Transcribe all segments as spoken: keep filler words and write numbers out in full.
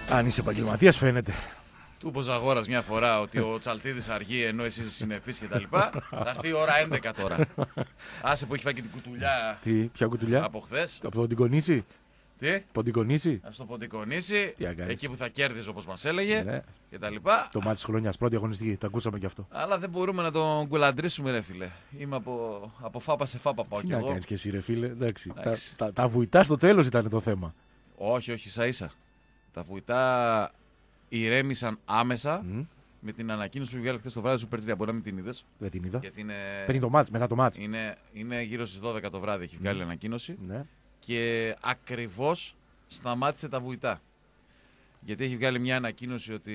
Αν είσαι επαγγελματίας φαίνεται. Του είπε ο Ζαγόρας μια φορά ότι ο Τσαλτίδης αργεί ενώ εσύ είσαι συνεπής κτλ. Θα έρθει η ώρα έντεκα τώρα. Άσε που έχει φάει και την κουτουλιά. Τι, ποια κουτουλιά? Από χθες. Από τον Τικονίση. Τι? Ποντικονίση. Στο Ποντικονίση. Εκεί που θα κέρδιζε όπως μας έλεγε. Ναι. Κτλ. Το μάτι της χρονιάς, πρώτη αγωνιστική. Το ακούσαμε κι αυτό. Αλλά δεν μπορούμε να τον κουλαντρήσουμε, ρε φίλε. Είμαι από, από φάπα σε φάπα πάω κι Τι εγώ. να κάνεις και εσύ, ρε φίλε. Εντάξει. Εντάξει. Τα, τα, τα βουητά στο τέλος ήταν το θέμα. Όχι, όχι, ίσα ίσα. Τα βουητά ηρέμησαν άμεσα Mm. με την ανακοίνωση που βγάλε χθες το βράδυ Super τρία. Μπορεί να μην την είδες. Δεν την είδα. Γιατί είναι, Πριν το μάτς, μετά το μάτς. είναι, είναι γύρω στις δώδεκα το βράδυ έχει βγάλει Mm. ανακοίνωση. Ναι. Και ακριβώς σταμάτησε τα βουητά. Γιατί έχει βγάλει μια ανακοίνωση ότι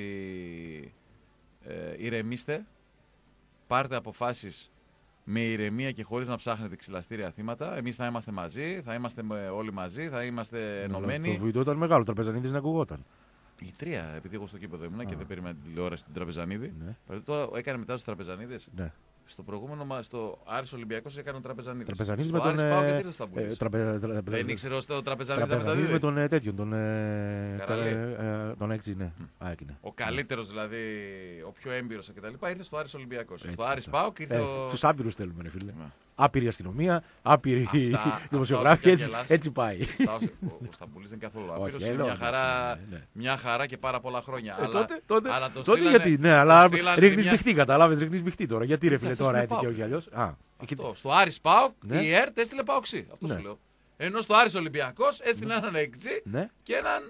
ε, ηρεμήστε, πάρτε αποφάσεις με ηρεμία και χωρίς να ψάχνετε ξυλαστήρια θύματα. Εμείς θα είμαστε μαζί, θα είμαστε όλοι μαζί, θα είμαστε ενωμένοι. Το βουητό ήταν μεγάλο, τραπεζανίδης να ακουγόταν. Η τρία, επειδή εγώ στο κήπεδο ήμουνα και δεν περίμενα την τηλεόραση του Τραπεζανίδη. Ναι. Τώρα έκανε μετά στους Τραπεζανίδες. Ναι. Στο προηγούμενο, μα- στο Άρης Ολυμπιακός έκανε ο Τραπεζανίδης. Τραπεζανίδης Στο με τον. Άρης πάω και ε, τι ήρθε στα ε, πουλήσεις. τραπε- τρα- Δεν ήξερε ως το Τραπεζανίδης να Τραπεζανίδης με φταδίδει. τον ε, τέτοιον, τον. ε, Καραλή. ε, ε, Τον έξι, ναι. ΑΕΚ είναι. Ο καλύτερος δηλαδή, ο πιο έμπειρος κτλ. Ήρθε στο Άρης Ολυμπιακός. Στο Έτσι, Άρης αυτό. Πάοκ ήρθε Ε, ο. Τους άπειρους θέλουμε, ρε φίλε. Ναι. Άπειρη αστυνομία, άπειροι Αυτά- δημοσιογράφοι. αυτά Έτσι, όσο έτσι πάει. Τα- Ο ο Σταμπουλής δεν είναι καθόλου Όχι, άπειρος. Είναι έλα, μια εντάξει, χαρά, ναι, ναι. μια χαρά και πάρα πολλά χρόνια. Ε, Αλλά- τότε, τότε, αλλά το τότε στείλανε- γιατί, ναι, το αλλά στείλανε ρίχνεις μια- μπιχτή, καταλάβες, ρίχνεις μπιχτή τώρα. Γιατί ρε φίλε αυτός τώρα είναι έτσι και ΠΑΟΚ. όχι αλλιώς. Α, εκεί- Αυτό. Στο Άρης Πάοκ Ναι. η ΕΡΤ έστειλε Πάοξι. Αυτό Ναι. σου λέω. Ενώ στο Άρης Ολυμπιακός έστειλε έναν εκτζή ναι. και έναν.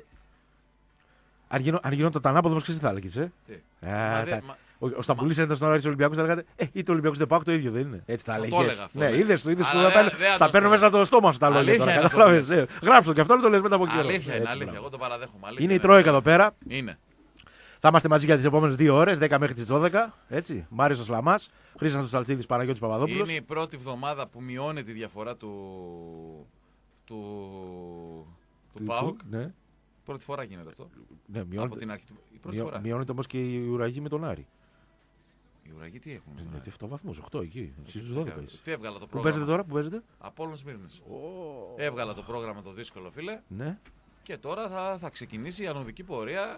Αν γινό- αν γινόταν το ανάποδο, όμως ξέρεις τι θα έλεγες, ε. Τι. Α, Μα τα- δεν- μα- Ο, ο Σταμπουλής ήταν στον Άρης Ολυμπιακός, θα λέγατε Ε, είτε Ολυμπιακός είτε ΠΑΟΚ το ίδιο δεν είναι. Έτσι τα Θα το έλεγες. έλεγα αυτό, Ναι, ναι. είδες το, είδες Αλλά το. δεν- τα- δεν θα Στα το παίρνω πω. μέσα από το στόμα σου τα λόγια Αλήθεια τώρα. είναι αυτό Κατάλαβες. που ε. Γράψτε το και αυτό το λες μετά από καιρό. Αλήθεια είναι, Έτσι, αλήθεια. μπράβο. Εγώ το παραδέχομαι. Αλήθεια Είναι η Τρόικα εδώ πέρα. Είναι. Θα είμαστε μαζί για τις επόμενες δύο ώρες, δέκα μέχρι τις δώδεκα. Έτσι. Μάριος ο Σλαμάς, Χρήστος Τσαλτσίδης, Παναγιώτης Παπαδόπουλος. Είναι η πρώτη εβδομάδα που μειώνεται η διαφορά του. του. του Του- ΠΑΟΚ. Ναι, Πρώτη φορά γίνεται αυτό. ναι, Από μειώνεται, την αρχή του. Η πρώτη μειώ- φορά. μειώνεται όμως και η ουραγή με τον Άρη. Οι ουραγοί τι έχουν. Είναι επτά βαθμούς, οκτώ εκεί. Εσύ στους δώδεκα είσαι. Τι έβγαλα το Πού παίζετε πρόγραμμα. τώρα, πού παίζετε. Απόλλων Σμύρνης. Έβγαλα το πρόγραμμα το δύσκολο, φίλε. Ναι, Και τώρα θα, θα ξεκινήσει η ανωδική πορεία.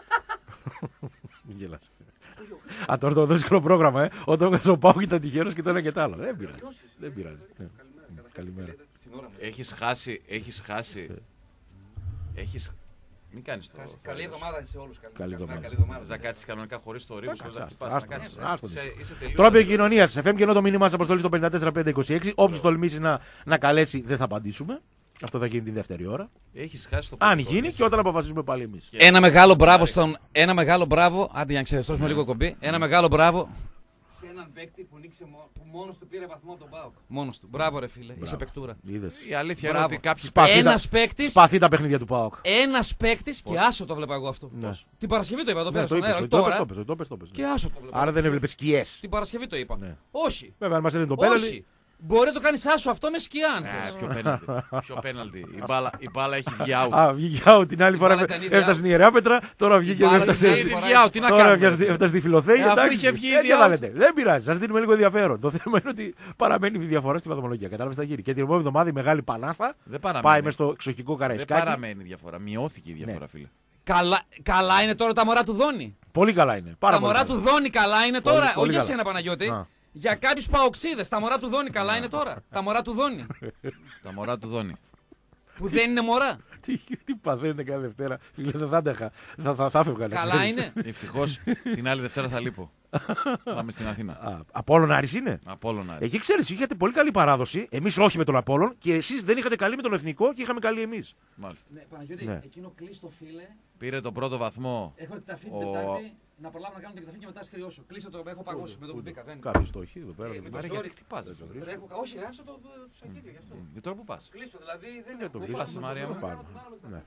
μην γελάς. Α, τώρα το δύσκολο πρόγραμμα, ε. Όταν έβγαζε ο Πάοκ ήταν τυχερός και το ένα και το άλλο. Δεν πειράζει. Δεν πειράζει. Ναι. Καλημέρα. Έχεις χάσει. Έχεις χάσει. Έχεις. Μην κάνεις το. Καλή εβδομάδα σε όλους. Καλή εβδομάδα. Θες να κάτσεις κανονικά χωρίς το ρίγος. χωρίς να κάτσεις, χτυπάς, να άστο, κάτσεις, άστο, ε. άστο, Είσαι- άστο. είσαι τελείως Τρόπο αδύνατος. επικοινωνία. Εφ εμ και ενώ το μήνυμά τη αποστολή στο πέντε τέσσερα πέντε είκοσι έξι. Όποιο τολμήσει να, να καλέσει, δεν θα απαντήσουμε. Αυτό θα γίνει την δεύτερη ώρα. Έχεις χάσει το Αν πρωτοκόλλο. γίνει και όταν αποφασίσουμε πάλι εμεί. Και- Ένα μεγάλο μπράβο Άρη. στον. Ένα μεγάλο μπράβο. Άντε για να ξεχαστώσουμε λίγο κομπή. Ένα μεγάλο μπράβο. Σε έναν παίκτη που, νίξε, που μόνος του πήρε βαθμό από τον ΠΑΟΚ. Μόνος του. Μπράβο, ρε φίλε. Είσαι παικτούρα. Η αλήθεια είναι Μπράβο. ότι κάποιοι Σπαθή, Ένας τα, παίκτης. σπαθή τα παιχνίδια του ΠΑΟΚ. Ένας παίκτης και άσο το βλέπα εγώ αυτό. Ναι. Την Παρασκευή το είπα εδώ Ναι, πέρα το στον αέρα. είπες, όχι το είπες, τώρα. το είπες, το είπες, το είπες, Και ναι. άσο το βλέπα. Άρα δεν έβλεπε σκιέ. Την Παρασκευή το είπα. Ναι. Όχι. Βέβαια, αν μα έδινε το πέναλτι. Όχι. Μπορεί να το κάνει άσο αυτό με σκιά αν Ε, θες. Ποιο πέναλτι. Ποιο πέναλτι. Η μπάλα, η μπάλα έχει βγει out. Α, βγήκε out την άλλη φορά. μπάλα ήταν ήδη Έφτασε στην Ιερά Πέτρα, τώρα βγήκε μπάλα έφτασε ήταν στη- ήδη Ήδη βγει out. Τι να Τώρα κάνουμε. έφτασε έφτασε στη Φιλοθέη. Ε, αφού εντάξει. είχε βγει Ε, ήδη τι out. να λέτε. Δεν πειράζει, σα δίνουμε λίγο ενδιαφέρον. Το θέμα είναι ότι παραμένει η διαφορά στη βαθμολογία. Κατάλαβε τα γύρι. Και την επόμενη εβδομάδα η μεγάλη Πανάθα Δεν παραμένει. πάει με στο εξοχικό Δεν Καραϊσκάκι. παραμένει η διαφορά. Μειώθηκε η διαφορά, φίλε. Καλά, καλά είναι τώρα τα μωρά του Δόνη. Πολύ καλά είναι. Πάρα Τα πολύ μωρά καλά. του Δόνη καλά είναι Πολύ- τώρα. πολύ Όχι για καλά. σένα, Παναγιώτη. Α. Για κάποιου παοξίδε. Τα μωρά του Δόνη καλά είναι τώρα. Τα μωρά του Δόνη. Τα μωρά του Δόνη. Που δεν είναι μωρά. Τι, τι παθαίνετε κάθε Δευτέρα. Φίλε, σας άντεχα. Θα, θα, θα έφευγα. να Καλά ξέρεις. είναι. Ευτυχώς την άλλη Δευτέρα θα λείπω. Πάμε στην Αθήνα. Α, Απόλλων Άρης είναι. Απόλλωνα. Εκεί ξέρεις, είχατε πολύ καλή παράδοση. Εμείς όχι με τον Απόλλων και εσείς δεν είχατε καλή με τον Εθνικό και είχαμε καλή εμείς. Μάλιστα. Ναι, Παναγιώτη, Ναι. εκείνο κλείστο φίλε. Πήρε τον πρώτο βαθμό. Έχω εκταφεί Ο- την Τετάρτη. Να προλάβω να κάνω την εκταφή και μετά σκριώσω. Κλείστε το, έχω παγώσει με το που μπήκα. Δεν. Κάποιοι στόχοι εδώ πέρα. Ε, δεν με υπάρχει. το Άρα ζόρι. γιατί χτυπάς, ρε, το Τώρα έχω- Όχι, γράψα το, το σακίδιο γι' αυτό. Για τώρα που πας. Κλείστο, δηλαδή δεν Δεν το έχω. βρίσκω. πας, Μάρια μου. Πάρω. Ναι.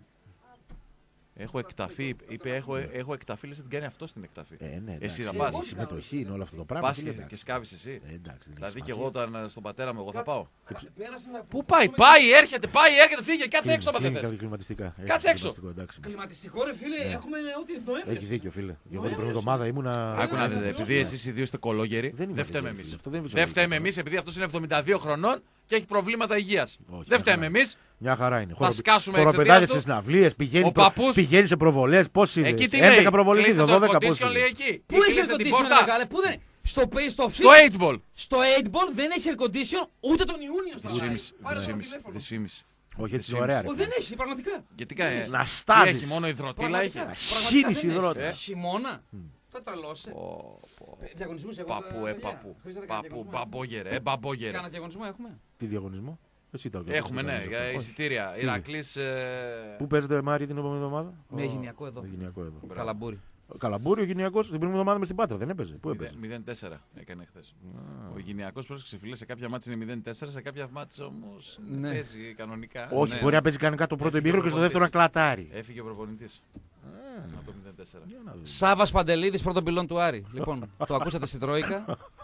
Έχω εκταφεί. Είπε, έχω, έχω εκταφεί, λες, την κάνει αυτό στην εκταφή. Ε, ναι, Εσύ εντάξει, θα η πας. συμμετοχή είναι όλο αυτό το πράγμα. Πας φίλε, και, εντάξει. και σκάβεις εσύ. Ε, εντάξει, δεν Δηλαδή έχει και σημασία. εγώ όταν στον πατέρα μου, εγώ θα πάω. Πέρασε να. Πού πάει, πάει, έρχεται, πάει, έρχεται, φύγε, κάτσε έξω άμα δεν Κλείνει θες. κάτι κλιματιστικά. Έχει Κάτσε έξω. κλιματιστικό, εντάξει. Κλιματιστικό ρε φίλε, έχουμε ό,τι Νοέμβρη. Έχει δίκιο, φίλε. Και εγώ την πρώτη εβδομάδα ήμουνα. Άκου να δείτε, επειδή εσείς οι δύο είστε κολόγεροι, Δεν δεν είμαστε φταίμε δύο, εμείς. φίλε. Αυτό δεν είναι Δεν φταίμε φυσιολογικό. εμείς, επειδή αυτός είναι εβδομήντα δύο χρονών και έχει προβλήματα υγείας. Δεν φταίμε εμείς. Μια χαρά είναι. Θα σκάσουμε χοροπετάδες σε συναυλίες, πηγαίνει, προ... πηγαίνει σε προβολές. Πώς είναι. Εκεί τι έντεκα λέει. προβολές είναι, δώδεκα πώς είναι. Εκεί. Πού έχει air condition, μεγάλε, πού δεν. Στο, στο, στο eight ball. Στο eight ball δεν έχει air condition ούτε τον Ιούνιο. Δυσήμιση. Όχι, έτσι είναι ωραία. Δεν έχει, πραγματικά. Γιατί κάνει. Να στάζει. Έχει μόνο υδροτήλα, έχει. Χύνει υδρότηλα. Χειμώνα. Το τρελώσε. Διαγωνισμού έχουμε. Παππού, ε, παππού. Παππού, μπαμπόγερε, ε, μπαμπόγερε. Κάνα διαγωνισμό έχουμε. Τι διαγωνισμό. Έχουμε, ναι, για εισιτήρια. Ηρακλής. Πού παίζετε, Μάρι, την επόμενη εβδομάδα? Με γυναικό εδώ. Καλαμπούρι. Καλαμπούρι, ο Γυναικός την προηγούμενη εβδομάδα με στην Πάτρα δεν έπαιζε. Πού έπαιζε? μηδέν τέσσερα έκανε χθες. Ο Γυναικός πρόσεξε φίλε, σε κάποια μάτς είναι μηδέν τέσσερα, σε κάποια μάτς όμως ναι. παίζει κανονικά. Όχι, ναι. μπορεί να παίζει κανονικά το πρώτο ημίχρονο και στο δεύτερο να κλατάρει. Έφυγε ο προπονητής. Από το μηδέν τέσσερα. Σάββας Παντελίδης, πρώτο πυλόν του Άρη. Λοιπόν, το ακούσατε στην Τρόικα.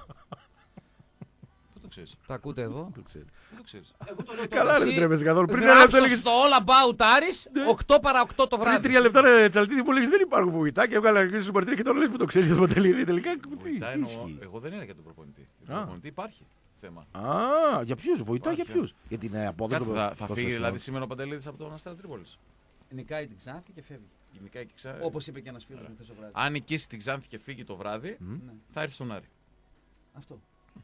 Τα ακούτε εδώ. Το ξέρει. Το ξέρεις. Καλά, δεν τρέπεσαι καθόλου. Πριν ένα λεπτό έλεγες. Στο All About Άρης, οκτώ παρά οκτώ το βράδυ. Πριν τρία λεπτά, ρε Τσαλτίδη, μου έλεγες δεν υπάρχουν βοητάκια. Έβγαλε αρχίσει σου παρτίδι και τώρα λες που το ξέρεις το Παντελίδη. Τελικά. Εγώ δεν είναι για τον προπονητή. Για τον προπονητή υπάρχει θέμα. Α, για ποιους, βοητά για ποιους? Για την απόδοση. Θα φύγει δηλαδή σήμερα ο Παντελίδης από τον Αστέρα Τρίπολης. Νικάει την Ξάνθη και φεύγει. Όπως είπε και ένας φίλος μου χθες το βράδυ. Αν νικήσει την Ξάνθη και φύγει το βράδυ, θα έρθει στον Άρη. Αυτό.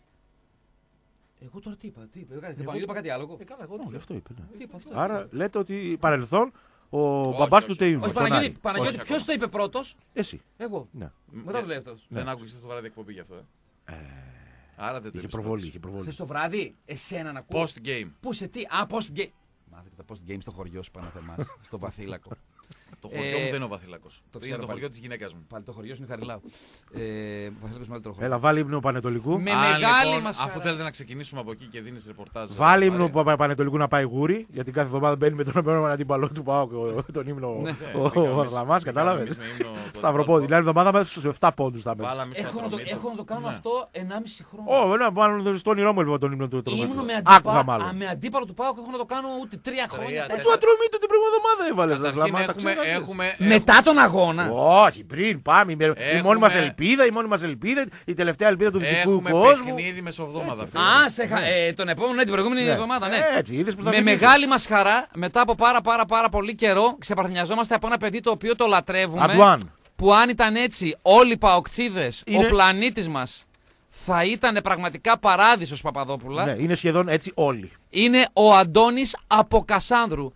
Εγώ τώρα τι είπα, τι είπα, εγώ είπα κάτι άλλο. Ε, καλά, εγώ Όχι, αυτό είπε. Τι είπα αυτό. Άρα λέτε ότι παρελθόν ο μπαμπάς του Τεΐμου. Όχι, Παναγιώτη, Παναγιώτη ποιος το είπε πρώτος? Εσύ. Εγώ. Ναι. Μετά το λέει αυτός. Δεν άκουσες το βράδυ εκπομπή γι' αυτό. Ε. Άρα δεν το είχε προβολή, είχε προβολή. Χθες το βράδυ, εσένα να ακούω. Post game. Πού σε τι, α, post game. Μάθετε τα post game στο χωριό σου πάνω θεμάς, στο Βαθύλακο. Το χωριό μου δεν είναι ο Βαθύλακος. Το είναι το χωριό της γυναίκας μου. Πάλι το χωριό σου είναι Χαριλάου. Ε, Βαθύλακος μεγαλύτερο χωριό. Έλα, βάλει ύμνο Πανετολικού. Με μεγάλη μας αφού θέλετε να ξεκινήσουμε από εκεί και δίνεις ρεπορτάζ. Βάλει ύμνο Πανετολικού να πάει γούρι, γιατί κάθε εβδομάδα μπαίνει με τον επόμενο αντίπαλό του Πάοκ τον ύμνο ο Αρλαμάς, κατάλαβες. Σταυροπόδι. Την άλλη εβδομάδα μέσα στους επτά πόντους θα μπαίνει. Έχω να το κάνω αυτό ενάμιση χρόνο. Ω, μάλλον στον όνειρό μου τον ύμνο του. Ήμουν με αντίπαλο του Πάοκ, έχω να το κάνω ούτε τρία χρόνια. Του ατρωμή του την προηγούμενη εβδομάδα έβαλε. Μετά τον αγώνα. Όχι, πριν πάμε. Η μόνη μας ελπίδα, η μόνη μας ελπίδα, η τελευταία ελπίδα του δυτικού κόσμου. Έχουμε παιχνίδι μεσοβδόμαδα. Α, τον επόμενο, την προηγούμενη εβδομάδα, ναι. Με Με μεγάλη μας χαρά, μετά από πάρα πάρα πάρα πολύ καιρό, ξεπαρνιαζόμαστε από ένα παιδί το οποίο το λατρεύουμε. Που αν ήταν έτσι όλοι οι παοκτσίδες, ο πλανήτης μας θα ήταν πραγματικά παράδεισος, Παπαδόπουλα. Ναι, είναι σχεδόν έτσι όλοι. Είναι ο Αντώνης από Κασάνδρου.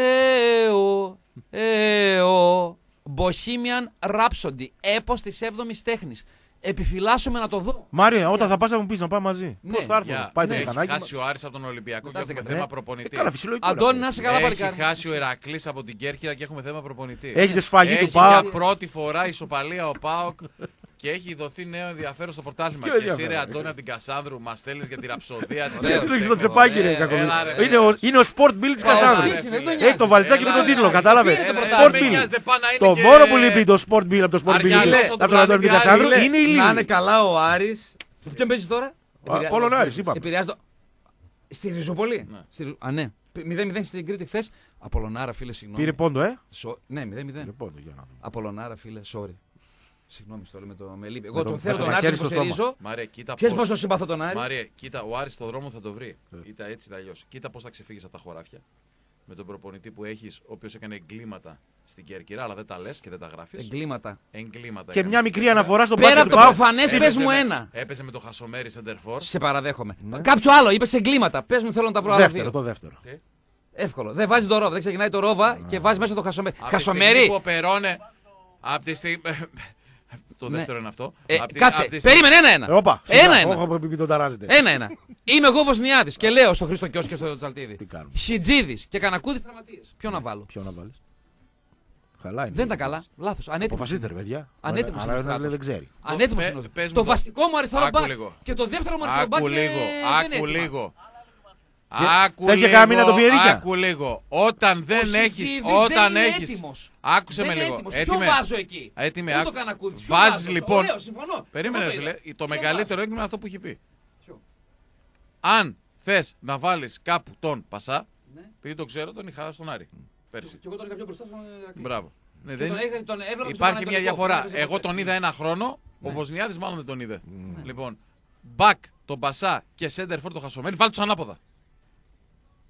Εω, εω, Bohemian Rhapsody, έπος της έβδομης τέχνης. Επιφυλάσσομαι να το δω. Μάρια, όταν θα πας θα μου πεις να πάμε μαζί. Ναι. Πώς θα έρθω, Yeah. πάει Ναι. το μηχανάκι. Έχει χάσει ο Άρης από τον Ολυμπιακό και έχουμε θέμα προπονητή. Ε, καλά, φυσιολογικό. Αντώνη, να είσαι καλά, παλικάρι. Έχει χάσει ο Ηρακλής από την Κέρκυρα και έχουμε θέμα προπονητή. Έχετε σφαγή του Έχει ΠΑΟΚ. για πρώτη φορά ισοπαλία ο ΠΑΟΚ και έχει δοθεί νέο ενδιαφέρον στο πρωτάθλημα. Ποιο Και εσύ, ρε ενδιαφέρον? Αντώνη από την Κασάνδρου, μας στέλνεις για τη ραψοδία της. Δεν έχεις το τσεπάκι, ρε κακό. Έλα, ρε, Είναι ο- Είναι ο Sport Bill της Κασάνδρου. Έχει το βαλτσάκι με τον τίτλο, κατάλαβες. Sport Bill. Το μόνο που λείπει το Sport Bill από το Sport Bill Αριανός από τον τον Αντώνη την πλανήτη Κασάνδρου Άρη, είναι η Να είναι Λίλη. καλά ο Άρης. Ποιον παίζεις τώρα? Πόλον Άρης, είπαμε. Επηρεάζει το. Στη Ριζούπολη. Ναι. Στη Ρι- Α, ναι. μηδέν μηδέν στην Κρήτη χθες. Απολωνάρα, φίλε, συγγνώμη. Πήρε πόντο, ε. Σο- Ναι, μηδέν μηδέν. Πήρε πόντο, για να δούμε. Απολωνάρα, φίλε, sorry. Συγγνώμη, στο λέω με το με λύπη. Εγώ Με τον το- θέλω με τον το Άρη, τον χέρι στο υποστηρίζω. Μάρια, κοίτα Ξέρεις πώς- πώς τον συμπαθώ τον Άρη? Μάρια, κοίτα, ο Άρης στον δρόμο θα το βρει. Είτε έτσι είτε αλλιώς. Κοίτα πώς θα ξεφύγεις από τα χωράφια. Με τον προπονητή που έχεις, ο οποίος έκανε εγκλήματα στην Κέρκυρα, αλλά δεν τα λες και δεν τα γράφεις. Εγκλήματα. Εγκλήματα. Και έκανε μια στην μικρή Κέρκυρα. αναφορά στον Πέρα μπάσκετ από το του ΠΑΟΚ. προφανές, Έπαιζε πες μου με- ένα. Έπαιζε με το Χασομέρι Σεντερφόρ. Σε παραδέχομαι. Ναι. Κάποιο άλλο, είπε εγκλήματα. Πες μου, θέλω να τα βρω άλλα Δεύτερο, δύο. το δεύτερο. Εύκολο. Δεν βάζει το ρόβα. Δεν ξεκινάει το ρόβα και βάζει μέσα το χασομέρι. Από τη στιγμή Χασομέρι. που ο Περόνε. Από τη στιγμή. Το Ναι. δεύτερο είναι αυτό. Ε, Απ' τη- κάτσε, απ' τη στιγμή- περίμενε ένα-ένα. Όπα, Ένα-ένα. Όχι, μην τον ταράζετε. Ένα-ένα. Είμαι εγώ Βοσνιάδης και λέω στο Χρήστο Κιός και στο Τσαλτίδη. Τι κάνουμε. Χιτζίδης και Κανακούδης τραυματίες. Ποιο να βάλω? Ποιο να βάλεις. Καλά είναι. Δεν ήταν καλά. Λάθος. Ανέτοιμος. Αποφασίστε, ρε παιδιά. Ανέτοιμος Άρα είναι ο ένας λέει Στράτος. δεν ξέρει. Ανέτοιμος Πε- είναι ο- πες μου Το το- βασικό μου αριστερό Άκου μπακ λίγο. και το δεύτερο μου αριστερό μπακ Άκου είναι- λίγο. δεν Άκου έτοιμα. λίγο. Θε- Άκου θες για λίγο, κάνα μήνα το Βιερίνια? άκου λίγο. Όταν δεν Ο έχεις, Σιτζίδης όταν δεν είναι έχεις. έτοιμος. Άκουσε Δεν με είναι λίγο. έτοιμος. Έτοιμε. Ποιο βάζω εκεί? Έτοιμε. Πού άκου. το Κανακούδης, ποιο Βάζεις βάζω? λοιπόν. Ωραίο, συμφωνώ. Περίμενε, Εγώ το φίλε. είδα. Το Ποιο μεγαλύτερο βάζω? έγκλημα είναι αυτό που έχει πει. Ποιο? Αν θες να βάλεις κάπου τον Πασά, Ναι. επειδή το ξέρω, τον είχα στον Άρη πέρσι. Και εγώ τον είχα πιο μπροστά στον Ηρακλή. Μπράβο. Ναι, Και δεν- τον είχα- τον έβλεπα στον Υπάρχει μια Πανετολικό, διαφορά. δεν έπαιζε Εγώ ποτέ. τον είδα ένα χρόνο, ο Βοσνιάδης μάλλον δεν τον είδε. Λοιπόν, μπακ τον Πασά και σέντερφορ το Χασομέρι, βάλτε τους ανάποδα.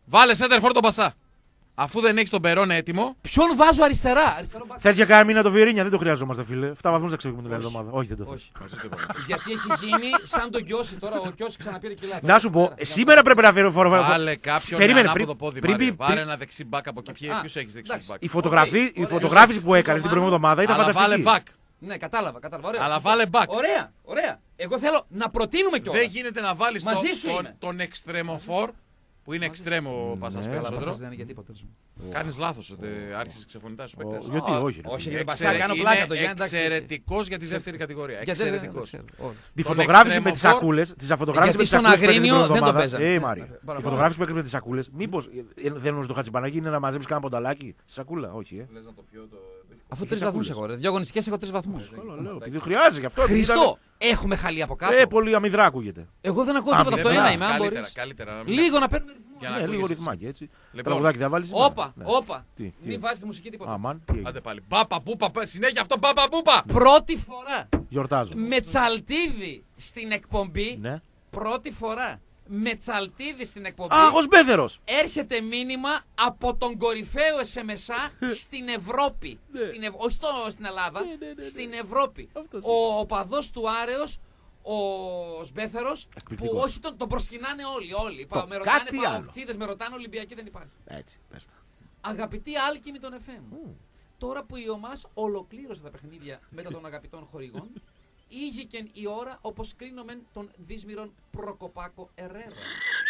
Βάλε center for τον Πασά. Αφού δεν έχει τον Περόν έτοιμο. Ποιον βάζω αριστερά. Θε για κάνα μήνα το Βιερίνια, δεν το χρειαζόμαστε, φίλε. Εφτά βαθμούς θα ξεχούμε την άλλη εβδομάδα. Όχι, δεν το θες. Γιατί έχει γίνει σαν τον Κιώση τώρα. Ο Κιώση ξαναπήρε κιλά. Να σου πω, σήμερα πρέπει να φέρω φορά. Βάλε κάποιον με ανάποδο πόδι. Βάλε ένα δεξί μπακ από εκεί. Ποιο έχει δεξί μπακ. Η φωτογράφηση που έκανε την προηγούμενη εβδομάδα ήταν φανταστική. Βάλε back. Ναι, κατάλαβα, κατάλαβα. Ωραία. Αλλά βάλε back. Ωραία, ωραία. Εγώ θέλω να προτείνουμε κιόλας. Δεν γίνεται να βάλει τον, τον, τον εξτρεμοφόρ που είναι εξτρέμο ο Πασάς περισσότερο. Δεν είναι για τίποτα. Κάνεις λάθος ότι άρχισες ξεφωνητά στους παίκτες. Γιατί όχι. Όχι, για τον Πασά κάνω πλάκα το Γιάννη. Εξαιρετικός για τη δεύτερη κατηγορία. Εξαιρετικός. Τη φωτογράφηση με τις σακούλες. Τη φωτογράφηση με τις σακούλες. Γιατί στον Αγρίνιο δεν το παίζανε. Ε, Μάρια. Η φωτογράφηση που έκανε με τις σακούλες. Μήπως θέλουν στο Χατζημπανάκι είναι να μαζέψεις κάνα πονταλάκι στη σακούλα. Όχι, ε. Αφού τρεις βαθμούς έχω. Δύο αγωνιστικές έχω τρεις βαθμούς. Δεν χρειάζεται γι' αυτό. Χριστό, έχουμε χαλί από κάτω. Ε, πολύ αμυδρά ακούγεται. Εγώ δεν ακούω τίποτα από το ένα είμαι. Λίγο να παίρνουμε ρυθμό. Ναι, λίγο ρυθμάκι έτσι. Τραγουδάκι θα βάλεις. Όπα, όπα. Μην βάζεις τη μουσική τίποτα. Αμάν. Άντε πάλι. Πάπα πούπα, συνέχεια αυτό πάπα πούπα. Πρώτη φορά. Γιορτάζω. Με Τσαλτίδη στην εκπομπή. Ναι. Πρώτη φορά. Με Τσαλτίδη στην εκπομπή. Αχ, Μπέθερος. Έρχεται μήνυμα από τον κορυφαίο ες εμ ες στην Ευρώπη. Στην Ευ... Όχι στο... στην Ελλάδα, ναι, ναι, ναι, ναι. στην Ευρώπη. Αυτός ο οπαδός του Άρεος, ο Σμπέθερος, που όχι τον, τον προσκυνάνε όλοι. όλοι. Το με ρωτάνε κάτι Παοξίδες, με ρωτάνε Ολυμπιακοί, δεν υπάρχει. Έτσι, πες τα. Αγαπητοί άλκημοι των εφ εμ, mm. τώρα που η ΟΜΑΣ ολοκλήρωσε τα παιχνίδια μετά των αγαπητών χορηγών, ήγηκε η ώρα όπως κρίνομεν τον δύσμυρον Προκοπάκο Ερέρα.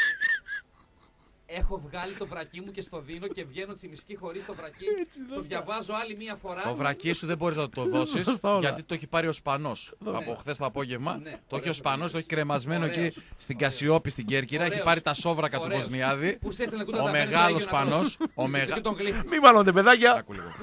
Έχω βγάλει το βρακί μου και στο δίνω και βγαίνω τσιμισκή χωρίς το βρακί. Έτσι, το διαβάζω άλλη μία φορά. Το βρακί σου δεν μπορείς να το δώσεις γιατί το έχει πάρει ο Σπανός από χθες το απόγευμα. Ναι, το έχει ο Σπανός, το έχει κρεμασμένο εκεί στην Κασιόπη στην Κέρκυρα. Έχει πάρει τα σόβρακα του Βοσνιάδη. Ο μεγάλος Σπανός. Μη μάλλοντε παιδάκια.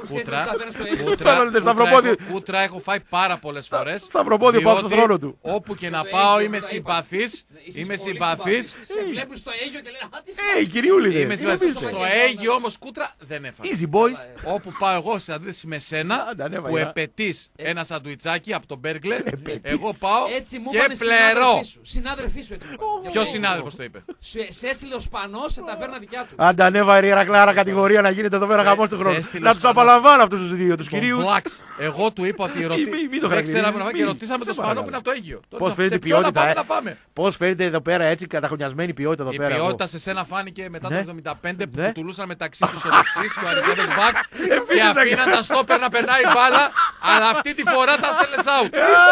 Κούτρα έχω φάει πάρα πολλές φορές. Σταυροπόδιο πάω στο θρόνο του. Όπου και να πάω είμαι συμπαθής. Είμαι συμπαθής. Σε βλέπουν στο Αίγιο και λένε κυριούλιδες. Είμαι συμβατικός. Στο Αίγυο όμως Κούτρα δεν έφαγα. Easy boys. Όπου πάω εγώ σε αντίθεση με σένα που επαιτείς ένα σαντουιτσάκι από τον Μπέργκλερ, εγώ πάω και πλερώ. Συνάδελφοί σου έτσι. Ποιος συνάδελφος το είπε? Σε έστειλε ο Σπανός σε ταβέρνα δικιά του. Αντανέβα η Ηρακλάρα κατηγορία να γίνεται εδώ πέρα χαμός του χρόνου. Να τους απαλαμβάνω αυτούς τους δύο τους κυρίους. Εγώ του είπα ότι δεν ξέραμε και ρωτήσαμε τον Σπανό που είναι από το Αίγυο. Πώς φαίνεται η ποιότητα? Πώς φαίνεται εδώ πέρα έτσι καταχρονιασμένη ποιότητα εδώ πέρα? Η ποιότητα σε σένα φάνηκε μετά το εβδομήντα πέντε που πουλούσαν μεταξύ τους ο δεξής και ο αριστερός μπακ και αφήναν τα στόπερ να περνάει μπάλα, αλλά αυτή τη φορά τα στέλνες out.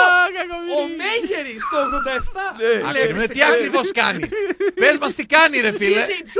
Ο Μέγερης στο ογδόντα επτά. Τι ακριβώς κάνει? Πες μας τι κάνει ρε φίλε. Είναι η πιο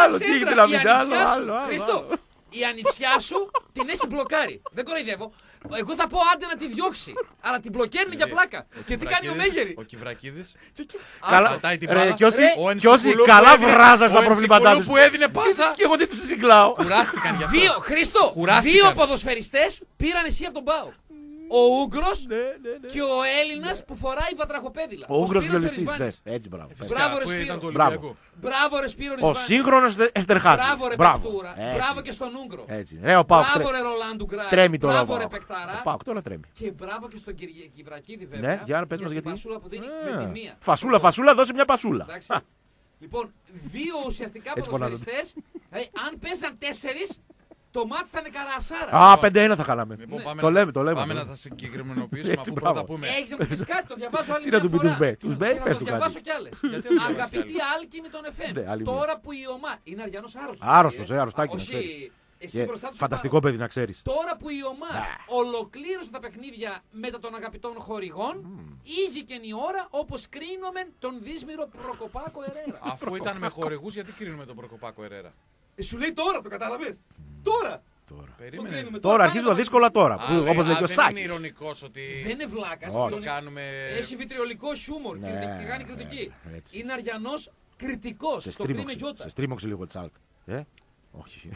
αστεία σέντρα. Χριστό, η ανιψιά σου την έχει μπλοκάρει. Δεν κοροϊδεύω. Εγώ θα πω άντε να τη διώξει. Αλλά την μπλοκέρνει για πλάκα. Και τι κάνει ο Μέγερη? Ο Κυβρακίδης. Κρατάει την μπάλα. Κι όσοι καλά βράζα στα προβλήματά τους. Που έδινε πάσα. Και εγώ δεν τους συγκλάω. Κουράστηκαν για αυτό. Δύο, Χρήστο, δύο ποδοσφαιριστές πήραν εσύ από τον ΠΑΟΚ. Ο Ούγκρος ναι, ναι, ναι. και ο Έλληνας που φοράει βατραχοπέδιλα. Ο Ούγκρος βιολιστής, ναι. Έτσι, μπράβο. Μπράβο ρε Σπύρο. Μπράβο. Μπράβο ρε Σπύρο. Ο σύγχρονος Εστερχάτζη. Μπράβο ρε Πεκτούρα. Μπράβο και στον Ούγκρο. Έτσι. Ρε, ο Πάοκ. Μπράβο ρε Ρολάντου Γκράι. Τρέμει τώρα. Μπράβο ρε Πεκτάρα. Ο Πάοκ τώρα τρέμει. Και μπράβο και στον Κυβρακίδη βέβαια. Ναι, για να πες μας γιατί. Φασούλα που δίνει με τη μία. Φασούλα, φασούλα, δώσε μια πασούλα. Λοιπόν, δύο ουσιαστικά ποδοσφαιριστές. Αν παίζαν τέσσερις. Το μάτι θα είναι καρασάρα. Α, πέντε ένα θα χαλάμε. Λοιπόν, ναι. πάμε Το να, λέμε, το λέμε. Πάμε να τα συγκεκριμενοποιήσουμε αφού πρώτα πούμε. Έχεις να μου πεις κάτι, το διαβάζω άλλη Τι μια να του πει φορά. τους μπε, τους μπε, Και πες θα του το διαβάσω κάτι. κι άλλες. Αγαπητοί άλκημοι των εφ εμ, Ναι, τώρα που η ΟΜΑ είναι Αριανός άρρωστος. Άρρωστος, ε, αρρωστάκι να ξέρεις. Εσύ μπροστά τους φανταστικό παιδί να ξέρεις. Τώρα που η ΟΜΑ ολοκλήρωσε τα παιχνίδια μετά των αγαπητών χορηγών, ήγηκε η ώρα όπως κρίνομεν τον δύσμυρο Προκοπάκο Ερέρα. Αφού ήταν με χορηγούς, γιατί κρίνουμε τον Προκοπάκο Ερέρα? Σου λέει τώρα, το κατάλαβες. Τώρα. Τώρα, τώρα. τώρα αρχίζουν τα δύσκολα τώρα. Όπως λέει και ο Σάκης. Δεν είναι ηρωνικός ότι. Δεν είναι βλάκας. Το κάνουμε... Έχει βιτριολικό χιούμορ ναι, και κάνει κριτική. Ναι, είναι Αριανός κριτικός. Το κρίνει Γιώτα. Σε στρίμωξε λίγο τσάλτ. Ε? Όχι.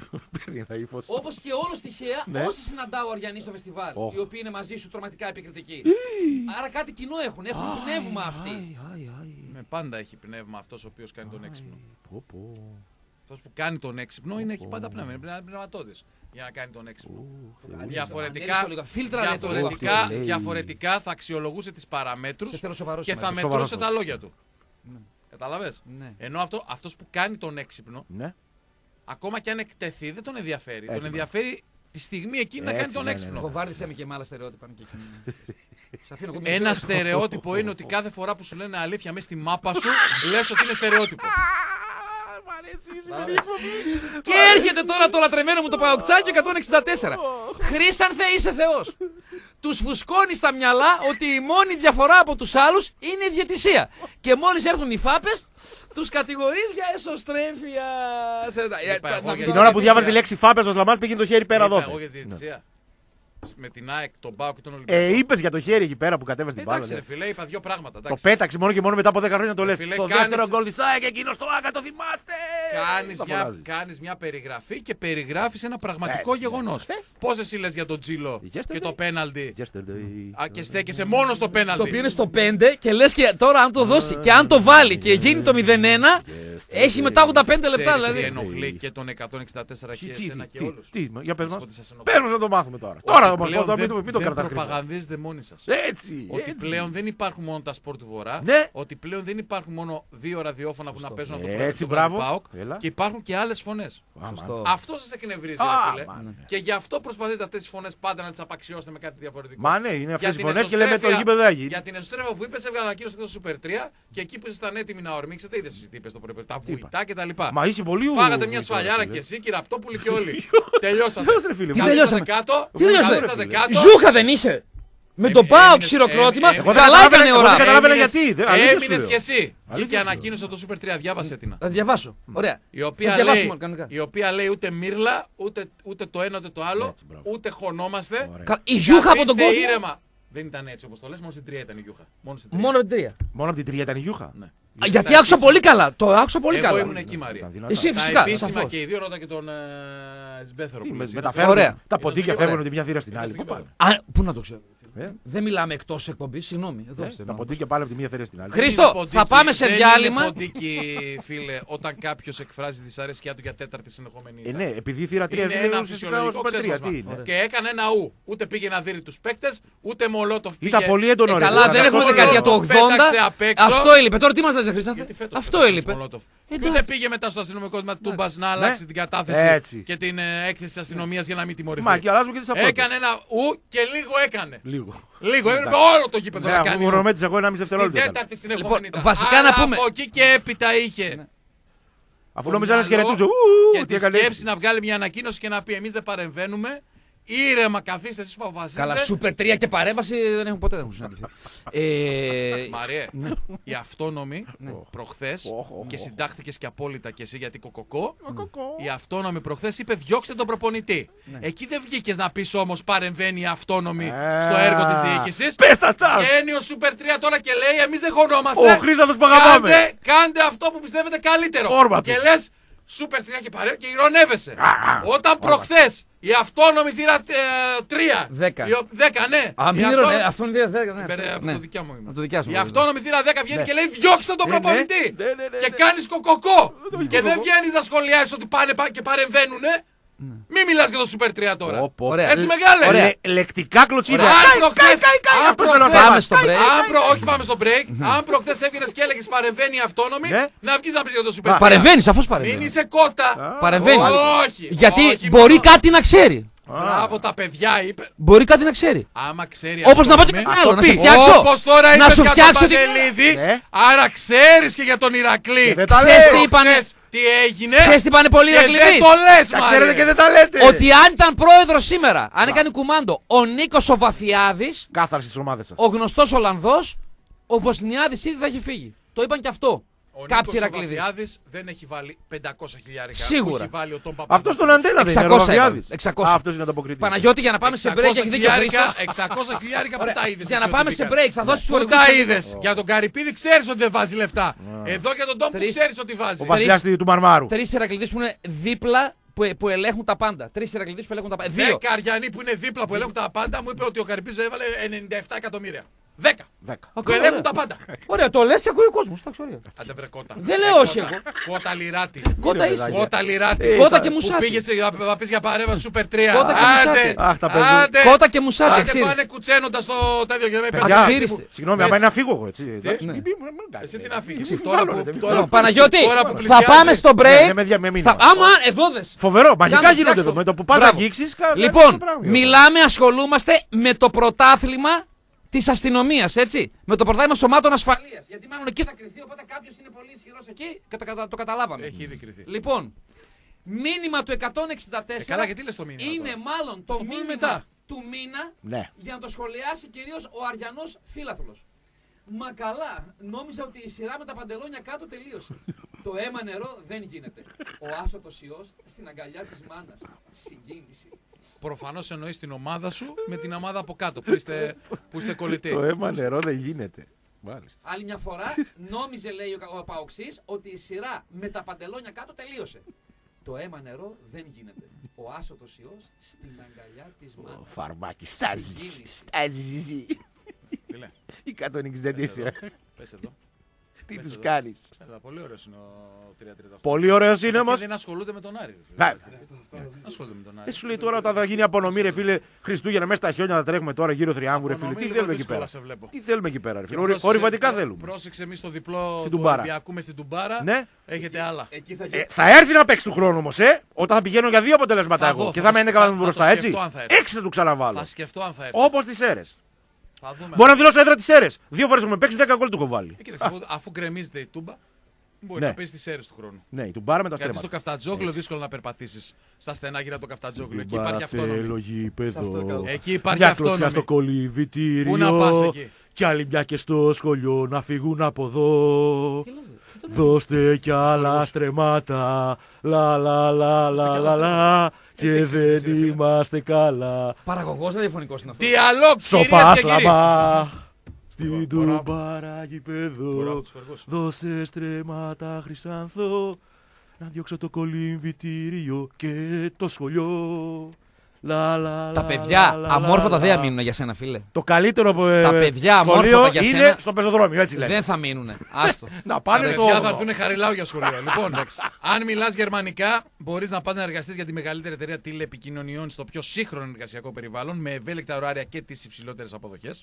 Όπως και όλος τυχαία, ναι. Όσοι συναντάω Αριανοί στο φεστιβάλ, oh. οι οποίοι είναι μαζί σου τρομακτικά επικριτικοί. Άρα κάτι κοινό έχουν. Έχουν ai, πνεύμα αυτοί. Με πάντα έχει πνεύμα αυτός ο οποίος κάνει τον έξυπνο. Αυτός που κάνει τον έξυπνο είναι, έχει πάντα πνεύμα. Είναι πνευματώδης για να κάνει τον έξυπνο. Διαφορετικά, διαφορετικά, διαφορετικά θα αξιολογούσε τις παραμέτρους και θα μετρούσε τα λόγια του. Καταλαβες? Ενώ αυτό, αυτός που κάνει τον έξυπνο ακόμα και αν εκτεθεί, δεν τον ενδιαφέρει. Έτσι, τον ενδιαφέρει τη στιγμή εκείνη να Έτσι, κάνει τον ναι, ναι, έξυπνο. ναι. Φοβάρδισε με και με άλλα στερεότυπα. Ένα στερεότυπο είναι ότι κάθε φορά που σου λένε αλήθεια μέσα στη μάπα σου, λες ότι είναι στερεότυπο. Και έρχεται τώρα το λατρεμένο μου το Παοκτσάκι εκατόν εξήντα τέσσερα. Χρήσανθε, είσαι Θεός. Τους φουσκώνει στα μυαλά ότι η μόνη διαφορά από τους άλλους είναι η διαιτησία. Και μόλις έρθουν οι φάπες, τους κατηγορείς για εσωστρέφεια. Την ώρα που διάβαζε τη λέξη φάπες, ο Σλαμάς πήγαινε το χέρι πέρα εδώ. Εγώ για τη διαιτησία. Με την ΑΕΚ, τον ΠΑΟΚ και τον Ολυμπιακό. Ε, είπες για το χέρι εκεί πέρα που κατέβασε την μπάλα. Εντάξει, ρε φίλε, είπα δύο πράγματα. Το πέταξε μόνο και μόνο μετά από δέκα χρόνια το λες. Φίλε, Το κάνεις... δεύτερο γκολ της ΑΕΚ, εκείνο στο Άκα, το θυμάστε! Κάνεις μια, κάνεις μια περιγραφή και περιγράφεις ένα πραγματικό γεγονός. Πώς εσύ λες για τον Τζίλο και το πέναλτι. Α, και στέκεσαι μόνο στο πέναλτι. Το οποίο είναι στο πέντε και λες και τώρα αν το δώσει και αν το βάλει και γίνει το μηδέν ένα, έχει μετά ογδόντα πέντε λεπτά. Ξέρεις Δηλαδή. τι ενοχλεί και τον εκατόν εξήντα τέσσερα και εσένα και όλους. Τι, για πες μας. Πες μας να το μάθουμε τώρα. Τώρα όμως, μην το κρατάς. Προπαγανδίζετε μόνοι σας. Έτσι, ότι έτσι. πλέον δεν υπάρχουν μόνο τα σπορ του Βορρά. Ναι. Ότι πλέον δεν υπάρχουν μόνο δύο ραδιόφωνα που να παίζουν από το Έτσι, πρωί στο μπράβο. ΠΑΟΚ. Έλα. Και υπάρχουν και άλλες φωνές. Σωστό. Αυτό σας εκνευρίζει, Α, ρε φίλε. μάνα. Και γι' αυτό προσπαθείτε αυτές τις φωνές πάντα να τις απαξιώσετε με κάτι διαφορετικό. Μα ναι, είναι αυτές Για οι την φωνές και λέμε το εσωστρέφεια- γήπεδο Για την εσωστρέφεια που είπες, έβγαλε ανακοίνωση στο Super τρία και εκεί που ήσασταν έτοιμοι να ορμήξετε, είδες τι είπες το πρωί. Τα βουητά κτλ. Μα είσαι πολύ Φάγατε ουρλή, μια τώρα, σφαλιάρα φίλε. κι εσύ και η Ραπτόπουλη και όλοι. Τελειώσατε. Τέλος, ρε φίλε. Τι Μα- τελειώσαμε. Κάτω, Τι τελειώσαμε. καθίσατε κάτω. Ζούχα δεν είσαι. Με το Ε, πάω έμεινες- ξηροκρότημα, ε, ε, Εγώ δεν καλά καταλάβαινα- έκανε εγώ ώρα. δεν καταλάβαινα Έμεινες- γιατί, δεν- αλήθεια σου Έμεινες λέω. κι εσύ. Αλήθεια Και σου ανακοίνωσε το Super τρία, διάβασε την. Θα διαβάσω. Ωραία. Η οποία, Θα διαβάσουμε λέει, κανονικά. η οποία λέει ούτε μύρλα, ούτε, ούτε το ένα ούτε το άλλο, Έτσι, μπράβο. ούτε χωνόμαστε. Ωραία. Κα- Η Γιούχα από τον Καθίστε κόσμο. ήρεμα. Δεν ήταν έτσι όπως το λες, μόνο στην τρία ήταν η Γιούχα. Μόνο στην τρία. Μόνο με την τρία. Μόνο από την τρία ήταν η Γιούχα. Ναι. Α, Γιατί άκουσα πολύ καλά. Το άκουσα πολύ Εγώ καλά. ήμουν εκεί, Μαρία. Ήταν δυνατά. Εσύ Τα φυσικά. επίσημα σαφώς. και οι δύο ρώτα και τον ε, Σμπέθερο. Τι, που με- λες, μεταφέρουν. Ωραία. Τα ποντίκια Ωραία. φεύγουν τη μια θύρα στην άλλη. στο Πού πάνε. Α, πού να το ξέρω. Ε, Δεν μιλάμε εκτός εκπομπής, συγγνώμη. Εδώ ε, είστε, Τα ναι. ποντίκια πάνε από τη μια θύρα στην άλλη. Χρήστο, Είναι ποντίκι, θα πάμε σε δεν διάλειμμα. Είναι ποντίκι, φίλε, όταν κάποιος εκφράζει δυσαρέσκειά του για τέταρτη συνεχόμενη. Ε, ήττα. ναι, επειδή η θύρα τρία Είναι είναι ένα ουσιαστικά φυσιολογικό ο Super τρία. ξέσπασμα. Τι είναι. Και έκανε ένα ου. Ούτε πήγε να δει τους παίκτες, ούτε Μολότοφ πήγε. Ήταν πολύ έντονο. Ε, ρε, καλά, ήταν δεν έχουμε τόσο δεκαετία έντονο. του Πέταξε ογδόντα. απ' έξω. Αυτό έλειπε. Τώρα τι μας λες, Χρήστανθε. Γιατί φέτος Αυτό πέταξε έλειπε. Μολότοφ. Και Εντάξει. ούτε πήγε μετά στο αστυνομικό τμήμα του Τούμπας να αλλάξει την κατάθεση Έτσι. και την ε, έκθεση της αστυνομίας για να μην τιμωρηθεί. Μα και αλλάζουμε και τις αυτότητες. Έκανε ένα ου και λίγο έκανε. Λίγο. Λίγο, έπρεπε όλο το γήπεδο να Ναι, κάνει. μου ου. ρομέτης εγώ ένα μισή Στην δευτερόλεπτο. ήταν. τέταρτη συνεχόμενη. Λοιπόν, ήταν. βασικά Αλλά να πούμε- από εκεί και έπειτα είχε. Αφού το νόμιζα να μυαλό χαιρετούσε. Και Τι τη έκανε σκέψη έτσι. να βγάλει μια ανακοίνωση και να πει: εμείς δεν παρεμβαίνουμε. Ήρεμα, καθίστε εσείς που αποφασίζετε. Καλά, Super τρία και παρέμβαση δεν έχουν ποτέ δεν έχουν συναντηθεί. Ε, Μαρία, η αυτόνομη προχθές Οχ, οχ, και οχ. συντάχθηκες και απόλυτα κι εσύ γιατί κοκοκό. Η αυτόνομη προχθές είπε: διώξτε τον προπονητή. Εκεί δεν βγήκες να πεις όμως παρεμβαίνει η αυτόνομη Ε, στο έργο της διοίκησης. Πες τα τσάμπ. Βγαίνει ο Super τρία τώρα και λέει: εμείς δεν χωνόμαστε. Ο Χρήσταθος που αγαπάμε. Κάντε, κάντε αυτό που πιστεύετε καλύτερο. Όρμα και του. λες Super τρία και παρέμβει και ηρωνεύεσαι. Όταν προχθές η αυτόνομη θύρα τρία. Δέκα. δέκα, ναι. Α, Η μην αυτό- ηρωνε- αυτό είναι δέκα. ναι, Μπερε, αυτό- Από ναι. το δικιά μου ήμουν. Από το δικιά σου. Η βέβαια. αυτόνομη θύρα δέκα βγαίνει Ναι. και λέει: διώξτε τον Ναι, ναι. προπονητή. Ναι, ναι, ναι, Και ναι. κάνεις κοκοκό. το Και δεν κοκοκό. βγαίνεις να σχολιάσεις ότι πάνε πα- και παρεμβαίνουνε. Μην μιλάς για το Super τρία τώρα. Πω, πω. Ωραία. Έτσι μεγάλε. Ωραία. Λε- Λεκτικά κλωτσίδια. Αν Κάει, προχθές- κάει, κάει, κάει. αν Αυτός θέλω να προχθές- Πάμε φας. στο break. Αν προ... Όχι, πάμε στο break. Αν προχθές έβγαινες και έλεγες παρεμβαίνει η αυτόνομη, Ναι. να βγεις να πεις για το Super Μα, τρία. Παρεμβαίνει, σαφώ Μην παρεμβαίνει. είσαι κότα. Παρεμβαίνει. Όχι. Γιατί όχι, μπορεί μόνο. κάτι να ξέρει. Μπράβο τα παιδιά είπε. Μπορεί κάτι να ξέρει. Άμα ξέρει Όπω να πω και αυτόνομη- κάτι άλλο. Να σε πει. φτιάξω. Όπως τώρα Να είπες σου για φτιάξω τον την. Παντελίδη, Ναι. άρα ξέρεις και για τον Ηρακλή. δεν τα Ξέρεις λέω. τι είπανε. Ξέρεις τι έγινε. Ξέρεις τι πάνε πολλοί και δεν Ηρακλήδεις. το λες, Τα Μάριε. ξέρετε και δεν τα λέτε. Ότι αν ήταν πρόεδρο σήμερα, αν έκανε κουμάντο ο Νίκος ο Βαθιάδης, Κάθαρση στις ομάδες σας. ο γνωστός Ολλανδός, ο Βοσνιάδης ήδη θα έχει φύγει. Το είπαν και αυτό. Ο Κάποιοι Νίκος ο Ηρακλήδες. Βαθιάδης δεν έχει βάλει πεντακόσια χιλιάρικα. Σίγουρα. Που έχει βάλει ο Τον Παπαδόπουλος. Αυτός τον αντένα δεν είναι. εξακόσια ο Ροβιάδης. έβαλε, εξακόσια. Α, αυτός είναι ανταποκριτής. Παναγιώτη, για να πάμε σε break, εξακόσια έχει δίκιο ο χιλιάρικα, Χρήστος. εξακόσια χιλιάρικα που Ωραία. τα είδες. Για εσύ να πάμε ότι σε μπήκαν. break, θα δώσεις Πού φορικούς τα σε- είδες. Για τον Καρυπίδη ξέρεις ότι δεν βάζει λεφτά. Εδώ για τον Τον που Τρεις. ξέρεις ότι βάζει. Ο βασιλιάς του Μαρμάρου. Τρεις Ηρακλήδες που είναι δίπλα που, που ελέγχουν τα πάντα. Τρεις Ηρακλήδες που ελέγχουν τα πάντα. Δύο. Δέκα Αριανοί που είναι δίπλα που ελέγχουν τα πάντα μου είπε ότι ο Καρυπίδης έβαλε ενενήντα επτά εκατομμύρια. Δέκα. δέκα. Που ελέγχουν τα πάντα. Ωραία, το λες, ακούει ο κόσμος. Άντε βρε κότα. Δεν λέω όχι εγώ. Κότα λιράτη. Κότα είσαι. Κότα λιράτη. Κότα και Που μουσάτι. πήγες να πεις για παρέμβαση Σούπερ τρία. Κότα και μουσάτι. Αχ, τα παιδιά. Κότα και μουσάτι. Άντε εξήριστε. πάνε κουτσένοντας το τέτοιο και δεν Παιδιά, Αξίριστε. συγγνώμη, άμα είναι να φύγω εγώ, έτσι. εντάξει, Ναι. μην- μην- μην κάνεις. Εσύ τι να φύγεις. Μην Τώρα βάλω, που- ρε, τώρα μην που- Παναγιώτη, τώρα που θα πλησιάζει- πάμε στο Ναι, break. με δια- με Θα... μήνυμα. Άμα, εδώ δες. Φοβερό, μαγικά να γίνονται φτιάξω. εδώ. Με το που πας να Μπράβο. αγγίξεις. Λοιπόν, μιλάμε, ασχολούμαστε με το πρωτάθλημα της αστυνομίας, έτσι. Με το πρωτάθλημα σωμάτων ασφαλείας. Γιατί μάλλον εκεί θα κρυθεί, οπότε κάποιος είναι πολύ ισχυρός εκεί και το, κατα- το καταλάβαμε. Έχει ήδη κρυθεί. Λοιπόν, μήνυμα του εκατόν εξήντα Ε, τέσσερα καλά, γιατί λες το μήνυμα είναι τώρα? μάλλον το Το πούμε μήνυμα μετά. του μήνα Ναι. για να το σχολιάσει κυρίως ο Αριανός φίλαθλος. Μα καλά, νόμιζα ότι η σειρά με τα παντελόνια κάτω τελείωσε. Το αίμα νερό δεν γίνεται. Ο άσωτος ιός στην αγκαλιά της μάνας. Συγκίνηση. Προφανώς εννοείς την ομάδα σου με την ομάδα από κάτω που είστε, που είστε κολλητοί. Το αίμα νερό δεν γίνεται. Μάλιστα. Άλλη μια φορά, νόμιζε, λέει ο, ο Παοξής, ότι η σειρά με τα παντελόνια κάτω τελείωσε. Το αίμα νερό δεν γίνεται. Ο άσωτος ιός στην αγκαλιά της Ο μάνας. φαρμάκι στάζει. Συγκίνηση. Στάζει. Φίλε, εκατόν εξήντα πες εδώ. τέσσερα. Πες εδώ. Τι Πες τους εδώ. κάνεις. Έλα, πολύ ωραίος είναι ο τρία τριάντα οκτώ. Πολύ ωραίος είναι Και όμως. δεν ασχολούνται με τον Άρη. Να, Ασχολούνται με τον Άρη. δεν σου λέει τώρα όταν θα γίνει απονομή, ρε φίλε, Χριστούγεννα μέσα στα χιόνια θα τρέχουμε τώρα γύρω θριάμβου, ρε φίλε. Απονομή Τι λίγο θέλουμε εκεί δύσκολα πέρα. σε βλέπω. Τι θέλουμε εκεί πέρα, ρε Και φίλε. πρόσεξε- Ορειβατικά θέλουμε. Πρόσεξε, εμείς στο διπλό Στην του Τουμπάρα. Ολυμπιακού με στην Τουμπάρα. Ναι. Έχετε άλλα. Εκεί θα Ε, γίνει. θα έρθει να παίξει του χρόνου όμως, ε! Όταν θα πηγαίνω για δύο αποτελέσματα Θα εγώ. δω, Και θα θα είμαι το- έντεκα βαθμού θα- θα το μπροστά, έτσι. σκεφτώ αν θα έρθει. Έξι θα του ξαναβάλω. Θα σκεφτώ αν θα έρθει. Όπως τις αίρες. Θα δούμε. Μπορώ να δηλώσω έδρα τις αίρες. Δύο φορές έχουμε παίξει, δέκα γκολ του έχω βάλει. Ε, κοίταξε, αφού- αφού γκρεμίζεται η Τούμπα, μπορεί Ναι. να παίζει τις αίρες του χρόνου. Ναι, η Τουμπάρα με τα Γιατί στο στρέμματα. Καφτατζόγλιο δύσκολο να περπατήσεις στα στενά γύρω από το Καφτατζόγλιο. Εκεί υπάρχει Θέλω αυτόνομη. γήπεδο. Εκεί υπάρχει Μια κλωτσιά στο αυτόνομη. κολυβητήριο. Πού να πας εκεί? Κι άλλη μια και στο σχολείο να φύγουν από εδώ. Δώστε κι άλλα στρεμάτα. Λα λα λα Δώστε κι λα άλλα λα λα. Και Έτσι έχεις δεν ρε φίλε. είμαστε καλά. Παραγωγός ραδιοφωνικός είναι αυτό. Διαλόγ, κυρίες Σοπά και κύριοι. σλαμπά. Στην Μπορώ- Τουμπάρα Μπορώ από γήπεδο. τους χορηγούς. Δώσε στρεμάτα χρυσάνθο. Να διώξω το κολυμβητήριο και το σχολείο. Λα, λα, Τα λα, παιδιά λα, λα, αμόρφωτα λα. δεν θα μείνουν για σένα, φίλε. Το καλύτερο που Τα παιδιά σχολείο αμόρφωτα για είναι σένα. στο πεζοδρόμιο, έτσι λένε. Δεν θα μείνουνε. Άστο. Να Τα πάνε στο παιδιά θα όγδοο. έρθουν χαριλάου για σχολείο. Λοιπόν, αν μιλάς γερμανικά, μπορείς να πας να εργαστείς για τη μεγαλύτερη εταιρεία τηλεπικοινωνιών στο πιο σύγχρονο εργασιακό περιβάλλον με ευέλικτα ωράρια και τις υψηλότερες αποδοχές.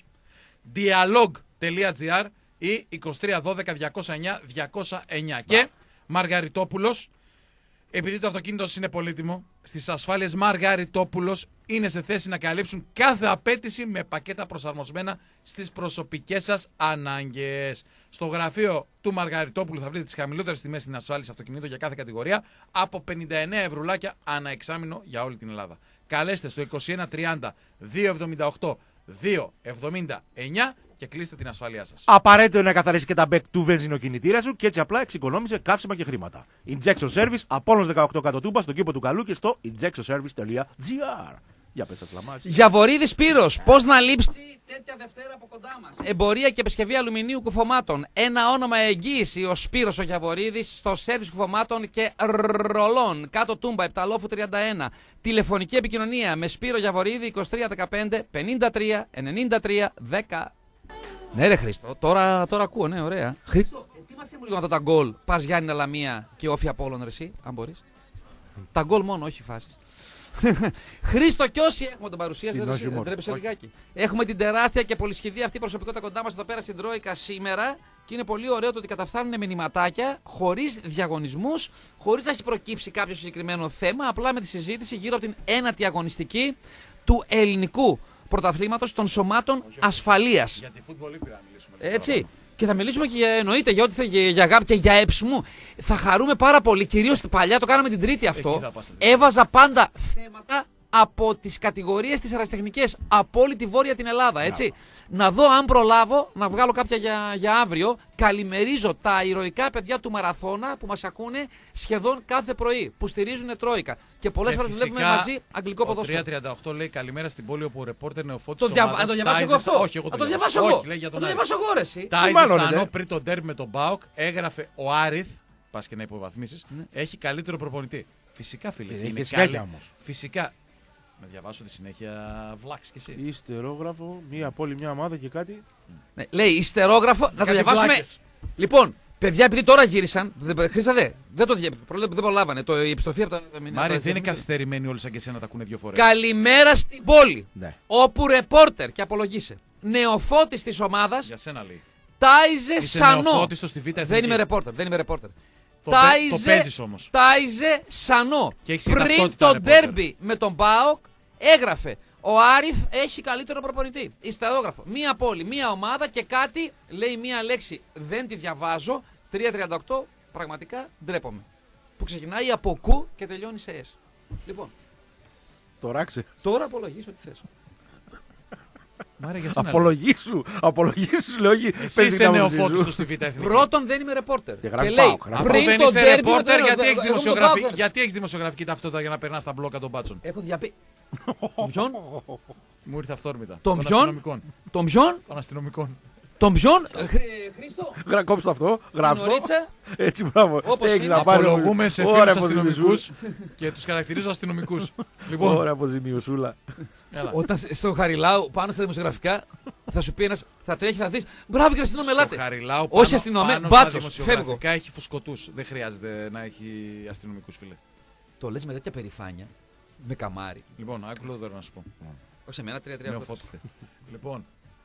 dialog.gr ή είκοσι τρία δώδεκα διακόσια εννιά διακόσια εννιά. Και Μαργαριτόπουλος, επειδή το αυτοκίνητο σας είναι πολύτιμο, στις ασφάλειες Μαργαριτόπουλος είναι σε θέση να καλύψουν κάθε απέτηση με πακέτα προσαρμοσμένα στις προσωπικές σας ανάγκες. Στο γραφείο του Μαργαριτόπουλου θα βρείτε τις χαμηλότερες τιμές στην ασφάλιση αυτοκινήτων για κάθε κατηγορία από πενήντα εννέα ευρουλάκια ανά εξάμηνο για όλη την Ελλάδα. Καλέστε στο είκοσι ένα τριάντα δύο εβδομήντα οκτώ δύο εβδομήντα εννιά και κλείστε την ασφάλειά σας. Απαραίτητο είναι να καθαρίσει και τα μπέκ του βενζινοκινητήρα σου και έτσι απλά εξοικονόμησε καύσιμα και χρήματα. Injection Service, Απόλλωνας δεκαοκτώ κάτω Τούμπα, στον κήπο του Καλού και στο injection service τελεία gr. Για πες σας λαμάζει. Γιαβορίδης Σπύρος, πώς να λείψει τέτοια Δευτέρα από κοντά μας. Εμπορία και επισκευή αλουμινίου κουφωμάτων. Ένα όνομα εγγύηση, ο Σπύρος ο Γιαβορίδης, στο σέρβις κουφωμάτων και ρολών. Κάτω Τούμπα, Επταλόφου τριάντα ένα. Τηλεφωνική επικοινωνία με Σπύρο Γιαβορίδη είκοσι τρία δεκαπέντε πενήντα τρία ενενήντα τρία δέκα. Ναι, ρε Χρήστο, τώρα, τώρα ακούω, ναι, ωραία. Χρήστο, ετοίμασε μου λίγο αυτά τα γκολ. Πας Γιάννη Λαμία και Όφη Απόλλων, ρε εσύ, αν μπορείς. Τα γκολ μόνο, όχι φάσεις. Χρήστο και όσοι έχουμε τον παρουσίαση, Την δεν όχι το μόνο. ντρέπεσαι Όχι. λιγάκι. Έχουμε την τεράστια και πολυσχηδή αυτή προσωπικότητα κοντά μας εδώ πέρα στην Τρόικα σήμερα και είναι πολύ ωραίο το ότι καταφθάνουν μηνυματάκια χωρίς διαγωνισμούς, χωρίς να έχει προκύψει κάποιο συγκεκριμένο θέμα, απλά με τη συζήτηση γύρω από την ένατη αγωνιστική του ελληνικού πρωταθλήματος των σωμάτων ασφαλείας. Για τη φούτμπολ ήπειρα να μιλήσουμε. Έτσι. Και θα μιλήσουμε και για, εννοείται για ό,τι θέλει, για, για αγάπη και για έψμου. Θα χαρούμε πάρα πολύ. Κυρίως παλιά το κάναμε την Τρίτη αυτό. Εκεί θα πας. Έβαζα πάντα θέματα από τις κατηγορίες τις αεραστεχνικές από όλη τη Βόρεια την Ελλάδα. Έτσι. Να δω αν προλάβω να βγάλω κάποια για, για αύριο. Καλημερίζω τα ηρωικά παιδιά του Μαραθώνα που μας ακούνε σχεδόν κάθε πρωί. Που στηρίζουν Τρόικα. Και πολλές Και φορές βλέπουμε φυσικά, μαζί αγγλικό Ο ποδόσφαιρο. τρία τριάντα οκτώ λέει καλημέρα στην πόλη όπου ο ρεπόρτερ νεοφώτης Το, της δια... ομάδας Α, το διαβάσω εγώ τάιζε- αυτό. Όχι, εγώ Α, το το διαβάσω. διαβάσω εγώ. Όχι, λέει για Α, τον το Άρη. διαβάσω εγώ, ρε, εσύ. Τάιζε μάλλον, Σανό ναι. πριν τον τέρμι με τον Μπάουκ, έγραφε ο Άρηθ, πας και να υποβαθμίσεις, Ναι. έχει καλύτερο προπονητή. Φυσικά, φίλε. Ε, είναι έχει συνέχεια καλή- όμως. Φυσικά. Να διαβάσω τη συνέχεια βλάξ και εσύ. Ιστερόγραφο, μία πόλη, μία ομάδα και κάτι. Ναι, λέει ιστερόγραφο, να το διαβάσουμε. Βλάκες. Λοιπόν, παιδιά, επειδή τώρα γύρισαν. Χρήστα δε, δεν το δια... δεν προλάβανε. Το, η επιστροφή από τα. Μάρια, δεν είναι καθυστερημένοι όλοι σαν και εσένα να τα ακούνε δύο φορές. Καλημέρα στην πόλη. Ναι. Όπου ρεπόρτερ, και απολογείσαι, νεοφώτης της ομάδας. Για σένα λέει. Τάιζε Είσαι Σανό. νεοφώτιστος στη Β' Εθνική. Δεν είμαι ρεπόρτερ. Δεν είμαι ρεπόρτερ. Το, Τάιζε, το παίζεις όμως. Τάιζε Σανό. Και έχεις Πριν ταυτότητα το ρεπόρτερ. ντέρμπι με τον Πάοκ έγραφε ο Άριθ έχει καλύτερο προπονητή. Ιστερόγραφο. Μία πόλη, μία ομάδα και κάτι λέει μία λέξη. Δεν τη διαβάζω. τρία τριάντα οκτώ. Πραγματικά ντρέπομαι. Που ξεκινάει από κου και τελειώνει σε S. Λοιπόν, Το ράξε. τώρα απολογήσω τι θες. Μάρια, για σένα. Απολογήσου. Απολογήσου, λέω. Όχι. Εσύ πες είσαι την άποψή νεοφώτιστος σου. στη Β' Εθνική. Πρώτον, δεν είμαι ρεπόρτερ. Και γράφει λέει, Πάοκ, γράφει. Αφού πριν δεν το είσαι ντέρμπι, ρεπόρτερ, εγώ- γιατί εγώ- έχεις εγώ- δημοσιογραφη- εγώ- γιατί έχεις δημοσιογραφική ταυτότητα για να περνάς τα μπλόκα των μπάτσων. Έχω διαπεί. Τον ποιον? Μου ήρθε αυθόρμητα. Τον Των ποιον? αστυνομικών. Τον ποιον? Των αστυνομικών. Τον ποιον? Ε, Χρ- ε, Χρήστο. Γρα- Κόψτε αυτό. Γράψτε το. Νωρίτσα. Έτσι, μπράβο. Όπως Έχεις είναι. να πάρεις- Απολογούμε σε Ωραία φίλους αστυνομικούς αποζημιωσούλα. και τους χαρακτηρίζω αστυνομικούς. Λοιπόν, Ωραία αποζημιωσούλα. έλα. Όταν σε- στο Χαριλάου πάνω στα δημοσιογραφικά θα σου πει ένας, θα τρέχει, θα δεις. Μπράβο κύριε αστυνόμο, Στο ελάτε. Χαριλάου Όχι πάνω- αστυνομία, πάνω στα μπάτσος, δημοσιογραφικά έχει φουσκωτούς. Δεν χρειάζεται να έχει αστυνομικούς, φίλε. Το λες με τέτοια περηφάνεια. Με καμάρι. Λοιπόν, άκουλο τώρα να σου πω. Όχι σε μένα, τρία τρία. Νεοφώτιστε. Λοιπόν,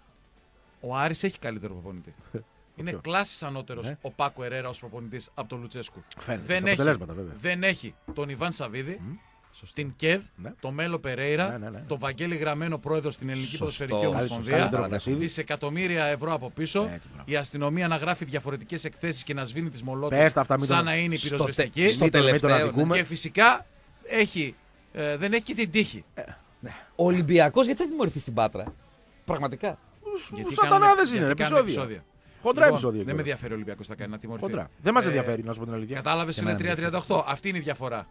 ο Άρης έχει καλύτερο προπονητή. Είναι Ποιο? κλάσης ανώτερος Ναι. ο Πάκο Ερέρα ως προπονητής από τον Λουτσέσκου. Φαίνεται Δεν στα έχει, αποτελέσματα, βέβαια. δεν έχει τον Ιβάν Σαββίδη, Μμ. την ΚΕΔ, Ναι. τον Μέλο Περέιρα, Ναι, ναι, ναι. τον Βαγγέλη Γραμμένο πρόεδρο στην Ελληνική Σωστό. Ποδοσφαιρική Καλύτερο, Ομοσπονδία, καλύτερο Βρασίδη. δισεκατομμύρια ευρώ από πίσω, Έτσι, μπράβο. η αστυνομία να γράφει διαφορετικές εκθέσεις και να σβήνει τις μολότες Πες τα αυτά, μην σαν τον- να είναι η στο πυροσβεστική. τε- στο Μην τον- μην τον τελευταίο, αδικούμε. Και φυσικά έχει, ε, δεν έχει και την τύχη. Ο Ολυμπιακός γιατί θα τιμωρηθεί στην Πάτρα. Πραγματικά. Γιατί Σατανάδες κάνουν- είναι, γιατί κάνουν επεισόδια. Χοντρά Λοιπόν, επεισόδια. δεν με κιόλας. ενδιαφέρει ο Ολυμπιακός θα κάνει να τιμωρηθεί. Χοντρά. Δεν μας Ε, ενδιαφέρει, να σου πω την αλήθεια. Κατάλαβες, είναι εμένα τρία τριάντα οκτώ. Αυτή είναι η διαφορά.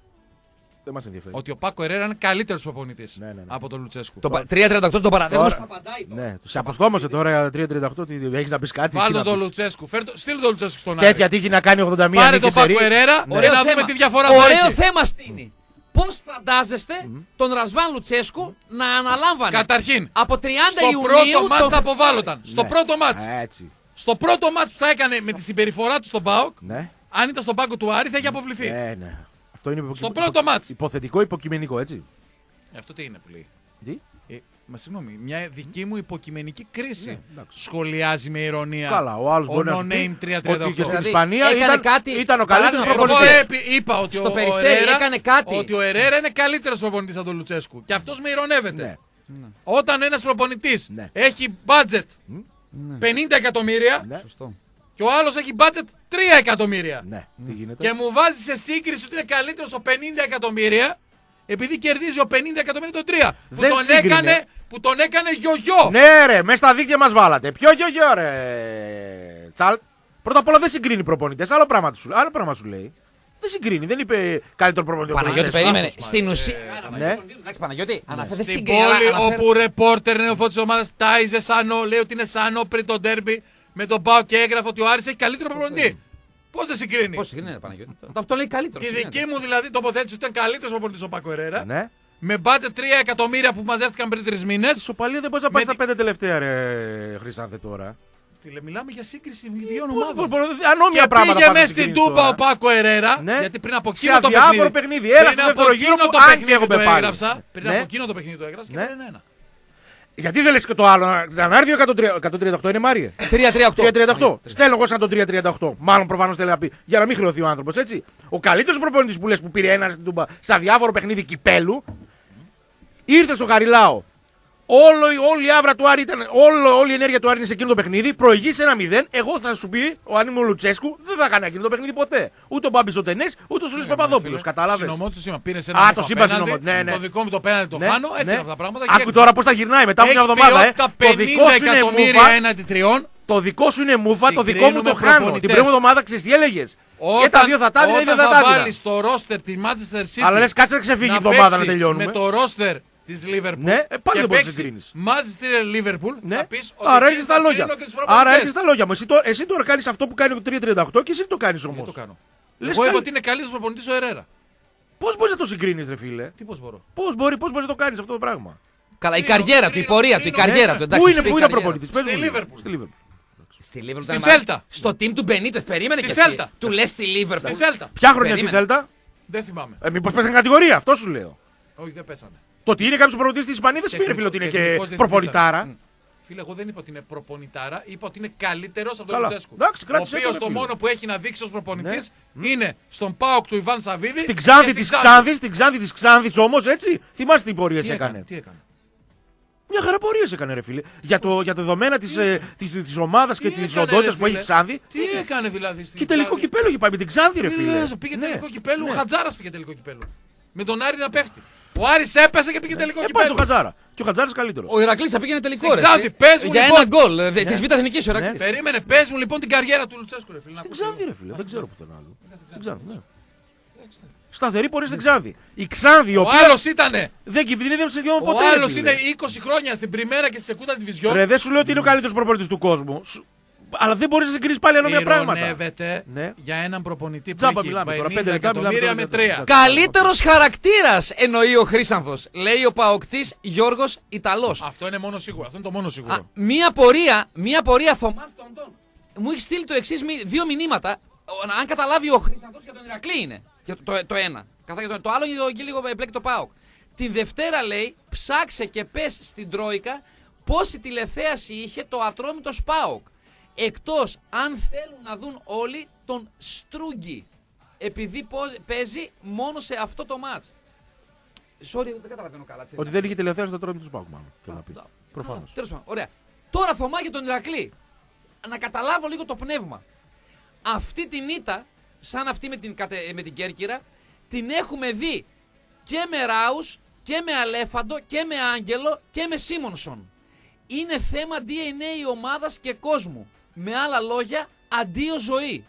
Δεν μας ενδιαφέρει. Ότι ο Πάκο Ερέρα είναι καλύτερος προπονητής Ναι, ναι, ναι. από τον Λουτσέσκου. Το πα- τρία τριάντα οκτώ τον παραδέχομαι. Τώρα- Παπαντάει. Ναι, σε αποστόμωσε τώρα τρία τριάντα οκτώ. Τι έχεις να πεις κάτι. τι Βάλτε να τον πεις. Λουτσέσκου. Φέρ το- Στείλ τον Λουτσέσκου στον Άρη. Τέτοια τύχη να κάνει ογδόντα μία Πάρε τον νίκες σε Πάκο ρί. Ερέρα Ναι. και να δούμε τι διαφορά θα Ωραίο έχει. θέμα στείνει. Πώς φαντάζεστε τον Ρασβάν Λουτσέσκου να αναλάμβανε Καταρχήν, από τριάντα στο Ιουνίου πρώτο μάτς το- θα αποβάλλονταν. Στο Ναι. πρώτο μάτς. Έτσι. Στο πρώτο μάτς που θα έκανε με τη συμπεριφορά του στον ΠΑΟΚ, Ναι. αν ήταν στον πάγκο του Άρη θα είχε αποβληθεί. Ε, ναι. Αυτό είναι υποκει- Στο πρώτο μάτς. Υποθετικό, υποκειμενικό, έτσι. Ε, Αυτό τι είναι που λέει. Τι. Ε, μα συγγνώμη, μια δική μου υποκειμενική κρίση Ναι, εντάξει. σχολιάζει με ηρωνία. Καλά, ο άλλος ο μπορεί να σου No πει Name τρία τριάντα οκτώ. ότι και στην Δηλαδή, Ισπανία έκανε ήταν, κάτι ήταν ο καλύτερος παράδειγμα, Εγώ προπονητής. έπι- είπα ότι Στο ο, Περιστέρι ο Ερέρα, έκανε κάτι. ότι ο Ερέρα είναι καλύτερος προπονητής από τον Λουτσέσκου. Και αυτός με ηρωνεύεται. Ναι. Όταν ένας προπονητής Ναι. έχει budget Ναι. πενήντα εκατομμύρια Ναι. Σωστό. και ο άλλος έχει budget τρία εκατομμύρια. Ναι, τι γίνεται. Και μου βάζει σε σύγκριση ότι είναι καλύτερος ο πενήντα εκατομμύρια επειδή κερδίζει ο πενήντα εκατομμύρια το τρία. Που Δεν τον, σύγκρινε. έκανε, που τον έκανε γιογιό. Ναι, ρε, μέσα στα δίκτυα μας βάλατε. Ποιο γιο, ρε. Τσαλ. Πρώτα απ' όλα δεν συγκρίνει προπονητές. Άλλο πράγμα σου, άλλο πράγμα σου λέει. Δεν συγκρίνει, δεν είπε καλύτερο προπονητή. από τον Παναγιώτη, Λουτσέσκου. περίμενε. Άκουσμα, Στην ε, ουσία. ναι. Εντάξει, Παναγιώτη, αναφέρεται Στην συγκρίνει. πόλη αναφέρεται- όπου ρεπόρτερ νεοφώτης ομάδας τάιζε Σανό, λέει ότι είναι Σανό πριν τον ντέρμπι με τον Πάο και έγραφε ότι ο Άρης έχει καλύτερο προπονητή. Πώς δεν συγκρίνει. Πώς συγκρίνει, Παναγιώτη. Το- Αυτό λέει καλύτερο. Τη συγκρίνεται. δική μου δηλαδή τοποθέτηση ότι ήταν καλύτερος προπονητής ο Πάκο Ερέρα. Ναι. Με budget τρία εκατομμύρια που μαζεύτηκαν πριν τρεις μήνες. Σοπαλία δεν μπορεί να πάει Με στα τη- πέντε τελευταία, ρε Χρυσάνθε τώρα. Φίλε, μιλάμε για σύγκριση δύο Πώς- ομάδων. πώς- πώς- Ανώμια Και πράγματα πήγε πας να μέσα στην συγκρίνεις Τούμπα τώρα. ο Πάκο Ερέρα. Ναι. Γιατί πριν από Σε εκείνο το αδιάφορο παιχνίδι. παιχνίδι. Έλα πριν στο από δεύτερο εκείνο γύρο το που αν και παιχνίδι έχουμε το πάρει. έγραψα. Πριν Ναι. από εκείνο το παιχνίδι το έγραψα και Ναι. πήρε ένα. Γιατί δεν λες και το άλλο, να να έρθει ο εκατόν τριάντα οκτώ, είναι Μάριε. τρία τρία οκτώ. τρία τριάντα οκτώ. Στέλνω εγώ σαν τον τρία τριάντα οκτώ. Μάλλον προφανώς θέλει να πει. Για να μην χρεωθεί ο άνθρωπος, έτσι. Ο καλύτερος προπονητής που λες που πήρε ένα στην Τούμπα σε αδιάφορο παιχνίδι κυπέλου ήρθε στο Χαριλάο. Όλο, όλη η άβρα του Άρη ήταν. Όλο, όλη η ενέργεια του Άρη είναι σε εκείνο το παιχνίδι. Προηγεί ένα μηδέν. Εγώ θα σου πει, ο αν ήμουν ο Λουτσέσκου, δεν θα έκανε εκείνο το παιχνίδι ποτέ. Ούτε ο Μπάμπη ο Τενές, ούτε ο Σουλής Παπαδόπουλος. Κατάλαβε. Συνομότης το σήμα. Πήρε ένα Α, μόφο το σύμπαν απέναντι, συνομότη. Ναι, ναι. Το δικό μου το πέναντι το Ναι, χάνω. Έτσι ναι. είναι αυτά τα πράγματα. Άκου τώρα πώς θα γυρνάει μετά από μια Έχεις εβδομάδα. Ε. ποιότητα Το δικό πενήντα σου είναι εκατομμύρια μούβα. έναντι τριών. Το δικό σου είναι μούβα, το δικό μου Συγκρίνουμε το χάνω. προπονητές. Την προηγούμενη εβδομάδα ξέρει τι έλεγε. Και τα δύο θα τα έδινα ή δεν θα τα βάλει έδινα. στο ρόστερ τη Manchester City. Αλλά λες κάτσε να ξεφύγει η να εβδομάδα να παίξει τελειώνουμε. Με το ρόστερ τη Liverpool. Ναι, ε, πάλι και δεν μπορείς να παίξει συγκρίνεις. Manchester Liverpool. Ναι. Θα πεις ότι Άρα εκεί έχεις θα τα λόγια. κρίνω και τους Άρα προπονητές. έχεις τα λόγια μου. Εσύ, το, εσύ τώρα κάνεις αυτό που κάνει ο τρία τριάντα οκτώ και εσύ το κάνεις Δεν το όμως. κάνω. Λες Εγώ είπα καλή- ότι είναι καλύτερος προπονητής ο Ερέρα. Πώς μπορείς να το συγκρίνεις, ρε φίλε? Τι πώς μπορώ. Πώς μπορεί, πώς μπορείς να το κάνεις αυτό το πράγμα? Καλά, η καριέρα του, η πορεία του, η καριέρα του. Πού είναι, πού ήταν προπονητής? Στη Λίβερπουλ. Στη Λίβερπουλ. Στη Λίβερπουλ. Στη Θέλτα. Στο team του Μπενίτες, περίμενε Στη και εσύ. Θέλτα. Του λες στη Λίβερπουλ. Στη Θέλτα. Ποια χρονιά στη Περίμενε. Θέλτα? Δεν θυμάμαι. Ε, μήπως πέσανε κατηγορία, αυτό σου λέω. Όχι, δεν πέσανε. Το ότι είναι κάποιος προπονητής της Ισπανίας δεν σημαίνει, φίλε, ότι είναι και Τεχνικός προπονητάρα. Φίλε, εγώ δεν είπα ότι είναι προπονητάρα, είπα ότι είναι καλύτερος από τον Καλά. Λουτσέσκου. Εντάξει, Ο κράτησε οποίος το, το φίλε. μόνο που έχει να δείξει ως προπονητής είναι στον ΠΑΟΚ του Ιβάν Σαββίδη. Στην Ξάνθη και της στη Ξάνθης, στην Ξάνθη της Ξάνθης όμως, έτσι. Θυμάστε τι πορείες Τι έκανε. έκανε. Τι έκανε. Μια χαρά πορείες έκανε, ρε φίλε. Για, το, για τα δεδομένα της, ε, της, της ομάδας και Τι της έκανε, οντότητας ρε, που έχει η φίλε. Ξάνθη. Τι έκανε δηλαδή στην Και τελικό Ξάνθη. κυπέλο έχει πάει με την Ξάνθη, ρε Τι φίλε. λες, πήγε Ναι. τελικό κυπέλο. Ναι. Ο Χατζάρας πήγε τελικό κυπέλο. Με τον Άρη να πέφτει. Ο Άρης έπεσε και πήγε τελικό Ε, πάει κυπέλο. το Χατζάρα. Και ο Χατζάρας καλύτερος. Ο Ηρακλής θα πήγαινε τελικό. Στην ρε. Ξάνθη, πες μου, Για λοιπόν. ένα γκολ ε, της Β' Εθνικής ο Ηρακλής. Περίμενε, πες μου λοιπόν την καριέρα του Λουτσέσκου, ρε φίλε. να Στην ακούσω Ξάνθη, λίγο. ρε φίλε. Δεν ξέρω πουθενά άλλο. Στην Ξάνθη, ναι. Σταθερή πορεία στην Ξάνθη. Η Ξάνθη, η Ο οποία άλλος ήτανε. δεν κυβερνήθηκε σε δυο Ο ποτέ. ρε άλλος φίλε. είναι είκοσι χρόνια στην Πριμέρα και στη Σεκούντα Διβιζιόν. Ρε, δεν σου λέω ότι είναι ο καλύτερος προπονητής του κόσμου. Σου- Αλλά δεν μπορείς να συγκρίνεις πάλι ανώμια πράγματα. Ειρωνεύεται Ναι. για έναν προπονητή που Τζάμπα έχει μιλάμε τώρα, πενήντα πέντε λεπτά μιλάμε εκατομμύρια τώρα με για το- τρία. Καλύτερος χαρακτήρας εννοεί ο Χρήσανθος. Λέει ο Παοκτσής Γιώργος Ιταλός. Αυτό είναι μόνο σίγουρο. Αυτό είναι το μόνο Α, σίγουρο. μία πορεία, μία πορεία Θωμάς Τοντών. Μου έχει στείλει το εξής μη- δύο μηνύματα. Ο- Αν καταλάβει ο Χρήσανθος για τον Ηρακλή είναι. Για το, το, το ένα. Καθά για το, το άλλο για το, και λίγο μπλέκει το ΠΑΟΚ. Την Δευτέρα λέει ψάξε και πες στην Τρόικα πόση τηλεθέαση είχε το Ατρόμητος ΠΑΟΚ. Εκτός αν θέλουν να δουν όλοι τον Στρούγκι. Επειδή πο- παίζει μόνο σε αυτό το μάτς. Sorry, δεν καταλαβαίνω καλά. τι Ότι δεν είχε τηλεθέαση στο τρόπο του Σπάκου, μάλλον. Θέλω να πει. Προφανώς. Τέλος πάντων, ωραία. Τώρα Θωμά για τον Ηρακλή. Να καταλάβω λίγο το πνεύμα. Αυτή την ήττα, σαν αυτή με την, κατε- με την Κέρκυρα, την έχουμε δει και με Ράους και με Αλέφαντο και με Άγγελο και με Σίμονσον. Είναι θέμα ντι εν έι ομάδας και κόσμου. Με άλλα λόγια, αντίο ζωή.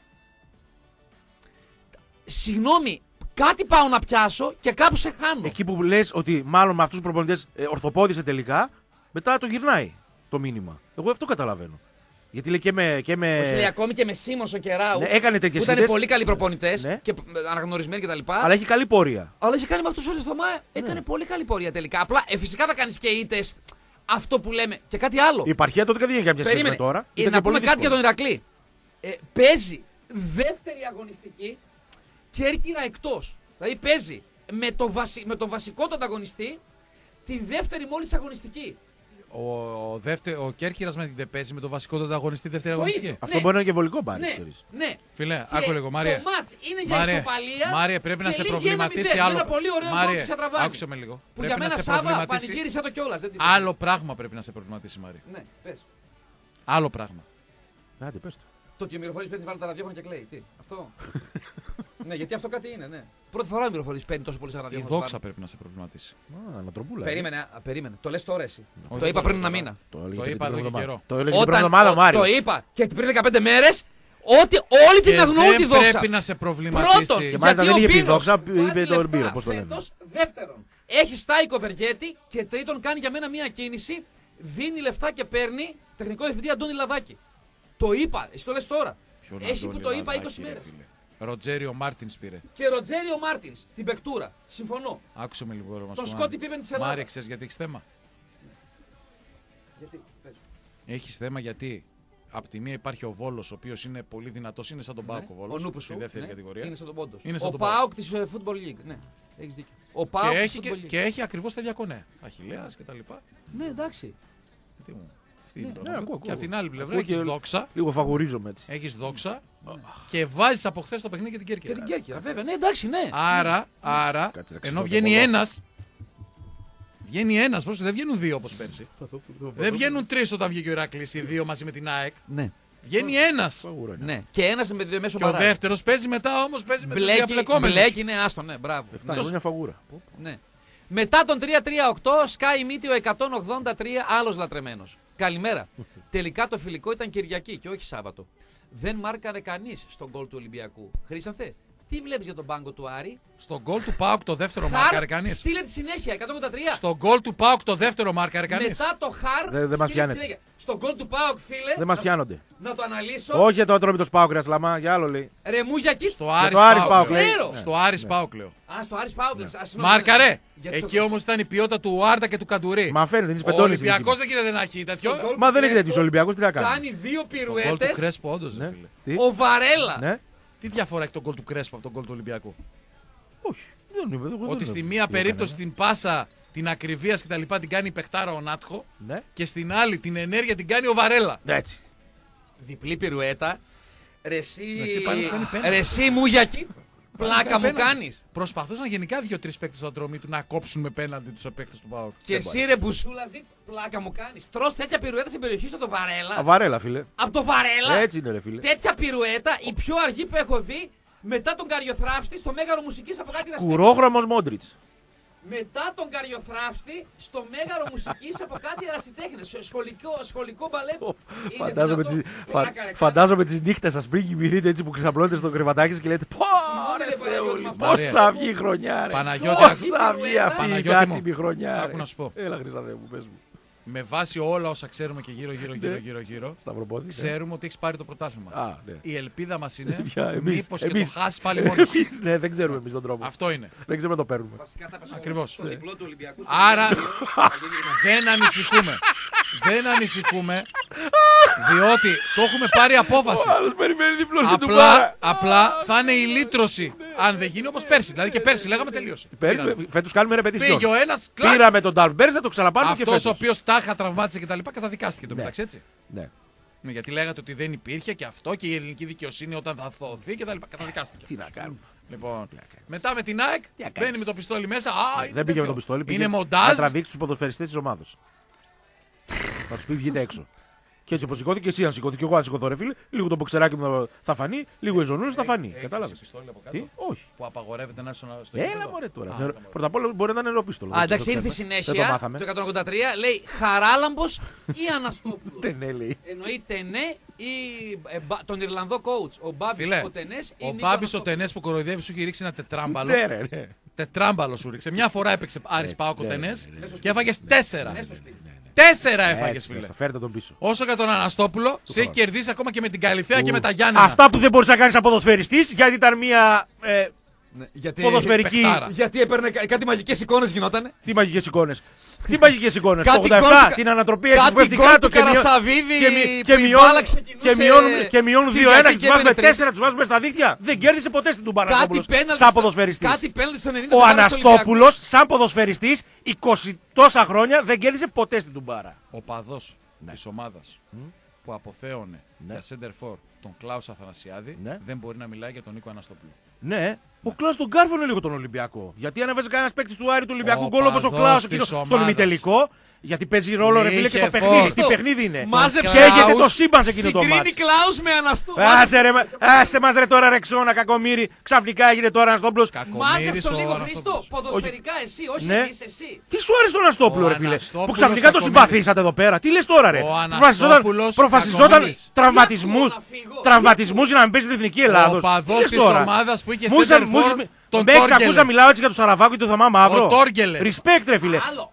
Συγγνώμη, κάτι πάω να πιάσω και κάπου σε χάνω. Εκεί που λες ότι μάλλον με αυτούς τους προπονητές ε, ορθοπόδησε τελικά, μετά το γυρνάει το μήνυμα. Εγώ αυτό καταλαβαίνω. Γιατί λέει και με. Και με... Όχι, λέει, ακόμη και με Σίμονσον και Ράους, Ναι, έκανε που τέτοιες ήταν ήττες. πολύ καλοί προπονητές Ναι. και ε, αναγνωρισμένοι κτλ. Αλλά έχει καλή πορεία. Αλλά είχε κάνει με αυτού όλου Θωμά, έκανε πολύ καλή πορεία τελικά. Απλά ε, φυσικά θα κάνει και ήττες. Αυτό που λέμε. Και κάτι άλλο. Η επαρχία τότε δεν είχε καμιά σχέση με Περίμενε. τώρα. Ε, Ήταν να και πούμε πολύ κάτι για τον δύσκολο. Ηρακλή. Ε, παίζει δεύτερη αγωνιστική Κέρκυρα εκτός. Δηλαδή παίζει με, το βασι... με τον βασικό του ανταγωνιστή τη δεύτερη μόλις αγωνιστική. Ο, ο, δεύτερο, ο Κέρκυρας με την παίζει με το βασικό του ανταγωνιστή δεύτερη Το αγωνιστική. ίδιο. Αυτό Ναι. μπορεί να είναι και βολικό μπάρι, Ναι, ξέρεις. ναι. Φίλε, Και άκου λίγο, Μάρια. Το μάτς είναι για Μάρια, ισοπαλία. Μάρια, πρέπει να και σε λύγει προβληματίσει ένα μηδέν. άλλο. Ένα πολύ ωραίο γκολ Μάρια, της Ατραβάνη. άκουσε με λίγο. Που Πρέπει για να μένα σε Σάβα προβληματίσει. πανηγύρισα το κιόλας. δεν τη Άλλο πράγμα πρέπει να σε προβληματίσει, Μάρια. Ναι, πες. Άλλο πράγμα. Άντε, πες το. Το ότι ο Μυροφορής παίρνει βάλει τα ραδιόφωνα και κλαίει. Τι, αυτό. Ναι, γιατί αυτό κάτι είναι, ναι. Πρώτη φορά ο Μυροφορής παίρνει τόσο πολύ στα Η ραδιόφωνα. δόξα πρέπει να σε προβληματίσει. Α, ανατροπούλα. Περίμενε, α, περίμενε. Το λες τώρα εσύ. Όχι, Το είπα το πριν λέω ένα τώρα. μήνα. Το, έλεγε Το την είπα εδώ προηγούμενη και εβδομάδα. καιρό. Το έλεγε την προηγούμενη εβδομάδα ο ο- Μάριος. το είπα και πριν δεκαπέντε μέρες ότι όλοι την Και αγνοούν τη δεν δόξα. πρέπει να σε προβληματίσει. Πρώτον, Και μάλιστα γιατί δεν ο είχε πει Πύρος δόξα, βάζει είπε τον λεφτά Πύρο, πώς το λένε. φέτος. Δεύτερον, έχει στάει κοβεργέτη και τρίτον κάνει για μένα μία κίνηση, δίνει λεφτά και παίρνει τεχνικό διευθυντή Αντώνη Λαδάκη. Το είπα, εσύ το λες τώρα. Ποιον Έχει Αντώνη που το είπα Λαδάκη, είκοσι ρε μέρες. φίλε. Ροτζέριο Μάρτιν πήρε. Και Ροτζέριο Μάρτινς, την παικτούρα. Συμφωνώ. Άκουσε με λίγο. ρε, μας Το πω, Σκότι Πίπεν της Μάρια, Ελλάδας. ξέρεις γιατί έχει θέμα. Γιατί, πες. Έχει θέμα γιατί από τη μία υπάρχει ο Βόλος, ο οποίος είναι πολύ δυνατός, είναι σαν τον Πάοκ ο Ο Βόλος. Νούπου Στη σου, δεύτερη ναι, κατηγορία. είναι σαν τον Πόντος. Είναι σαν Ο τον Πάοκ. Πάοκ της ε, Football League. Ναι, έχεις δίκιο. Ο Πάοκ Και της έχει, και, Football League. και έχει ακριβώς τα διακονέ. Αχιλλέας και τα λοιπά. Ναι, εντάξει. Τι μου. Αυτή είναι η Ναι, πραγματικότητα. ναι, ακούω, Και ακούω. από την άλλη πλευρά Ακούω έχει και- δόξα. Λίγο φαγουρίζομαι έτσι. Έχεις δόξα και βάζεις από χθες το παιχνίδι και την Κέρκυρα. Και την Κέρκυρα, βέβαια. Ναι, εντάξει, ναι. Άρα, άρα Κάτσε να ενώ ξεφύγω βγαίνει από εδώ. ένας. Βγαίνει ένας, πρόσεχε, δεν βγαίνουν δύο όπως πέρσι. Δεν βγαίνουν τρεις όταν βγήκε ο Ηράκλης, οι δύο μαζί με την ΑΕΚ. Ναι. Βγαίνει ένας. Φαγουρά είναι. Ναι. Και ένας με δύο μέσο Και ο παράδειγμα. δεύτερος παίζει μετά όμως παίζει με τους Μπλέκει, διαπλεκόμενους. μπλέκει, ναι, άστο, ναι, μπράβο. Εφτά Ναι. χρόνια φαγούρα. Ναι. Μετά τον τρία τρία οκτώ, Sky Meteor εκατόν ογδόντα τρία, άλλος λατρεμένος. Καλημέρα. Τελικά το φιλικό ήταν Κυριακή και όχι Σάββατο. Δεν μάρκαρε κανείς στον γκολ του Ολυμπιακού. Χρήσανθε, Τι βλέπεις για τον πάγκο του Άρη? Στον γκολ του ΠΑΟΚ το δεύτερο μάρκαρε κανείς. Στείλε τη συνέχεια, εκατόν ογδόντα τρία. Στον γκολ του ΠΑΟΚ το δεύτερο μάρκαρε κανείς. Μετά το Χαρ. Δεν δε μας πιάνεται. Στον γκολ του ΠΑΟΚ, φίλε. Δεν μας πιάνονται. Να το αναλύσω. Όχι για το ατρόμητο ΠΑΟΚ, ρε Σλαμά, για άλλο λέει. Ρεμού για κίτς. Στο Άρης Πάοκ. ΠΑΟΚ. λέει. Στο Άρης ΠΑΟΚ λέω. Α, στο Άρης ΠΑΟΚ. Μάρκαρε. Εκεί όμως ήταν η ποιότητα του Άρτα και του Καντουρί. Μα φαίνεται, είναι Ο σπεντώνης. Ολυμπιακός δεν γίνεται να έχει τέτοιο. Μα δεν έχει τέτοιους Ολυμπιακούς, τι να κάνει. Κάνει δύο Γκολ του πυρουέτες. Κρέσπο, όντως. ρε Ναι. φίλε. Τι? Ο Βαρέλα. Ναι. Τι διαφορά έχει τον γκολ του Κρέσπο από τον γκολ του Ολυμπιακού? Όχι. Δεν είναι, εγώ δεν Ότι στη είναι. μία Τι περίπτωση έκανε, την πάσα, την ακριβία κτλ. Την κάνει η παιχτάρα ο Νάτχο Ναι. και στην άλλη την ενέργεια την κάνει ο Βαρέλα. Έτσι. Διπλή πυρουέτα. Ρεσί. Εντάξει, πάλι κάνει πέναλτι. Ρεσί μου για κίτς. Πλάκα μου πέναλτι. κάνεις. Προσπαθούσαν γενικά δύο-τρεις παίκτες του Ατρόμη του να κόψουν με πέναντι τους παίκτες του ΠΑΟΚ. Και εσύ ρε Μπουσούλαζιτς, πλάκα μου κάνεις. Τρως τέτοια πυρουέτα στην περιοχή σου το Βαρέλα. Αβαρέλα, φίλε. Από το Βαρέλα. Έτσι είναι, ρε φίλε. Τέτοια πυρουέτα, η πιο αργή που έχω δει μετά τον Καριοθράφστη στο Μέγαρο Μουσικής από κάτι ερασιτέχνες. Κουρόχρωμος Μόντριτς. Μετά τον Καριοθράφστη στο Μέγαρο Μουσικής από κάτι ερασιτέχνες. Σχολικό, σχολικό μπαλέτ. Είναι Φαντάζομαι δυνατόν? τις, Πλάκα, φα, ρε, φαντάζομαι τις νύχτες σας πριν κοιμηθείτε έτσι που ξαπλώνετε στο κρεβατάκι σας και λέτε Πω Συγγνώμη, ρε ρε, Παναγιώτη, Θεούλη, μα πώς Μαρία. θα βγει η χρονιά ρε. Παναγιώτη, Πώς άκου- θα βγει αυτή η Παναγιώτη μου, άτιμη χρονιά άκου ρε. να σου πω. Έλα Χρυσαδέ μου, πες μου. Με βάση όλα όσα ξέρουμε και γύρω γύρω γύρω Ναι. γύρω, γύρω Σταυροπόδι. ναι. ξέρουμε ότι έχει πάρει το πρωτάθλημα. Α, ναι. Η ελπίδα μας είναι Παιδιά, εμείς, μήπως και το εμείς. χάσει πάλι μόνος σου. Εμείς, ναι, δεν ξέρουμε εμείς τον τρόπο. Αυτό είναι. Δεν ξέρουμε να το παίρνουμε. Βασικά θα πέσω Ακριβώς. στο διπλό του Ολυμπιακού. στο Άρα διπλό. δεν ανησυχούμε. Δεν ανησυχούμε. Διότι το έχουμε πάρει απόφαση. Ο άλλος περιμένει διπλό στην Απλά, τουμπάρα. απλά θα είναι η λύτρωση. Αν δεν γίνει όπως πέρσι. Δηλαδή και πέρσι λέγαμε τελείωσε. Παίρνουμε- Φέτος κάνουμε ρεπετησιόν. Πήγε ο ένας κλακ. Πήραμε τον Νταλμπέρ, θα το ξαναπάρουμε και Αυτός φέτος. ο οποίος τάχα τραυμάτισε και τα λοιπά καταδικάστηκε το Ναι. μεταξύ έτσι. Ναι. Ναι, γιατί λέγατε ότι δεν υπήρχε και αυτό και η ελληνική δικαιοσύνη όταν θα δοθεί και τα λοιπά. Καταδικάστηκε. Τι να κάνουμε. Λοιπόν, μετά με την ΑΕΚ να κάνεις. μπαίνει με το πιστόλι μέσα. Α, είναι Δεν πήγε με τέτοιο. τον πιστόλι. πήγε Είναι Να μοντάζ. τραβήξει του ποδοσφαιριστές της ομάδας. Θα τους πει βγείτε έξω. Και έτσι όπως σηκώθηκε, εσύ αν σηκώθηκε, και εγώ αν σηκωθώ ρε φίλε, λίγο το μποξεράκι μου θα φανεί, λίγο η ζωνούλα θα φανεί. Έχεις Κατάλαβες. πιστόλι από κάτω Τι, όχι. που απαγορεύεται να είσαι στο Έλα γήπεδο. μωρέ τώρα. Α, Νερο- έλα, μωρέ. Πρώτα απ' όλα μπορεί να είναι νεροπίστολο. Α, εντάξει, ήρθε η συνέχεια. μάθαμε. Το εκατόν ογδόντα τρία λέει Χαράλαμπος ή Αναστόπουλος. Δεν λέει. Εννοεί Τενέ ή ε, μπα- τον Ιρλανδό coach. Ο Μπάμπης Φίλε, ο Τενές ή ο Νίκο Μπάμπης ο Αναστόπουλος. Τενές που κοροϊδεύει σου έχει ρίξει ένα τετράμπαλο. Ναι, ρε, ναι. Τετράμπαλο σου ρίξε. Μια φορά έπαιξε Άρης Έτσι, Πάοκ ο ναι, Τενές ναι, ναι, ναι. και έφαγε τέσσερα. Ναι, στο σπίτι. Τέσσερα έφαγε, Έτσι, φίλε. πες, θα φέρτε τον πίσω. Όσο για τον Αναστόπουλο, σε έχει χρόνο. κερδίσει ακόμα και με την Καλυθέα και Ου. με τα Γιάννενα. Αυτά που δεν μπορείς να κάνεις σαν ποδοσφαιριστής γιατί ήταν μια ε, Ναι, γιατί, ποδοσφαιρική. παιχτάρα. γιατί έπαιρνε κα- κάτι μαγικές εικόνες γινότανε. Τι μαγικές εικόνες. Τι μαγικές εικόνες. Το Κάτι ογδόντα γκολ επτά του- την ανατροπή έτσι κάτι που πέφτει γκολ κάτω του και μειώ- Καρασαβίδη και μει- που και η μειώνουν- μπάλα ξεκινούσε και μειώνουν- και μειώνουν δύο ένα Κυριακή και του βάζουμε έβαινε τέσσερα, του βάζουμε στα δίχτυα. Δεν κέρδισε ποτέ στην Τουμπάρα Κάτι Αναστόπουλος πέναλτι σαν στο- ποδοσφαιριστής. Κάτι πέναλτι στο ενενήντα Ο στο Άρης Ολυμπιακού. Αναστόπουλος σαν ποδοσφαιριστής είκοσι τόσα χρόνια δεν κέρδισε ποτέ στην Τουμπάρα. Ο παδός της ομάδας που αποθέωνε Ναι. για center for τον Κλάους Αθανασιάδη Ναι. δεν μπορεί να μιλάει για τον Νίκο Αναστόπουλο. Ναι, ο Κλάους τον κάρφωνε λίγο τον Ολυμπιακό. Γιατί αν έβαζε κανένα παίκτη του Άρη του Ολυμπιακού Ο γκολ όπως ο παδός Κλάους της εκείνο ομάδας. στον ημιτελικό. Γιατί παίζει ρόλο ρε φίλε και Είχε το παιχνίδι. φως. Τι παιχνίδι είναι. Μάζεψε Καίγεται Κλάους. το σύμπαν σε εκείνο το Συγκρίνει μάτς. Κλάους με Αναστόπουλο. Άσε ρε, μα- άσε μας ρε τώρα Ρεξόνα, κακομύρι. Ξαφνικά έγινε τώρα Αναστόπουλος. Μάζεψε Κακομοίρης τον ο λίγο Αναστόπουλος. Χρήστο. Ποδοσφαιρικά εσύ, όχι Ναι. εμείς, εσύ. Τι σου άρεσε τον Αναστόπουλο, Ο ρε φίλε. Αναστόπουλος Που ξαφνικά τον κακομοίρης. συμπαθήσατε εδώ πέρα. Τι λες τώρα, ρε. Ο Προφασιζόταν, Αναστόπουλος προφασιζόταν κακομοίρης. τραυματισμούς. Τι ακούω να φύγω, Τραυματισμούς για να μην παίζει στην εθνική Ελλάδος. Ο παδός Τι λες της τώρα? ομάδας που είχε Μου είσαι- center μου είσαι- for τον με έχεις Τόργελε. ακούσει να μιλάω έτσι για τον Σαραβάκο και τον Θωμά Μαύρο. Ο Τόργελε. Respect, ρε φίλε. Άλλο.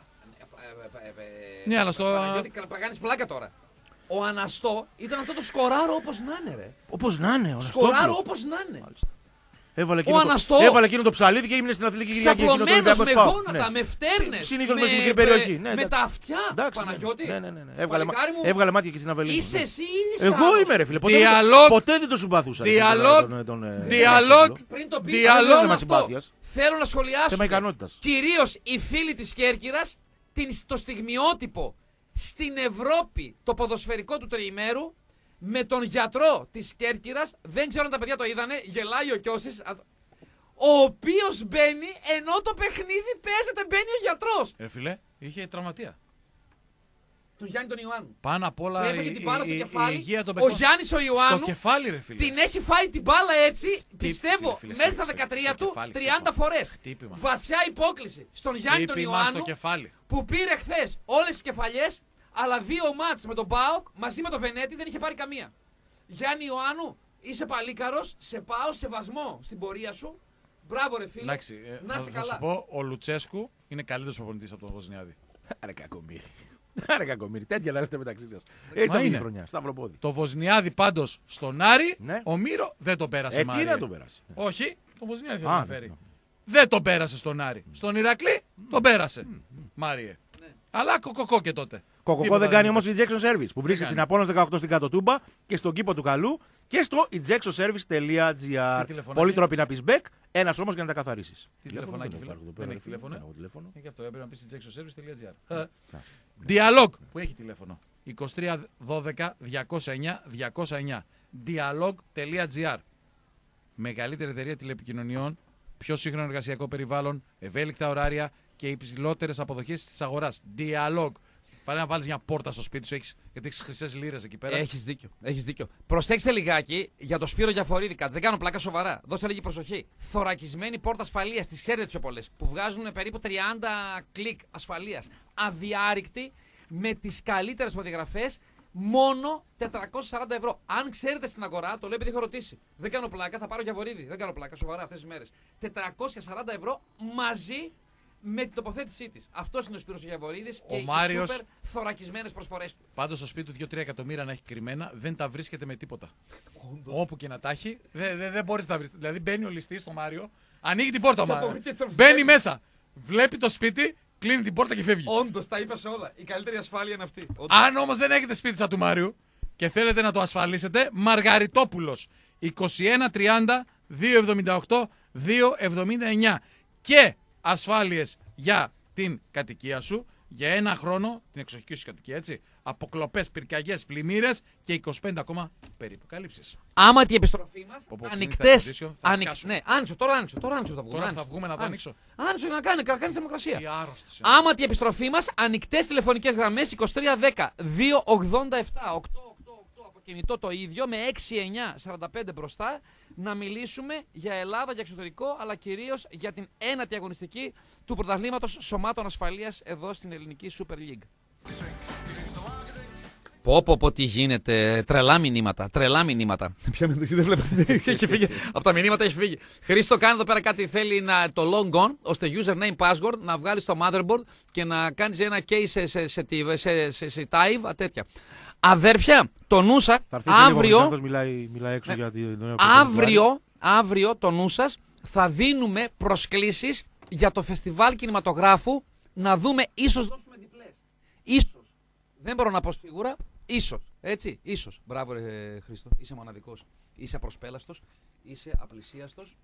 Ναι, αλλά στο. Παναγιώτη, κάνεις πλάκα τώρα. Ο Αναστό ήταν αυτό το σκοράρο όπως να είναι, ρε. Όπως να είναι, ο Σκοράρο Αναστόπουλος. όπως να είναι. Έβαλε εκείνο, το, Αναστό. έβαλε εκείνο το ψαλίδι και έμεινε στην Αθλητική Κυριακή. εκείνο το Ξαπλωμένος Ολυμπιακό με ΣΠΑΟ. γόνατα, Ναι. με φτέρνες. Συνήθως με- με στη μικρή περιοχή. με- Ναι, με εντάξει. τα αυτιά, Εντάξει, ναι. Παναγιώτη. Ναι, ναι, ναι, ναι. Έβγαλε, μα- Παλικάρι μου, έβγαλε μάτια και στην Αβελίνη. Είσαι Ναι. εσύ ή είσαι Εγώ άλλος? είμαι ρε φίλε. Ποτέ, δεν, Διαλόγ. το- ποτέ δεν το συμπαθούσα. ρε, Διαλόγ. τον- τον- τον, ε, Διαλόγ. Αναστόπουλο. Πριν το πεις, Διαλόγο θέλω θέμα αυτό. συμπάθειας. Θέλω να σχολιάσω. Θέμα ικανότητας. Κυρίως οι φίλοι της Κέρκυρας, την, το στιγμιότυπο στην Ευρώπη, το ποδοσφαιρικό του τριημέρου, με τον γιατρό της Κέρκυρας, δεν ξέρω αν τα παιδιά το είδανε, γελάει ο Κιώσης, α- ο οποίος μπαίνει, ενώ το παιχνίδι παίζεται, μπαίνει ο γιατρός. Ρε φίλε, είχε τραυματία. Του Γιάννη τον Ιωάννου. Πάνω απ' όλα Του η, έφαγε την μπάλα στο η- η κεφάλι. υγεία των Ο παιχτών. Γιάννης ο Στο Ιωάννου κεφάλι, ρε φίλε. την έχει φάει την μπάλα έτσι, πιστεύω, φίλε, φίλε, μέχρι στο- τα δεκατρία στο του κεφάλι, τριάντα χτύπημα. φορές. Χτύπημα. Βαθιά υπόκληση στον Γιάννη τον Χτύπημα στο Ιωάννου, κεφάλι. που πήρε χθε όλες τις κεφαλιές, αλλά δύο μάτς με τον ΠΑΟΚ μαζί με τον Βενέτη δεν είχε πάρει καμία. Γιάννη Ιωάννου, Είσαι παλίκαρος, σε πάω, σεβασμό στην πορεία σου. Μπράβο, ρε φίλε. Εντάξει, να είσαι θα καλά. σου πω, ο Λουτσέσκου είναι καλύτερος προπονητής από τον Βοσνιάδη. Άρα κακομοίρη. Άρα κακομοίρη. Τέτοια να λέτε μεταξύ σας. Έτσι είναι η χρονιά. Σταυροπόδι. Το Βοσνιάδη πάντως στον Άρη, ναι. ο Μύρο δεν το πέρασε. Εκεί Μάριε. να το πέρασε. Όχι, το Βοσνιάδη θα Α, το φέρει. Ναι. Δεν το πέρασε στον Άρη. Στον Ηρακλή τον πέρασε. Mm. Μάριε. Ναι. Αλλά κοκοκό και τότε. Κοκοκό δεν κάνει όμως injection service που βρίσκεται στην Απόλλωνας δεκαοκτώ στην Κάτω Τούμπα και στον κήπο του Καλού και στο injection service τελεία τζι άρ. Πολλοί τρόποι να πεις back, ένας όμως για να τα καθαρίσεις. Τι τηλεφωνάκι φίλε. Δεν έχει τηλέφωνο. Έχει αυτό, έπρεπε να πεις injection service τελεία τζι άρ. Dialog που έχει τηλέφωνο. είκοσι τρία δώδεκα διακόσια εννιά διακόσια εννιά. dialog τελεία τζι άρ. Μεγαλύτερη εταιρεία τηλεπικοινωνιών, πιο σύγχρονο εργασιακό περιβάλλον, ευέλικτα ωράρια και υψηλότερες αποδοχές της αγοράς. Dialog. Πάρε να βάλεις μια πόρτα στο σπίτι σου, έχεις, γιατί έχεις χρυσές λίρες εκεί πέρα. Έχεις δίκιο. Έχεις δίκιο. Προσέξτε λιγάκι για το Σπύρο Γιαφορίδη κάτι. Δεν κάνω πλάκα σοβαρά. Δώστε λίγη προσοχή. Θωρακισμένη πόρτα ασφαλείας, τις ξέρετε πιο πολλές. Που βγάζουν περίπου τριάντα κλικ ασφαλείας. Αδιάρρηκτη, με τις καλύτερες προδιαγραφές. Μόνο τετρακόσια σαράντα ευρώ. Αν ξέρετε στην αγορά, το λέω επειδή έχω ρωτήσει. Δεν κάνω πλάκα, θα πάρω Γιαφορίδη. Δεν κάνω πλάκα, σοβαρά αυτές τις μέρες. τετρακόσια σαράντα ευρώ μαζί με την τοποθέτησή της. Αυτός είναι ο Σπύρος Γιαβορίδης και Μάριος... οι σούπερ θωρακισμένες προσφορές του. Πάντως στο σπίτι του δύο τρία εκατομμύρια να έχει κρυμμένα, δεν τα βρίσκεται με τίποτα. Όντως. Όπου και να τα έχει, δεν δε, δε μπορείς να τα βρει. Δηλαδή μπαίνει ο ληστής στο Μάριο, ανοίγει την πόρτα Μάριο. Μπαίνει μέσα, βλέπει το σπίτι, κλείνει την πόρτα και φεύγει. Όντως, τα είπες όλα. Η καλύτερη ασφάλεια είναι αυτή. Όντως. Αν όμως δεν έχετε σπίτι σαν του Μάριου και θέλετε να το ασφαλίσετε, Μαργαριτόπουλος είκοσι ένα τριάντα διακόσια εβδομήντα οκτώ διακόσια εβδομήντα εννιά και ασφάλειες για την κατοικία σου για ένα χρόνο, την εξοχική σου κατοικία, έτσι. Αποκλοπές, πυρκαγιές, πλημμύρες και είκοσι πέντε ακόμα περίπου καλύψεις. Άμα την επιστροφή μας, ανοιχτές. Ανοιχ... Ναι, άνοιξε, τώρα άνοιξε, τώρα άνοιξε θα βγούμε. Τώρα θα βγούμε να το ανοίξω. Άνοιξε να κάνει, να κάνει θερμοκρασία. Τι άρρωστος. Άμα την επιστροφή μας, ανοιχτές τηλεφωνικές γραμμές είκοσι τρία δέκα διακόσια ογδόντα επτά οκτακόσια ογδόντα οκτώ από κινητό το ίδιο με έξι εννιά σαράντα πέντε μπροστά. Να μιλήσουμε για Ελλάδα, για εξωτερικό, αλλά κυρίως για την ένατη αγωνιστική του πρωταθλήματος σωμάτων ασφαλείας εδώ στην ελληνική Super League. Πω πω πω τι γίνεται, τρελά μηνύματα, τρελά μηνύματα. Ποια μηνύματα, δεν βλέπετε, έχει φύγει, από τα μηνύματα έχει φύγει. Χρήστο, κάνει εδώ πέρα κάτι, θέλει να, το long on, ώστε username password, να βγάλεις το motherboard και να κάνεις ένα case σε, σε, σε, σε, σε, σε Taiv, τέτοια. Αδέρφια, το νούσα, αύριο, λίγο, μιλάει, μιλάει έξω ναι, για την αύριο, αύριο το νου σας θα δίνουμε προσκλήσεις για το φεστιβάλ κινηματογράφου να δούμε, ίσως δώσουμε διπλές. Ίσως, δεν μπορώ να πω σίγουρα, ίσως, έτσι, ίσως. Μπράβο ρε Χρήστο, είσαι μοναδικός, είσαι απροσπέλαστος, είσαι απλησίαστος.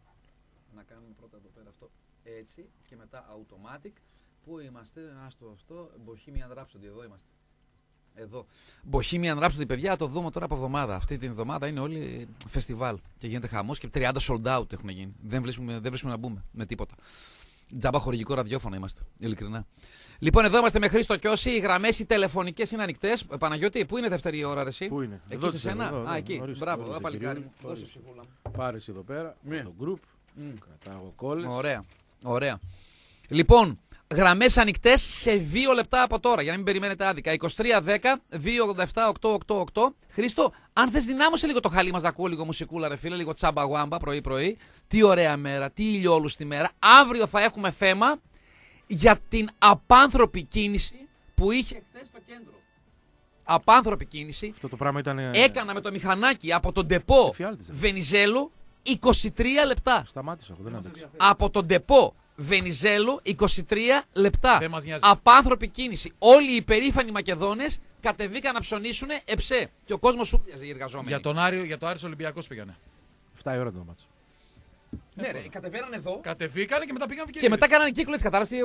Να κάνουμε πρώτα εδώ πέρα αυτό, έτσι, και μετά automatic. Πού είμαστε, άστο αυτό, Bohemian Rhapsody, εδώ είμαστε. Εδώ. Bohemian Rhapsody, παιδιά, θα το δούμε τώρα από εβδομάδα. Αυτή την εβδομάδα είναι όλοι φεστιβάλ και γίνεται χαμός και τριάντα sold out έχουν γίνει. Δεν βρίσκουμε, δεν βρίσκουμε να μπούμε με τίποτα. Τζάμπα χορηγικό ραδιόφωνο είμαστε, ειλικρινά. Λοιπόν, εδώ είμαστε με Χρήστο Κιώση. Οι γραμμές οι τηλεφωνικές είναι ανοιχτές. Παναγιώτη, πού είναι δεύτερη ώρα, ρε, εσύ? Πού είναι? Εκεί σε σένα. Εδώ, εδώ, Α, εκεί. Ορίστε, Μπράβο, ορίστε, παλικάρι μου. Δώσε ψυχούλα. Πάρε εδώ πέρα. Ναι. Το group. Mm. Κρατάω κόλλες. Ωραία. Ωραία. Λοιπόν, γραμμές ανοιχτές σε δύο λεπτά από τώρα, για να μην περιμένετε άδικα. είκοσι τρία δέκα διακόσια ογδόντα επτά οκτακόσια ογδόντα οκτώ. Χρήστο, αν θες δυνάμωσε λίγο το χαλί μας να ακούω λίγο μουσικούλα, ρε φίλε, λίγο τσάμπα γουάμπα πρωί-πρωί. Τι ωραία μέρα, τι ηλιόλουστη μέρα. Αύριο θα έχουμε θέμα για την απάνθρωπη κίνηση που είχε χθες στο κέντρο. Απάνθρωπη κίνηση. Αυτό το πράγμα ήταν. Έκανα με το μηχανάκι από τον ντεπό Βενιζέλου είκοσι τρία λεπτά. Σταμάτησα, δεν άντεξα. Από τον ντεπό Βενιζέλου είκοσι τρία λεπτά. Απάνθρωπη κίνηση. Όλοι οι υπερήφανοι Μακεδόνες κατεβήκαν να ψωνίσουν εψέ. Και ο κόσμος σούλιαζε οι εργαζόμενοι. Για τον Άριο, για το Άρης Ολυμπιακός πήγανε. εφτά η ώρα το μάτσο. Ναι, ρε, κατεβαίνανε εδώ. Κατεβήκανε και μετά πήγαν και μετά κάνανε κύκλο έτσι κατάλαση.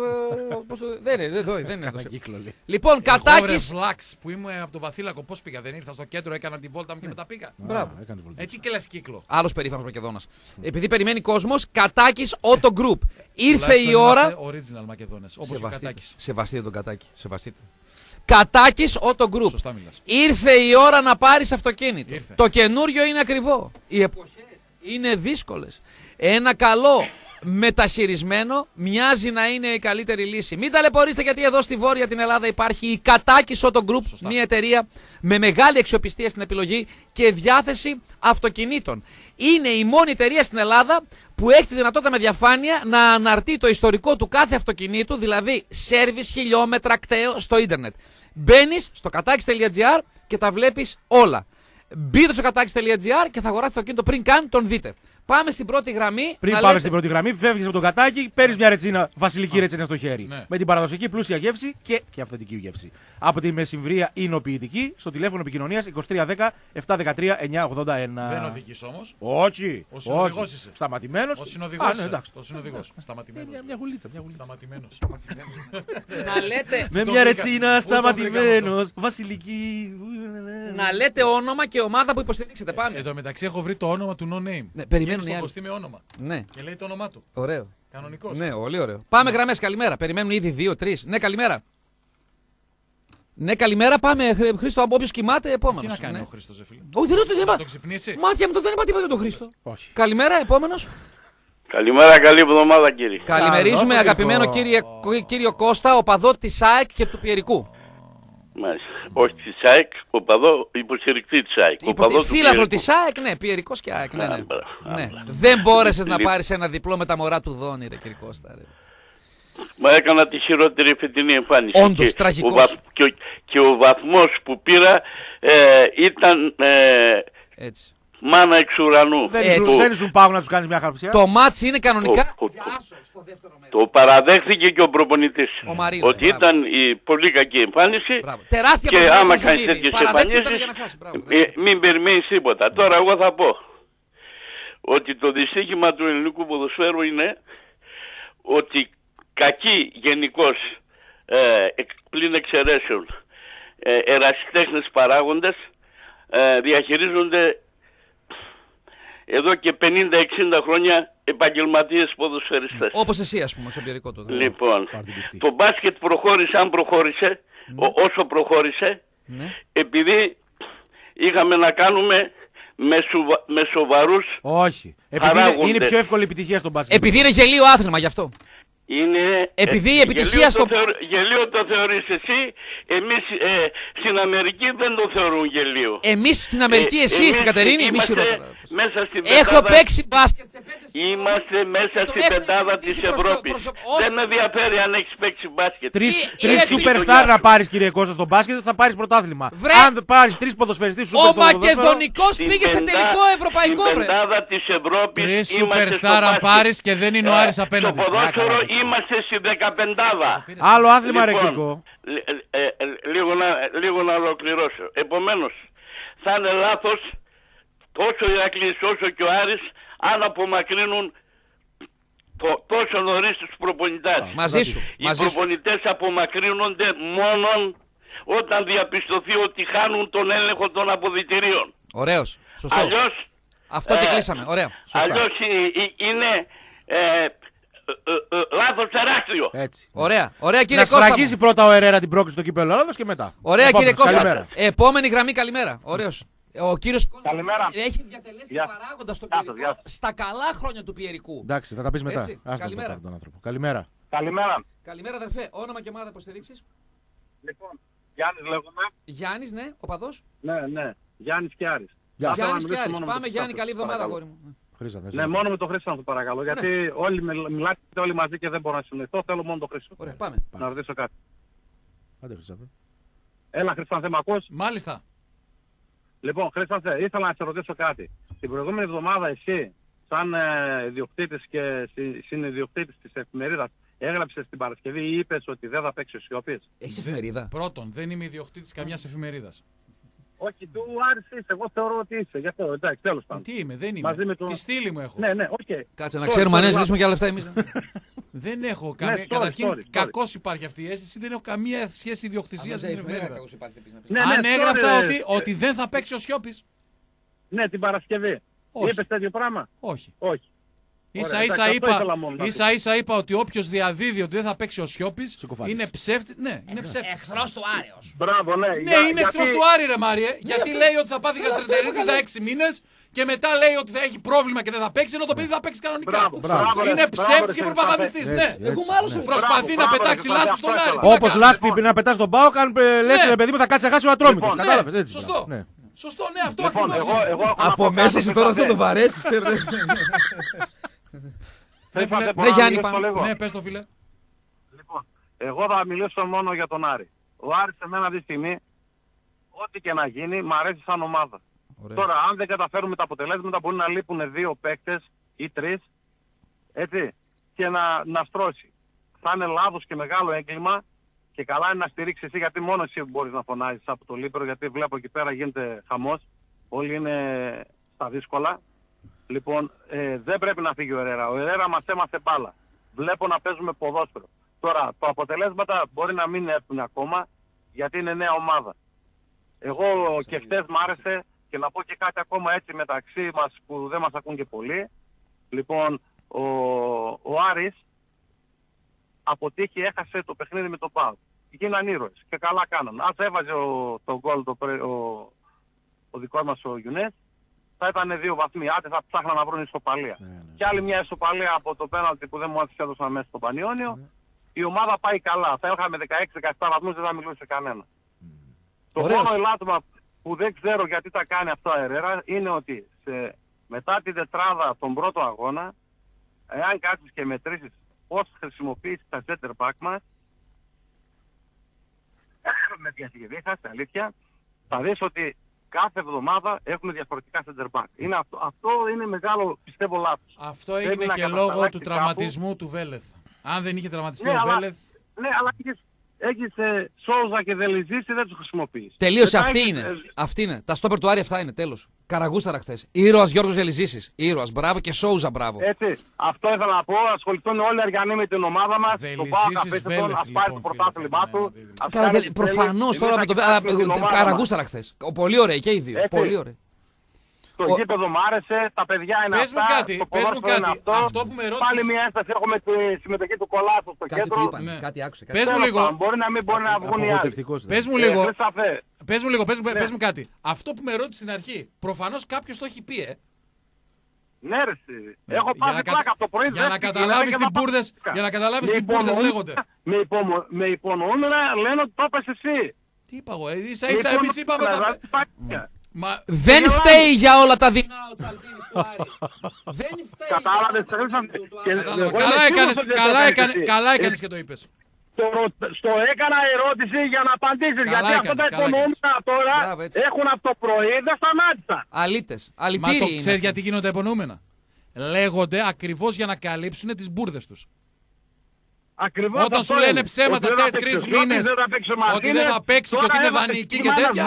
Δεν είναι, δεν είναι. Λοιπόν, Κατάκης. Εγώ Βλάξ που ήμουν από το Βαθύλακο, πώς πήγα, δεν ήρθα στο κέντρο, έκανα την βόλτα μου και μετά πήγα. Μπράβο. Έτσι και λες κύκλο. Άλλος περήφανος Μακεδόνας. Επειδή περιμένει κόσμος, Κατάκης Auto Group. Ήρθε η ώρα. Original Μακεδόνες, όπως ο Κατάκης. Σεβαστείτε τον Κατάκη. Σεβαστείτε. Κατάκης Auto Group. Σωστά μιλάς. Ήρθε η ώρα να πάρεις αυτοκίνητο. Ήρθε. Το καινούριο είναι ακριβό. Οι εποχές είναι δύσκολες. Ένα καλό μεταχειρισμένο, μοιάζει να είναι η καλύτερη λύση. Μην ταλαιπωρήσετε, γιατί εδώ στη Βόρεια την Ελλάδα υπάρχει η Κατάκης Auto Group, σωστά, μια εταιρεία με μεγάλη αξιοπιστία στην επιλογή και διάθεση αυτοκινήτων. Είναι η μόνη εταιρεία στην Ελλάδα που έχει τη δυνατότητα με διαφάνεια να αναρτεί το ιστορικό του κάθε αυτοκινήτου, δηλαδή σέρβις, χιλιόμετρα, κταίο στο ίντερνετ. Μπαίνεις στο κατάκης τελεία τζι άρ και τα βλέπεις όλα. Μπείτε στο κατάκης τελεία τζι άρ και θα αγοράσετε το αυτοκίνητο πριν καν τον δείτε. Πάμε στην πρώτη γραμμή. Πριν πάμε λέτε... στην πρώτη γραμμή, φεύγεις από τον Κατάκη, παίρνεις μια ρετσίνα, βασιλική Α, ρετσίνα στο χέρι. Ναι. Με την παραδοσιακή πλούσια γεύση και, και αυθεντική γεύση. Από τη μεσημβρία εινοποιητική στο τηλέφωνο επικοινωνίας είκοσι τρία δέκα επτακόσια δεκατρία εννιακόσια ογδόντα ένα. Δεν οδηγείς όμως. Όχι. Ο συνοδηγός είσαι. Σταματημένος. Ο συνοδηγός. Ναι, εντάξει. Ο συνοδηγός. Σταματημένος. Μια, μια γουλίτσα. Μια γουλίτσα. Σταματημένος. Να λέτε. Με μια ρετσίνα σταματημένος. Βασιλική. Να λέτε όνομα και ομάδα που υποστηρίξετε. Πάμε. Εν τω μεταξύ έχω βρει το όνομα του No Name. Ναι, περιμένουν οι άλλοι. Με όνομα. Ναι. Και λέει το όνομά του. Ωραίο. Κανονικός. Ναι, πολύ ωραίο. Πάμε γραμμές, καλημέρα. Περιμένουν ήδη δύο τρία. Ναι, καλημέρα. Ναι, καλημέρα. Πάμε, Χρήστο. Όποιος κοιμάται, επόμενος. Τι να κάνει ναι. ο Χρήστος, φίλε. Όχι, δεν το είπα. το ξυπνήσει. Μάτια μου, το δεν είπα τίποτα για τον Χρήστο. Όχι. Καλημέρα, επόμενος. Καλημέρα, καλή εβδομάδα κύριε. Καλημερίζουμε, αγαπημένο κύριε, κύριο Κώστα, οπαδό της ΑΕΚ και του Πιερικού. Μάλιστα. Όχι τη ΑΕΚ, οπαδό, υποστηρικτή τη ΑΕΚ. Υποστηρι... Φίλαθρο τη ΑΕΚ, ναι, Πιερικός και ΑΕΚ. Ναι, ναι. Άμπρα, ναι. άμπρα. Δεν μπόρεσες να πάρεις ένα διπλό με τα μωρά του Δόνη, ρε κύριε Κώστα. Ρε. Μα έκανα τη χειρότερη φετινή εμφάνιση. Όντως, και τραγικός. Ο βαθ... και, ο... και ο βαθμός που πήρα ε, ήταν ε, έτσι. Μάνα εξ ουρανού. Δεν ήσουν, δεν ήσουν πάγου να τους κάνεις μια χαρψιά. Το μάτς είναι κανονικά. Ο, ο, ο, το παραδέχθηκε και ο προπονητής. Ο Μαρίνος, ότι μπράβο. ήταν η πολύ κακή εμφάνιση. Μπράβο. Τεράστια και άμα κάνεις ήδη. τέτοιες εμφανίσεις, ε, μην περιμένεις τίποτα. Τώρα εγώ θα πω ότι το δυστύχημα του ελληνικού ποδοσφαίρου είναι ότι κακοί γενικώς ε, πλην εξαιρέσεων ε, ερασιτέχνες παράγοντες ε, διαχειρίζονται εδώ και πενήντα εξήντα χρόνια επαγγελματίες ποδοσφαιριστές. Όπως εσύ, ας πούμε, στον Πιερικό του. Λοιπόν, το μπάσκετ προχώρησε, αν προχώρησε, ναι. ό, όσο προχώρησε, ναι. επειδή είχαμε να κάνουμε με, σουβα, με σοβαρούς. Όχι. Επειδή είναι, είναι πιο εύκολη επιτυχία στον μπάσκετ. Επειδή είναι γελίο άθλημα, γι' αυτό. Είναι, επειδή η ε, επιτυχία γελίο στο... Το θεωρ, γελίο το θεωρείς εσύ, εμείς ε, στην Αμερική δεν το θεωρούν γελίο. Εμείς στην Αμερική, ε, εσύ στην Κατερίνη, εμείς χειρότερα. Μέσα στην Έχω πεντάδα, παίξει μπάσκετ σε πέντε είμαστε μέσα στην πεντάδα της Ευρώπης. Προσω... Δεν με ενδιαφέρει αν έχεις παίξει μπάσκετ. Τρεις, τρεις σούπερστάρ να πάρεις, κύριε Κώστα, στο μπάσκετ θα πάρεις πρωτάθλημα. Βρε... Αν πάρεις τρεις ποδοσφαιριστές σούπερστάρ. Ο Μακεδονικός πήγε σε τελικό ευρωπαϊκό, βρε. Στην πεντάδα της Ευρώπης. Τρεις σούπερστάρ αν πάρεις και δεν είναι ο Άρης απέναντι. Στο ποδόσφαιρο είμαστε στην δεκαπεντάδα. Άλλο άθλημα, λοιπόν, ρε Κικό. Ε, ε, λίγο, να, λίγο να ολοκληρώσω. Επομένως, θα είναι λάθος τόσο ο Ηρακλής όσο και ο Άρης αν απομακρύνουν το, τόσο νωρίς τους προπονητές. Μαζί σου. Οι μαζί προπονητές σου. απομακρύνονται μόνον όταν διαπιστωθεί ότι χάνουν τον έλεγχο των αποδυτηρίων. Ωραίος. Σωστό. Αλλιώς, αυτό και ε, κλείσαμε. Ωραία. Αλλιώς είναι... Ε, Ε, ε, ε, λάθος τεράστιο. Έτσι. Ωραία. Ωραία, κύριε να Κώστα. Να σφραγίσει πρώτα ο Ερέρα την πρόκληση στο κύπελλο Ελλάδος και μετά. Ωραία, επόμενος, κύριε Κώστα. Καλημέρα. Επόμενη γραμμή, καλημέρα. Ωραίος. Ο κύριος Κώστα έχει διατελέσει Yeah. παράγοντα στον Yeah. Πιερικό Yeah. στα καλά χρόνια του Πιερικού. Εντάξει, θα τα πεις μετά. Έτσι. Άστα Καλημέρα. τον, τον άνθρωπο. Καλημέρα. Καλημέρα. Καλημέρα, αδερφέ. Όνομα και ομάδα υποστηρίξεις. Λοιπόν, Γιάννης λέγομαι. Γιάννης, ναι, οπαδός. Ναι, ναι. Γιάννης και Άρης. Γεια. Γιάννης και Άρης. Πάμε, Γιάννη, καλή εβδομάδα, αγόρι μου. Χρήσα, Ναι, μόνο με τον Χρήστο να το παρακαλώ. Γιατί ναι. όλοι μιλάτε όλοι μαζί και δεν μπορώ να συνοηθώ. Θέλω μόνο τον Χρήστο. Ωραία, πάμε. Να ρωτήσω κάτι. Άντε, Χρήστο. Έλα, Χρήστο, με ακούς? Μάλιστα. Λοιπόν, Χρήστο, ήθελα να σε ρωτήσω κάτι. Την προηγούμενη εβδομάδα εσύ, σαν ε, ιδιοκτήτης και συνειδιοκτήτης της εφημερίδας, έγραψες την Παρασκευή ή είπες ότι δεν θα παίξει ο Σιώπης? Έχεις εφημερίδα? Πρώτον, δεν είμαι ιδιοκτήτης καμιάς εφημερίδας. Όχι, του Άρης είσαι. Εγώ θεωρώ ότι είσαι. Γι' αυτό, εντάξει, τέλος πάντων. Τι είμαι, δεν είμαι. Μαζί με το... Τη στήλη μου έχω. Ναι, ναι, οκ. Okay. Κάτσε να ξέρουμε αν ζητήσουμε και άλλα λεφτά εμείς. Δεν έχω Ναι, καμία. sorry, Καταρχήν, sorry, sorry. κακώς υπάρχει αυτή η αίσθηση. Δεν έχω καμία σχέση ιδιοκτησίας με την εφημερίδα. Ναι, Αν ναι, έγραψα sorry, ότι, ε, ότι δεν θα παίξει ο Σιώπης. Ναι, την Παρασκευή. Όχι. Είπες τέτοιο πράγμα? Όχι. Όχι. Ίσα ίσα, είπα, ίσα ίσα είπα ότι όποιος διαδίδει ότι δεν θα παίξει ο Σιώπης είναι ψεύτη. Ναι, είναι ψεύτη. Εχθρός του Άρεος. Μπράβο, ναι. Ναι, για, είναι εχθρός γιατί... του Άρη, ρε Μάριε. Γιατί λέει ότι θα πάθει γαστρεντερίτιδα έξι μήνες και μετά λέει ότι θα έχει πρόβλημα και δεν θα παίξει, ενώ το παιδί θα παίξει κανονικά. Μπράβο, μπράβο, είναι ψεύτης και προπαγανδιστής. Ναι. Προσπαθεί να πετάξει λάσπη στον Άρη. Όπως λάσπη να πετά στον Πάοκ, αν λες ρε παιδί μου θα κάτσει να χάσει ο Ατρόμητος. Κατάλαβες έτσι. Σωστό. Σωστό, ναι, αυτό λοιπόν, ακριβώς. Εγώ, εγώ από μέσα εσύ τώρα αυτό το βαρέσεις, ξέρετε. Ναι, Γιάννη, ναι, πες το φίλε. Λοιπόν, εγώ θα μιλήσω μόνο για τον Άρη. Ο Άρης σε μένα αυτή τη στιγμή, ό,τι και να γίνει, μ' αρέσει σαν ομάδα. Ωραία. Τώρα, αν δεν καταφέρουμε τα αποτελέσματα, μπορεί να λείπουν δύο παίκτες ή τρεις, έτσι, και να, να στρώσει. Θα είναι λάθος και μεγάλο έγκλημα. Και καλά είναι να στηρίξει εσύ, γιατί μόνο εσύ μπορείς να φωνάζεις από το Λίπερο, γιατί βλέπω εκεί πέρα γίνεται χαμός. Όλοι είναι στα δύσκολα. Λοιπόν, ε, δεν πρέπει να φύγει ο Ερέρα. Ο Ερέρα μας έμαθε μπάλα. Βλέπω να παίζουμε ποδόσφαιρο. Τώρα, τα αποτελέσματα μπορεί να μην έρθουν ακόμα, γιατί είναι νέα ομάδα. Εγώ και χτες μ' άρεσε, και να πω και κάτι ακόμα έτσι μεταξύ μας που δεν μας ακούν και πολλοί. Λοιπόν, ο, ο Άρης αποτύχει, έχασε το παιχνίδι με τον ΠΑΟΚ. Γίναν ήρωες και καλά κάναν. Αν έβαζε ο, το γκολ το, ο, ο δικός μας ο Γιουνές, θα ήταν δύο βαθμοί. Άντε θα ψάχναν να βρουν ισοπαλία. Ναι, ναι. Και άλλη μια ισοπαλία από το πέναλτι που δεν μου έδωσαν μέσα στο Πανιόνιο. Ναι. Η ομάδα πάει καλά. Θα είχαμε δεκαέξι δεκαεπτά βαθμούς, δεν θα μιλούσε κανένα. Mm. Το μόνο ελάττωμα που δεν ξέρω γιατί τα κάνει αυτό ο Ερέρα είναι ότι σε, μετά την τετράδα τον πρώτο αγώνα, εάν κάτσεις και μετρήσεις πώς χρησιμοποιήσει τα center back μας, με διασυγευή, χάστε αλήθεια, θα δεις ότι κάθε εβδομάδα έχουν διαφορετικά center back. Είναι αυτό, αυτό είναι μεγάλο, πιστεύω, λάθος. Αυτό έγινε και λόγω του τραυματισμού κάπου του Βέλεθ. Αν δεν είχε τραυματισμό ναι, ο Βέλεθ... Ναι, αλλά έχεις, έχεις ε, Σόουζα και Δελιζίση, δεν τους χρησιμοποιείς. Τελείωσε, αυτή είναι. Ε, αυτή είναι. Τα στόπερ του Άρη αυτά είναι, τέλος. Καραγούσταρα χθες. Ήρωας Γιώργος Δελιζίσης. Ήρωας, μπράβο, και Σόουζα, μπράβο. Έτσι, αυτό ήθελα να πω. Ασχοληθούν όλοι οι Αργιανοί με την ομάδα μας. Το Πάοκ αφήστε τον, ας πάρει το πρωτάθλημά του. Προφανώς τώρα με το Καραγούσταρα χθες. Πολύ ωραία και οι δύο. Πολύ ωραία. Το ο... γήπεδο μου άρεσε, τα παιδιά είναι πες αυτά, μου κάτι, το πες μου κάτι. Αυτό. αυτό που με ρώτησες... Πάλι μια ένσταση έχουμε τη συμμετοχή του Κολάσου στο κάτι κέντρο. Είπαν, ναι. Κάτι άκουσε. Κάτι. Πες μου λίγο. Μπορεί να μην μπορεί να βγουν οι άλλοι. Πες μου λίγο. Ε, πες μου λίγο, πες, ναι. πες μου κάτι. Αυτό που με ρώτησε στην αρχή, προφανώς κάποιος το έχει πει, ε. Ναι ρε εσύ. Έχω πάθει πλάκα από το πρωί. Για να καταλάβεις τι μπούρδες, για να καταλάβεις τι μπούρδες λέγονται. Με υπονοούν λένε ότι το είπες εσύ. Τι είπα εγώ, ίσα ίσα εμείς είπαμε... Μα... Δεν και φταίει για όλα τα δεινά ο Τσαλτίνης του Άρη. Δεν φταίει. Κατάλαβες, καλά έκανες, καλά έκανες, καλά έκανες και το είπες. Στο έκανα ερώτηση για να απαντήσεις, γιατί αυτά τα υπονοούμενα τώρα έχουν από το πρωί, δεν σταμάτησαν. Αλήτες, αλητήριοι. Μα το ξέρεις γιατί γίνονται υπονοούμενα. Λέγονται ακριβώς για να καλύψουν τις μπούρδες τους. Ακριβώς όταν σου λένε ψέματα τρεις μήνες ότι δεν θα παίξει και ότι είναι δανεική και τέτοια.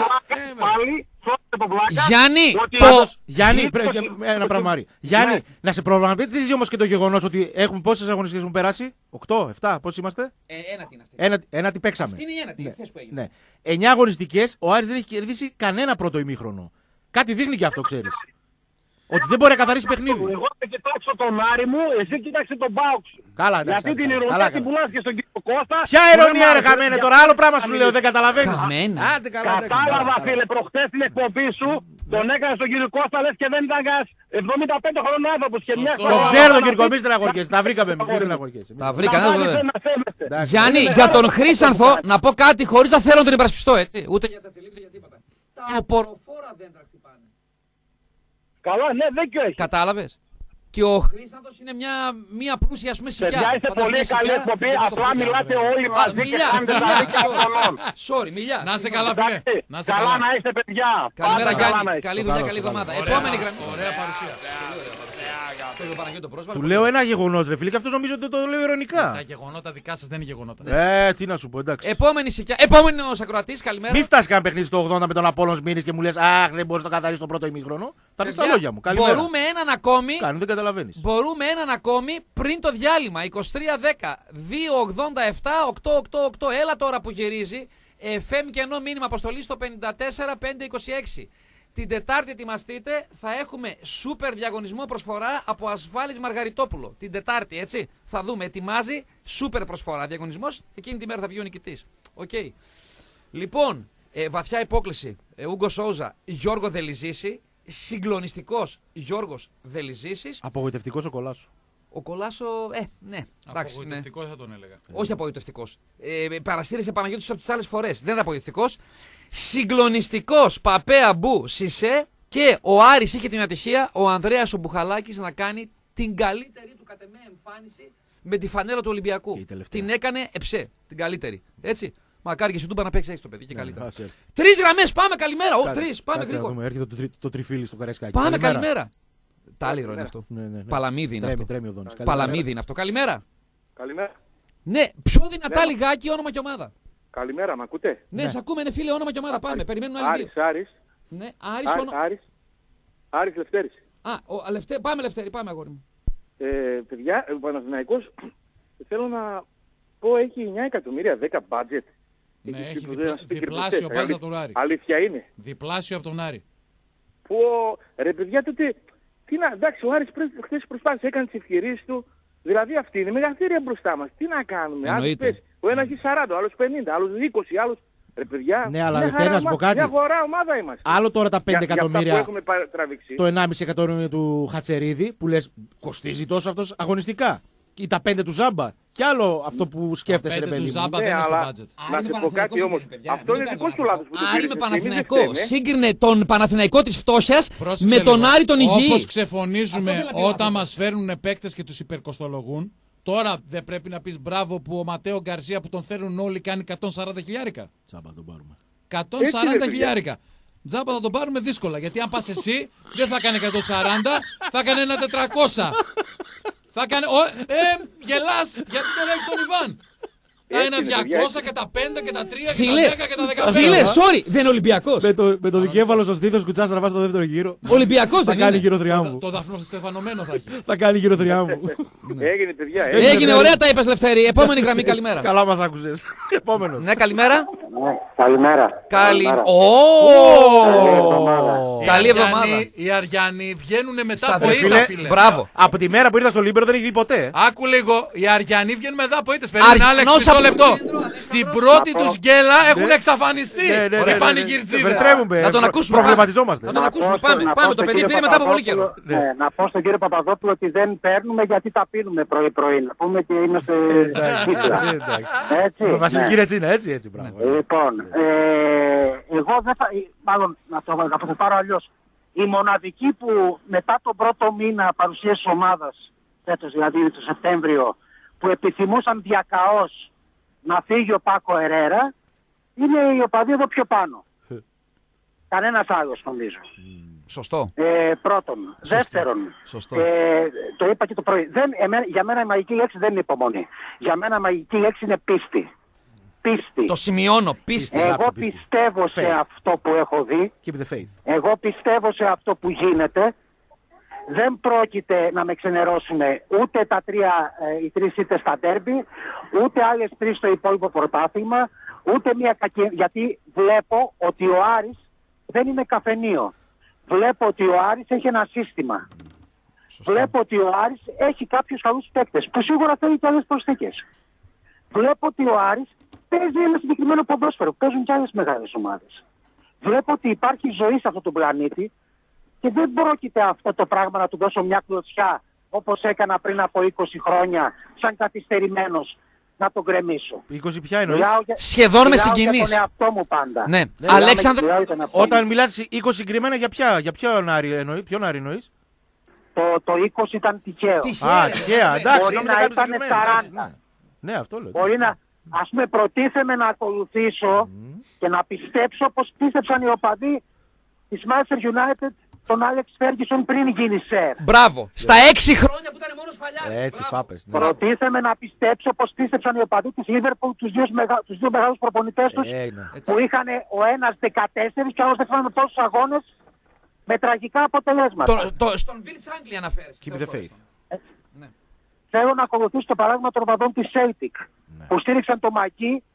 Γιάννη, Γιάννη, ένα πράγμα. Γιάννη, να σε προβληματίζει όμως και το γεγονός ότι έχουμε πόσες αγωνιστικές έχουν περάσει, οκτώ, επτά, πόσες είμαστε? Ένατη είναι αυτή. Ένατη παίξαμε. Αυτή είναι η ένατη, χθες που έγινε. εννιά αγωνιστικές, ο Άρης δεν έχει κερδίσει κανένα πρώτο ημίχρονο. Κάτι δείχνει και αυτό, ξέρεις. Ότι δεν μπορεί να καθαρίσει παιχνίδι. Εγώ θα κοιτάξω τον Άρη μου, εσύ κοίταξε τον Πάοξ. Καλά, εντάξει. Γιατί την ηρωνία την πουλάς και στον κύριο Κώστα. Ποια ηρωνία, ρε χαμένε, τώρα άλλο πράγμα σου λέω, δεν καταλαβαίνεις. Άντε, καλά, κατάλαβα, φίλε, προχτές την εκπομπή σου, τον έκανε στον κύριο Κώστα, λες και δεν ήταν κανένας εβδομήντα πέντε χρονών άνθρωπος και μια Το ξέρω τον κύριο Κώστα, μην στεναχωριέσαι. Τα βρήκαμε εμείς, μην στεναχωριέσαι. Τα βρήκαμε. Γιάννη, για τον Χρήσανθο να πω κάτι χωρίς να θέλω να τον υπερασπιστώ, έτσι. Ούτε για τα τσελίδια, για τίποτα. Τα οποροφόρα δέντρα χτυπάνε. Καλά, ναι, δίκιο έχει. Κατάλαβες. Και ο Χρήσανθος είναι μια, μια πλούσια, ας πούμε, σικιά. Παιδιά, είστε πολύ καλή εκπομπή, απλά μιλάτε όλοι μαζί και κάνετε τα δίκαια αυτών. Sorry, μιλιά. Να είσαι καλά, φίλε. Καλά να είστε, παιδιά. Καλημέρα, Γιάννη. Καλή δουλειά, καλή εβδομάδα. Επόμενη γραμμή. Ωραία παρουσία. Του λέω ένα γεγονός, ρε φίλε, και αυτός νομίζω ότι το λέω ειρωνικά. Τα γεγονότα δικά σας δεν είναι γεγονότα. Ε, τι να σου πω, εντάξει. Επόμενη σικιά. Επόμενος ακροατής, καλημέρα. Μην φτάσει κανένα παιχνίδι στο ογδόντα με τον Απόλλων Σμύρνης και μου λες αχ, δεν μπορείς να το καθαρίσεις το πρώτο ημίχρονο. Θα πεις τα λόγια μου. Καλημέρα. Μπορούμε έναν ακόμη. Κάνει, δεν καταλαβαίνεις. Μπορούμε έναν ακόμη πριν το διάλειμμα. είκοσι τρία δέκα δύο ογδόντα επτά οκτακόσια ογδόντα οκτώ. Έλα τώρα που γυρίζει. εφ εμ και ενώ μήνυμα αποστολή στο πέντε τέσσερα πέντε είκοσι έξι. Την Τετάρτη ετοιμαστείτε, θα έχουμε σούπερ διαγωνισμό προσφορά από Ασφάλης Μαργαριτόπουλο. Την Τετάρτη, έτσι. Θα δούμε, ετοιμάζει σούπερ προσφορά. Διαγωνισμός, εκείνη τη μέρα θα βγει ο νικητής. Οκ. Okay. Λοιπόν, ε, βαθιά υπόκληση. Ε, Ούγκο Σόουζα, Γιώργο Δελιζήση. Συγκλονιστικός Γιώργος Δελιζήσης. Απογοητευτικός ο Κολάσο. Ο Κολάσο, ε, ναι. Απογοητευτικός ναι. θα τον έλεγα. Όχι απογοητευτικός. Ε, παραστήρισε Παναγιώτης από τις άλλες φορές. Δεν είναι απογοητευτικός. Συγκλονιστικός Παπέα Μπου Σισέ. Και ο Άρης είχε την ατυχία, ο Ανδρέας ο Μπουχαλάκης, να κάνει την καλύτερη του κατ' εμέ εμφάνιση με τη φανέλα του Ολυμπιακού. Την έκανε εψέ. Την καλύτερη. Έτσι. Μακάρι και σου τούμπα να παίξει έτσι το παιδί και καλύτερα. Τρεις γραμμές, πάμε καλημέρα. Ο, τρεις, πάμε γρήγορα. Έρχεται το, τρι, το τριφύλι στο Καραϊσκάκι. Πάμε καλημέρα. Τάλιρο είναι αυτό. Ναι, ναι, ναι. Παλαμίδι είναι αυτό. Παλαμίδι είναι αυτό. Καλημέρα. Καλημέρα. Ναι, πιο δυνατά λιγάκι όνομα και ομάδα. Καλημέρα, μ' ακούτε? Ναι, σ' ακούμε, είναι φίλε, όνομα και ομάδα. Πάμε, περιμένουμε άλλη δύο. Άρης, Άρης. Ναι, Άρης, όνομα. Άρης, Άρης Λευτέρης. Α, ο, λευτε... πάμε Λευτέρη, πάμε αγόρι μου. Ε, παιδιά, ο Παναθηναϊκός, θέλω να πω, έχει εννιά εκατομμύρια, δέκα budget. Ναι, έχει, έχει διπλά, διπλάσιο πας από τον Άρη. Αλήθεια είναι. Διπλάσιο από τον Άρη. Πω, ρε παιδιά, τότε, τι να, εντάξει, ο Άρης χθες προσπάθησε, έκανε τις ευκαιρίες του, δηλαδή αυτή είναι μεγαθύρια μπροστά μας. Τι να κάνουμε, άλλος πες, ο ένας έχει σαράντα, άλλος πενήντα, άλλος είκοσι, άλλος... Ρε παιδιά, ναι, αλλά Λευτέρη, να σου πω κάτι. Μια αγορά ομάδα είμαστε. Άλλο τώρα τα πέντε για, εκατομμύρια, για το ενάμιση εκατομμύριο του Χατσερίδη, που λες κοστίζει τόσο αυτός αγωνιστικά. Ή τα πέντε του Ζάμπα. Κι άλλο αυτό που σκέφτεσαι, ρε παιδί μου. του Ζάμπα δεν είναι στο budget. Να σου πω κάτι όμως. Αυτό είναι δικό σου λάθος που το Άρη με Παναθηναϊκό. Σύγκρινε τον Παναθηναϊκό της φτώχειας με τον Άρη τον υγιή. Όπως ξεφωνίζουμε όταν μας φέρνουν παίκτες και τους υπερκοστολογούν, τώρα δεν πρέπει να πεις μπράβο που ο Ματέο Γκαρσία που τον θέλουν όλοι κάνει εκατόν σαράντα χιλιάρικα. Τζάμπα τον πάρουμε. εκατόν σαράντα χιλιάρικα. Τζάμπα θα τον πάρουμε δύσκολα. Γιατί αν πας εσύ δεν θα κάνει εκατόν σαράντα, θα κάνει ένα τετρακόσια. Θα κάνει. Ο, ε, γελάς, γιατί τον έχεις τον Ιβάν. Τα ένα διακόσια και τα πέντε και τα τρία και τα δέκα και τα δεκαπέντε. Φίλε, sorry, δεν είναι Ολυμπιακός. Με το, με το δικέφαλο στο στήθος κουτσάς να βάζει το δεύτερο γύρο. Ολυμπιακός δεν θα κάνει γύρο θριάμβου. Το, το δαφνό στεφανωμένο θα έχει. Θα κάνει γύρο θριάμβου. Έγινε, παιδιά. Έγινε, έγινε ωραία τα είπες, Λευτέρη. Επόμενη γραμμή, καλημέρα. Καλά μας άκουσες. Επόμενος. Ναι, καλημέρα. Καλημέρα. Καλημέρα. Καλή εβδομάδα. Οι Αριανοί βγαίνουν μετά από ήττα, φίλε. Μπράβο. Από τη μέρα που ήρθα στο Λίμπερο δεν έχει δει ποτέ. Άκου λίγο, οι Αριανοί βγαίνουν μετά από ήττες. Περίμενε, Άλεξ, μισό λεπτό. Στην πρώτη τους γκέλα έχουν εξαφανιστεί. Οι πανηγυρτζίδες. Να τον ακούσουμε. Προβληματιζόμαστε. Να τον ακούσουμε. Πάμε. Πάμε. Το παιδί πήρε μετά από πολύ καιρό. Να πω στον κύριο Παπαδόπουλο ότι δεν παίρνουμε γιατί τα πίνουμε πρωί-πρωί. Να πούμε και είμαστε με βασιλική ρετσίνα, έτσι, έτσι, μπράβο. Λοιπόν, εγώ δεν θα, μάλλον να το πάρω αλλιώς. Η μοναδική που μετά τον πρώτο μήνα παρουσίαση ομάδας, φέτος δηλαδή το Σεπτέμβριο, που επιθυμούσαν διακαώς να φύγει ο Πάκο Ερέρα, είναι οι οπαδοί εδώ πιο πάνω. Κανένας άλλος νομίζω. Σωστό. Ε, πρώτον. Σωστό. Δεύτερον, Σωστό. Ε, το είπα και το πρωί, δεν, εμέ, για μένα η μαγική λέξη δεν είναι υπομονή. Για μένα η μαγική λέξη είναι πίστη. Πίστη. Το σημειώνω, πίστη. Εγώ πιστεύω σε αυτό που έχω δει. Keep the faith. Εγώ πιστεύω σε αυτό που γίνεται. Δεν πρόκειται να με ξενερώσουν ούτε τα τρία, ε, οι τρεις ήττες στα ντέρμπι, ούτε άλλες τρεις στο υπόλοιπο πρωτάθλημα, ούτε μια κακή... Γιατί βλέπω ότι ο Άρης δεν είναι καφενείο. Βλέπω ότι ο Άρης έχει ένα σύστημα. Σωστό. Βλέπω ότι ο Άρης έχει κάποιους καλούς παίκτες, που σίγουρα θέλει και άλλες προσθήκες. Βλέπω ότι ο Άρης παίζει ένα συγκεκριμένο ποδόσφαιρο, παίζουν και άλλες μεγάλες ομάδες. Βλέπω ότι υπάρχει ζωή σε αυτόν τον πλανήτη και δεν πρόκειται αυτό το πράγμα να του δώσω μια κλωτσιά όπως έκανα πριν από είκοσι χρόνια, σαν καθυστερημένος, να τον γκρεμίσω. είκοσι ποια εννοείς? Σχεδόν με συγκινείς. Για τον εαυτό μου πάντα. Ναι. Ναι. Αλέξανδρο, όταν μιλάς είκοσι συγκεκριμένα για ποια, για ποιον Άρη εννοείς? Ποιον Άρη εννοείς? Το, το είκοσι ήταν τυχαίο. Α, τυχαία, εντάξει. Μπορεί να ήταν σαράντα. Ναι, αυτό λέω. Μπορεί να... Ας πούμε προτίθεμαι να ακολουθήσω mm. και να πιστέψω πως πίστεψαν οι οπαδοί της Manchester United τον Άλεξ Φέργκισον πριν γίνει σερ. Μπράβο. Στα έξι χρόνια που ήταν μόνος Φαλιάρης. Έτσι φάπες. Ναι. Προτίθεμαι να πιστέψω πως πίστεψαν οι οπαδοί της Liverpool τους δύο, μεγα... τους δύο μεγάλους προπονητές τους ε, ναι. που είχαν ο ένας δεκατέσσερα και ο άλλος δεν θυμάμαι τόσους αγώνες με τραγικά αποτελέσματα. Το, το, στον Bill Shankly αναφέρεις. Keep the faith. Ε, ναι. Θέλω να ακολουθήσω το παράδειγμα των οπαδών της Celtic ναι. που στήριξαν το Μακί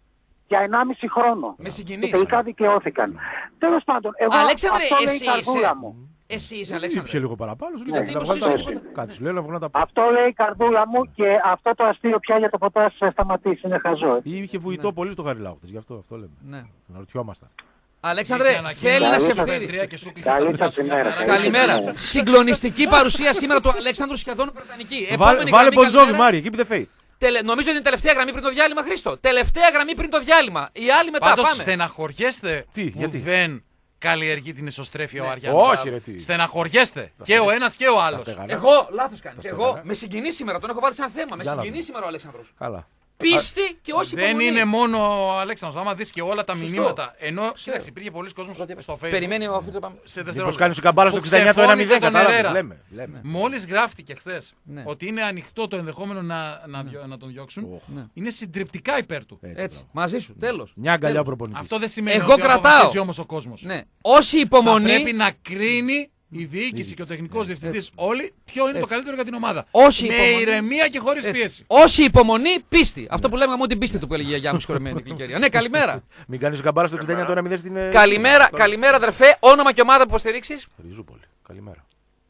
για ενάμιση χρόνο. Με συγκινείς. Και τελικά δικαιώθηκαν. Τέλος πάντων, εγώ Αλέξανδρε, αυτό λέει εσύ η καρδούλα είσαι. μου. Εσύ είσαι, Είχε Αλέξανδρε. λίγο παραπάνω. Σου Ναι, λέει να βγάλω τα- Κάτι σου λέει να βγάλω τα πάντα. Αυτό λέει η καρδούλα μου και αυτό το αστείο πια για το ποτέ θα σταματήσει. Είναι χαζό. Ή είχε βουητό πολύ στο Χαριλάου χθες, γι' αυτό αυτό λέμε. Ναι. Να ρωτιόμασταν. Αλέξανδρε, θέλει να σε ευθύνει. Καλή σας ημέρα. Καλημέρα. Συγκλονιστική παρουσία σήμερα του Αλέξανδρου, σχεδόν βρετανική. Βάλε βάλε Μποντζόβι, Μάρι, keep the faith. Τελε... Νομίζω είναι η τελευταία γραμμή πριν το διάλειμμα, Χρήστο. Τελευταία γραμμή πριν το διάλειμμα. Οι άλλοι μετά. Πάντως Πάμε. στεναχωριέστε Τι, που γιατί? δεν καλλιεργεί την ισοστρέφεια ο Αριάννης. Όχι, ρε, τι. Στεναχωριέστε. Και ο ένας και ο άλλος. στεγανά. Εγώ λάθος κάνει. στεγανά. Εγώ με συγκινεί σήμερα, τον έχω βάλει σε ένα θέμα. Με Για να συγκινεί δούμε. σήμερα ο Αλέξανδρος. Καλά. Πίστη και όχι Δεν υπομονή. είναι μόνο ο Αλέξανδρος. Άμα δεις και όλα τα Σωστό. μηνύματα. Ενώ κοίταξε, υπήρχε πολλοί κόσμος στο Facebook. Περιμένει αυτό το πάμε. Σε Μήπως δευτερόλεπτα. κάνει σου καμπάρα στο Που εξήντα εννιά το ένα μηδέν, ξεφώνησε τον κατάλαβες. Ερέρα. Λέμε. λέμε. Μόλις γράφτηκε χθες Ναι. ότι είναι ανοιχτό το ενδεχόμενο να, να, διω- να τον διώξουν, Οχ. Ναι. είναι συντριπτικά υπέρ του. Έτσι, Έτσι, μπράβο. μαζί σου, τέλος. Μια αγκαλιά ο προπονητής. Αυτό δεν σημαίνει Εγώ ότι κρατάω. αποφασίζει όμως ο κόσμος. Ναι. Όση Θα υπομονή. πρέπει να κρίνει η διοίκηση και ο τεχνικός διευθυντής όλοι ποιο είναι το Έτσι. καλύτερο για την ομάδα. Όση με υπομονή. ηρεμία και χωρίς Έτσι. πίεση. Όση υπομονή, πίστη. Αυτό που λέμε μόνο την πίστη του που έλεγε η γιαγιά μου συγχωρεμένη την κυρία. Ναι, καλημέρα. Μην κάνει σου καμπάρα στο εξήντα εννιά το ένα μηδέν στην. ε, Καλημέρα, αυτό. καλημέρα αδερφέ. Όνομα και ομάδα που υποστηρίξεις. Ριζούπολη. Καλημέρα.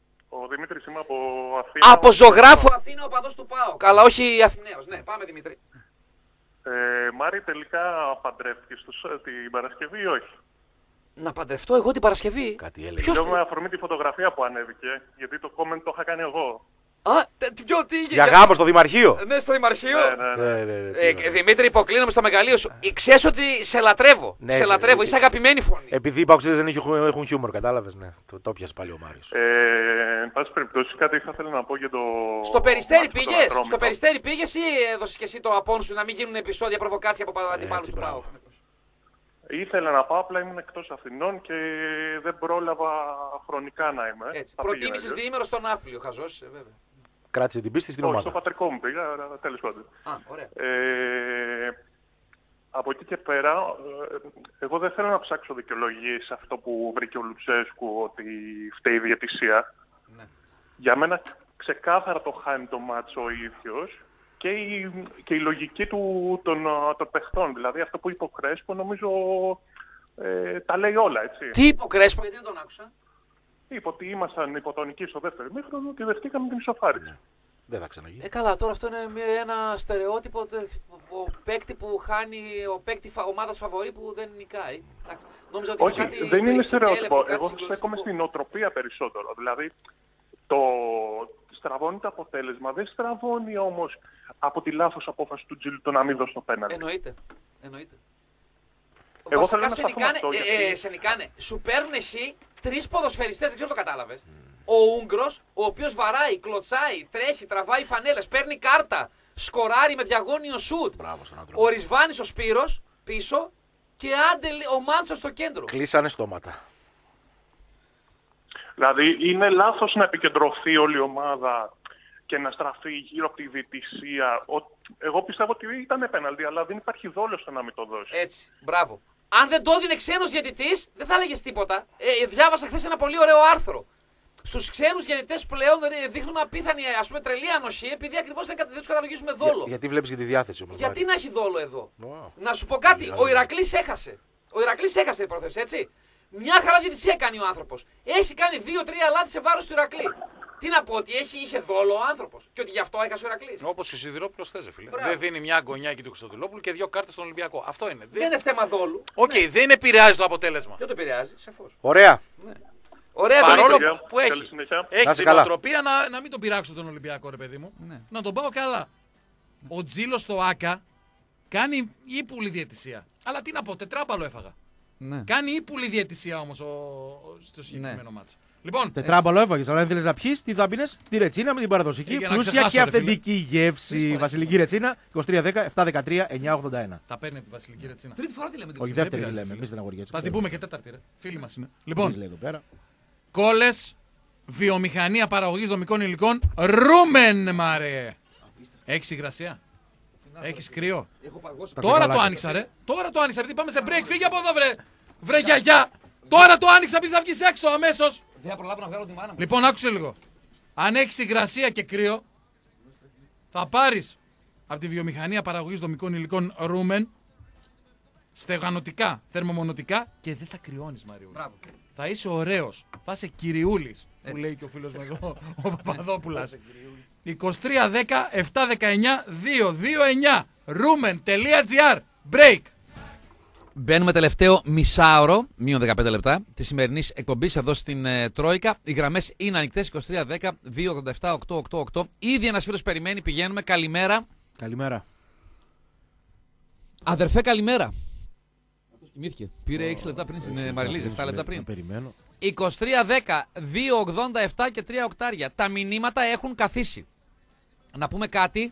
Ο Δημήτρης είμαι από Αθήνα. Από ζωγράφο Αθήνα, ο παδός του ΠΑΟ. Καλά, όχι Αθηναίος. Ναι, πάμε Δημήτρη. Ε, Μάρη, τελικά παντρεύτηκες τους, ε, την Παρασκευή ή όχι? Να παντρευτώ εγώ την Παρασκευή. Κάτι έλεγε. Ποιος Λέω το- με αφορμή τη φωτογραφία που ανέβηκε, γιατί το comment το είχα κάνει εγώ. Α, τε- τι- ποιο, τι είχε. Για γάμο στο Δημαρχείο. Ναι, στο Δημαρχείο. Ναι, ναι, ναι. Ναι, ναι, ναι, τι Ε, ωραία. Δημήτρη, υποκλίνομαι στο μεγαλείο σου. Ε, Ξέρεις ότι σε λατρεύω. Ναι, σε ναι, λατρεύω. ναι. Είσαι αγαπημένη φωνή. Επειδή οι παοξίδες δεν έχουν, έχουν χιούμορ, κατάλαβες, ναι. Το, το πιασε πάλι ο Μάριος. Ε, εν πάση περιπτώσει, κάτι θα ήθελα να πω για το... Στο Περιστέρι μάτι με τον πήγες. Ατρόμητο. Στο Περιστέρι πήγες ή έδωσες και εσύ το απόν σου να μην γίνουν επεισόδια προβοκάτσια από αντιπάλους Έτσι, του μπράβο. ΠΑΟ. Ήθελα να πάω, απλά ήμουν εκτός Αθηνών και δεν πρόλαβα χρονικά να είμαι. Έτσι. Θα Προτίμησες πήγαινα, διήμερο στον Ναύπλιο, χαζός, ε, βέβαια. Κράτησε την πίστη στην όχι, στο ομάδα. πατρικό μου πήγα, αλλά τέλος πάντων. Α, ωραία. Ε, από εκεί και πέρα, ε, εγώ δεν θέλω να ψάξω δικαιολογίες σε αυτό που βρήκε ο Λουτσέσκου ότι φταίει η διαιτησία. Ναι. Για μένα ξεκάθαρα το χάνει το μάτσο ο ίδιος και η, και η λογική του των, των παιχτών. Δηλαδή αυτό που είπε ο Κρέσπο νομίζω ε, τα λέει όλα, έτσι. Τι είπε ο Κρέσπο, γιατί δεν τον άκουσα. Είπε ότι ήμασταν υποτονικοί στο δεύτερο ημίχρονο και δεχτήκαμε την ισοφάριση. Δεν θα ξαναγίνει. Ε, καλά, τώρα αυτό είναι μια- ένα στερεότυπο. τε- Ο παίκτη που χάνει, ο παίκτη φα, ομάδας φαβορή που δεν νικάει. Εντάξει, νόμιζα ότι Όχι, είναι κάτι δεν είναι περί στερεότυπο. συγκέλεφου, κάτι Εγώ συγκλονιστικό. στέκομαι στην νοοτροπία περισσότερο. Δηλαδή, το στραβώνει το αποτέλεσμα, δεν στραβώνει όμως από τη λάθος απόφαση του Τζίλου το να μην δώσει το πέναλτι. Εννοείται. Εννοείται. Εγώ Βασικά θέλω να σε σταθώ νικάνε, με αυτό, ε, γιατί- ε, σε νικάνε. Σου παίρνουν εσύ τρεις ποδοσφαιριστές, δεν ξέρω το κατάλαβες. Ο Ούγγρος, ο οποίος βαράει, κλωτσάει, τρέχει, τραβάει φανέλες, παίρνει κάρτα, σκοράρει με διαγώνιο σουτ. Μπράβο στον άνθρωπο. Ο Ρισβάνης ο Σπύρος πίσω και άντε ο Μάντσο στο κέντρο. Κλείσανε στόματα. Δηλαδή, είναι λάθος να επικεντρωθεί όλη η ομάδα και να στραφεί γύρω από τη διαιτησία. Ο- Εγώ πιστεύω ότι ήταν πέναλτι, αλλά δεν υπάρχει δόλος στο να μην το δώσει. Έτσι, μπράβο. Αν δεν το έδινε ξένος διαιτητής, δεν θα έλεγες τίποτα. Ε, διάβασα χθες ένα πολύ ωραίο άρθρο. Στους ξένους διαιτητές πλέον ε, δείχνουν απίθανη, ας πούμε, τρελή ανοσή, επειδή ακριβώς δεν, κατα- δεν τους καταλογίζουμε δόλο. Για, γιατί βλέπεις και τη διάθεση όμως. Γιατί Μάρη. να έχει δόλο εδώ. Wow. Να σου πω κάτι, Πολύ ο Ηρακλής έχασε. Ο Ηρακλής έχασε την πρόθεση, έτσι. Μια χαρά διαιτησία κάνει ο άνθρωπος. Έχει κάνει δύο-τρία λάθη σε βάρος του Ηρακλή. Τι να πω, ότι έχει, είχε δόλο ο άνθρωπος και ότι γι' αυτό έχασε ο Ηρακλής. Όπως και ο Σιδηρόπουλος θες, φίλε. Μπράβο. Δεν δίνει μια αγωνιά εκεί του Χρυστοδουλόπουλου και δύο κάρτες στον Ολυμπιακό. Αυτό είναι. Δεν είναι θέμα δόλου. Οκ, δεν επηρεάζει το αποτέλεσμα. Δεν το επηρεάζει, σαφώς. Ωραία. Ωραία, Παρόλο Δημήτρη. Παιδιά, που καλή έχει, συνέχεια. έχει Να είσαι την καλά. οτροπία να, να μην τον πειράξω τον Ολυμπιακό, ρε παιδί μου. Ναι. Να τον πάω καλά. Ο Τζίλος στο Άκα κάνει ύπουλη διαιτησία. Αλλά τι να πω, τετράμπαλο έφαγα. Ναι. Κάνει ύπουλη διαιτησία όμως ο, ο- στο συγκεκριμένο Ναι. μάτς. Λοιπόν, Τετράμπαλο έφαγες, αλλά αν θέλεις να πιεις, τι θα πίνες? Τη ρετσίνα με την παραδοσική, Ε, για να πλούσια ξεχάσω, και ρε φίλε. αυθεντική γεύση. Βασιλική ρετσίνα, είκοσι τρία δέκα επτά δεκατρία εννιά ογδόντα ένα. θα παίρνει από τη Βασιλική Ρετσίνα. Τρίτη φορά τη λέμε την Όχι, κουβέντα. δεύτερη τη πειράζει, λέμε, φίλε. εμείς δεν αγοριέτσι. Θα την πούμε και τέταρτη, ρε. Φίλοι μας είναι. Λοιπόν, Λοιπόν, λέει εδώ πέρα. κόλλες, βιομηχανία παραγωγής δομικών υλικών, Ρούμεν, μαρέ. Έχεις υγρασία. Έχεις κρύο. Έχω παγώσει. Τα Τώρα το κοκαλάκια. άνοιξα, ρε. Τώρα το άνοιξα, επειδή πάμε σε break. Φύγε από εδώ, βρε. Βρε γιαγιά. Τώρα το άνοιξα, επειδή θα βγεις έξω αμέσως. Δεν θα προλάβω να βγάλω τη μάνα μου. Λοιπόν, άκουσε λίγο. Αν έχεις υγρασία και κρύο, θα πάρεις από τη βιομηχανία παραγωγής δομικών υλικών Ρούμεν στεγανοτικά, θερμομονωτικά και δεν θα κρυώνεις, Μαριούλη. Θα είσαι ωραίος. Θα είσαι κυριούλης, που λέει και ο φίλος μου εδώ, ο Παπαδόπουλας. είκοσι τρία δέκα επτά δεκαεννιά διακόσια είκοσι εννιά Rumen.gr. Break. Μπαίνουμε τελευταίο μισάωρο, μείον δεκαπέντε λεπτά, τη σημερινή εκπομπή εδώ στην ε, Τρόικα. Οι γραμμές είναι ανοιχτές είκοσι τρία δέκα διακόσια ογδόντα επτά οκτακόσια ογδόντα οκτώ. Ήδη ένας φίλος περιμένει, πηγαίνουμε. Καλημέρα. Καλημέρα. Αδερφέ, καλημέρα. Αυτός κοιμήθηκε. Πήρε έξι λεπτά πριν στην ε, Μαριλίζη, επτά λεπτά πριν. Περιμένω. είκοσι τρία δέκα διακόσια ογδόντα επτά και τρία οκτάρια. Τα μηνύματα έχουν καθίσει. Να πούμε κάτι.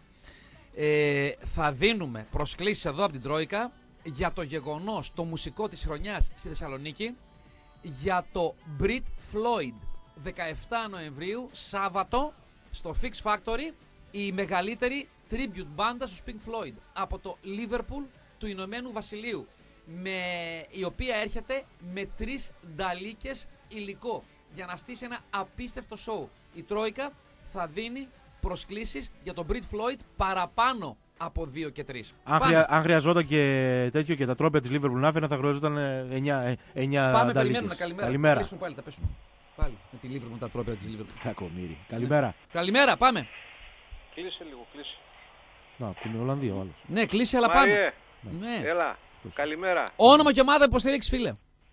Ε, θα δίνουμε προσκλήσεις εδώ από την Τρόικα για το γεγονός, το μουσικό της χρονιάς στη Θεσσαλονίκη, για το Brit Floyd, δεκαεφτά Νοεμβρίου, Σάββατο, στο Fix Factory, η μεγαλύτερη tribute μπάντα στους Pink Floyd από το Liverpool του Ηνωμένου Βασιλείου, με, η οποία έρχεται με τρεις νταλίκες υλικό για να στήσει ένα απίστευτο show. Η Τρόικα θα δίνει προσκλήσεις για το Brit Floyd παραπάνω από δύο και τρεις. Αν, χρεια, αν χρειαζόταν και τέτοιο και τα τρόπια της Liverpool να φέρνει, θα χρειαζόταν εννιά Πάμε, νταλίκες. περιμένουμε. Καλημέρα. Καλημέρα. Θα πέσουμε πάλι, θα πέσουμε. Πάλι με τη Liverpool, με τα τρόπια της Liverpool. Κακομοίρη. Καλημέρα. Ναι. Καλημέρα, πάμε. Κλείσε λίγο, κλείσε. Να, από την Ολλανδία ο άλλος. Ναι, κλείσε, αλλά Μάριε, πάμε. Ναι. Έλα, καλημέρα. Όνομα και ομάδα υποστηρίξει, φίλε.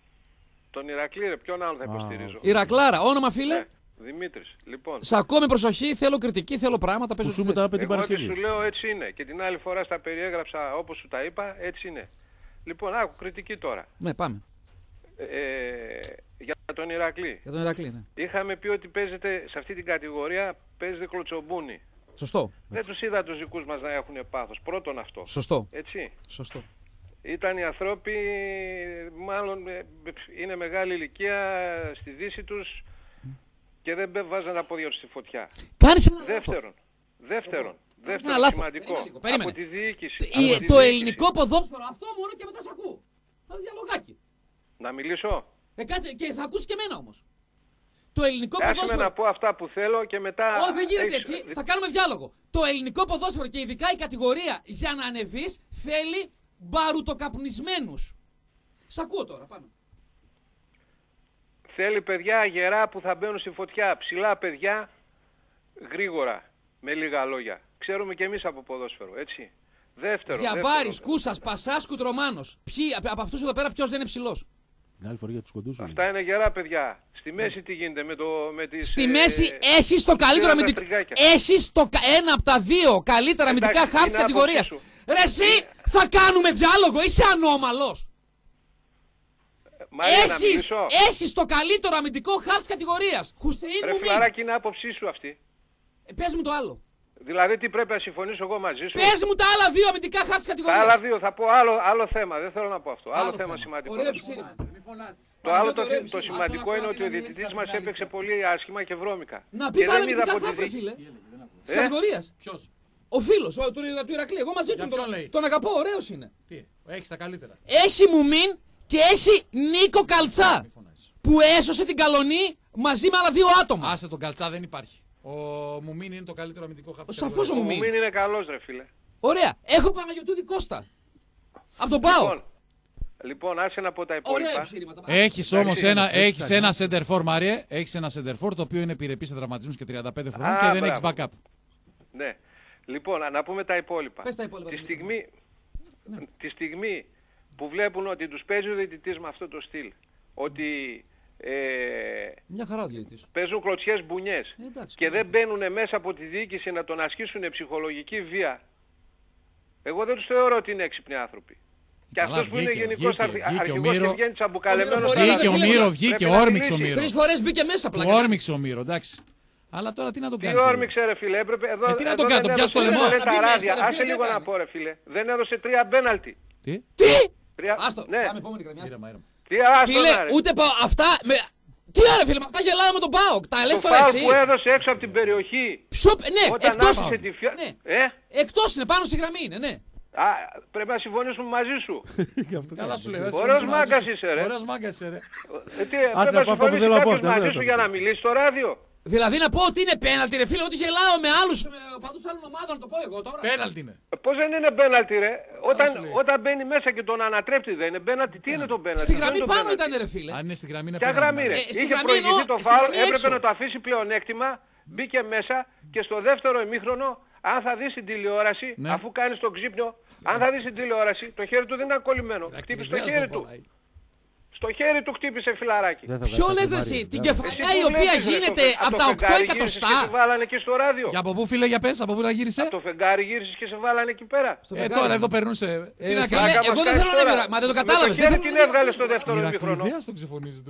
Τον Ηρακλή, ρε, ποιον άλλο θα υποστηρίζω. Ηρακλάρα, όνομα, φίλε. Ε, Δημήτρης, λοιπόν. Σ' ακούω με προσοχή, θέλω κριτική, θέλω πράγματα. Που σου μετά την Παρασκευή. Εγώ σου λέω έτσι είναι. Και την άλλη φορά στα περιέγραψα όπως σου τα είπα, έτσι είναι. Λοιπόν, άκου κριτική τώρα. Ναι, πάμε. Ε, για τον Ηρακλή. Για τον Ηρακλή, ναι. Είχαμε πει ότι παίζεται σε αυτή την κατηγορία, παίζεται κλωτσομπούνι. Σωστό. Δεν τους είδα τους δικούς μας να έχουν πάθος. Πρώτον αυτό. Σωστό. Έτσι. Σωστό. Ήταν οι ανθρώποι, μάλλον είναι μεγάλη ηλικία στη δύση τους και δεν βάζαν τα πόδια τους στη φωτιά. Κάνεις ένα Δεύτερον, δεύτερον, δεύτερον ένα σημαντικό, περίμενε λίγο, περίμενε. από τη διοίκηση. Η, από τη το διοίκηση. ελληνικό ποδόσφαιρο, αυτό μόνο και μετά σ' ακούω. Θα διαλογάκι. Να μιλήσω. Ε, κάτσε, και θα ακούσει και εμένα όμως. Το ελληνικό Άσε ποδόσφαιρο. με να πω αυτά που θέλω και μετά... Όχι, δεν γίνεται έχεις... έτσι. Θα κάνουμε διάλογο. Το ελληνικό ποδόσφαιρο και ειδικά η κατηγορία για να ανεβείς θέλει μπαρουτοκαπνισμένους. Σ' ακούω τώρα, πάμε. Θέλει παιδιά γερά που θα μπαίνουν στη φωτιά. Ψηλά παιδιά, γρήγορα, με λίγα λόγια. Ξέρουμε και εμείς από ποδόσφαιρο, έτσι. Δεύτερο. Διαμπάρης, Κούσας, Πασάς, Κουτρομάνος. Ποιοι, από αυτούς εδώ πέρα ποιος δεν είναι ψηλός. Την άλλη φορά για τους κοντούς σου. Αυτά είναι γερά παιδιά. Στη μέση τι γίνεται με, το, με τις... Στη ε, μέση έχεις το καλύτερο αμυντικό. Έχεις το, ένα από τα δύο καλύτερα αμυντικά χαφ της κατηγορίας. Ρε εσύ, θα κάνουμε διάλογο, είσαι ανώμαλος. Έχεις, έχεις το καλύτερο αμυντικό χαφ της κατηγορίας. Χουσεΐν μου Ρε φιλαράκι, είναι άποψή σου αυτή. Ε, πες μου το άλλο. Δηλαδή τι πρέπει να συμφωνήσω εγώ μαζί σου. Πες μου τα άλλα δύο αμυντικά χαφ της κατηγορίας. Τα άλλα δύο, θα πω άλλο, άλλο θέμα, δεν θέλω να πω αυτό. Άλλο, άλλο θέμα, θέμα σημαντικό. Ωραία, το άλλο το, το, το σημαντικό είναι ότι ο διαιτητής μας έπαιξε πολύ άσχημα και βρώμικα. Να πει τα άλλα αμυντικά χαφ, ρε φίλε. Της κατηγορίας. Ποιος? Ο φίλος, ο, του, του Ηρακλή. Εγώ μαζί του τον, τον αγαπώ, ωραίος είναι. Τι, έχεις τα καλύτερα. Έχει Μουμίν και έχει Νίκο Καλτσά. Που έσωσε την Καλονή μαζί με άλλα δύο άτομα. Άσε τον Καλτσά, δεν υπάρχει. Ο Μουμίν είναι το καλύτερο αμυντικό χαφ. Σαφώς ο Μουμίν. Ο Μουμίν είναι καλός ρε φίλε. Ωραία. Έχω Παναγιωτούδη Κώστα. Από τον ΠΑΟΚ. Λοιπόν, λοιπόν, άσε να πω τα υπόλοιπα. Έχεις όμως ένα, έχεις ένα center for, Μάριε. Έχεις ένα center for το οποίο είναι επιρρεπής σε τραυματισμούς και τριάντα πέντε χρόνων και δεν έχεις backup. Ναι. Λοιπόν, να πούμε τα υπόλοιπα. Πες τα υπόλοιπα. Τη στιγμή, ναι. τη στιγμή που βλέπουν ότι τους παίζει ο διαιτητής με αυτό το στυλ, ότι ε, μια χαρά διαιτητής. Παίζουν κλωτσιές μπουνιές ε, και δεν μπαίνουν μέσα από τη διοίκηση να τον ασκήσουν ψυχολογική βία. Εγώ δεν τους θεωρώ ότι είναι έξυπνοι άνθρωποι. Και καλά, αυτός που είναι γενικός αρχηγός και βγαίνει τσαμπουκαλεμένος. Βγήκε ο Μύρο, βγήκε, όρμηξε ο Μύρο. Τρεις φορές μπήκε μέσα πλάκα. Όρμηξε ο Μύρο, εντάξει. Αλλά τώρα τι να τον κάνει. Τι όρμηξε ρε φίλε, έπρεπε εδώ. Ε, τι να τον κάνω, τον πιάσει το λαιμό. Άσε λίγο να πω ρε φίλε. Δεν έδωσε τρία μπέναλτι. Τι? Τι? Άστο, πάμε επόμενη γραμμή. Φίλε, ούτε πάω αυτά. Τι άρα φίλε, αυτά γελάω με τον ΠΑΟΚ. Τα λες τώρα εσύ. Το που έδωσε έξω από την περιοχή. Ποιο, ναι, εκτός. Εκτός είναι, πάνω στη γραμμή είναι, ναι. Α, πρέπει να συμφωνήσουμε μαζί σου. Καλά σου λέω. Ωραίος μάγκας είσαι ρε. Ωραίος μάγκας είσαι ρε. Ε, τι, πρέπει να συμφωνήσει κάποιος μαζί σου για να μιλήσει στο ράδιο. Δηλαδή να πω ότι είναι πέναλτι, ρε φίλε, ότι γελάω με άλλους παντούς άλλων ομάδων, να το πω εγώ τώρα. Πέναλτι είναι. Πώς δεν είναι πέναλτι, ρε. Όταν, όταν μπαίνει μέσα και τον ανατρέπει δεν είναι πέναλτι. Τι είναι το πέναλτι? Στη γραμμή πάνω ήταν, ρε φίλε. Αν είναι στη γραμμή είναι πέναλτι. Ποια γραμμή, ρε. Ε, Είχε προηγηθεί το φάουλ, έπρεπε να το αφήσει πλεονέκτημα, μπήκε μέσα και στο δεύτερο ημίχρονο, αν θα δεις την τηλεόραση, ναι. αφού κάνεις τον ξύπνιο, αν θα δεις την τηλεόραση, το χέρι του δεν ήταν κολλημένο. Χτύπησε το χέρι του. Στο χέρι του χτύπησε φιλαράκι. Ποιο λες ρε εσύ, την κεφαλιά η οποία γίνεται από τα οκτώ εκατοστά. Και σε βάλανε εκεί στο ράδιο. Για από πού φίλε, για πες, από πού να γύρισε. Από το φεγγάρι γύρισες και σε βάλανε εκεί πέρα. Ε, τώρα εδώ περνούσε. Ε, να κάνει, εγώ δεν θέλω να βρω, μα δεν το κατάλαβες. Με το χέρι την έβγαλε στο δεύτερο ημίχρονο. τον ξεφωνίζετε,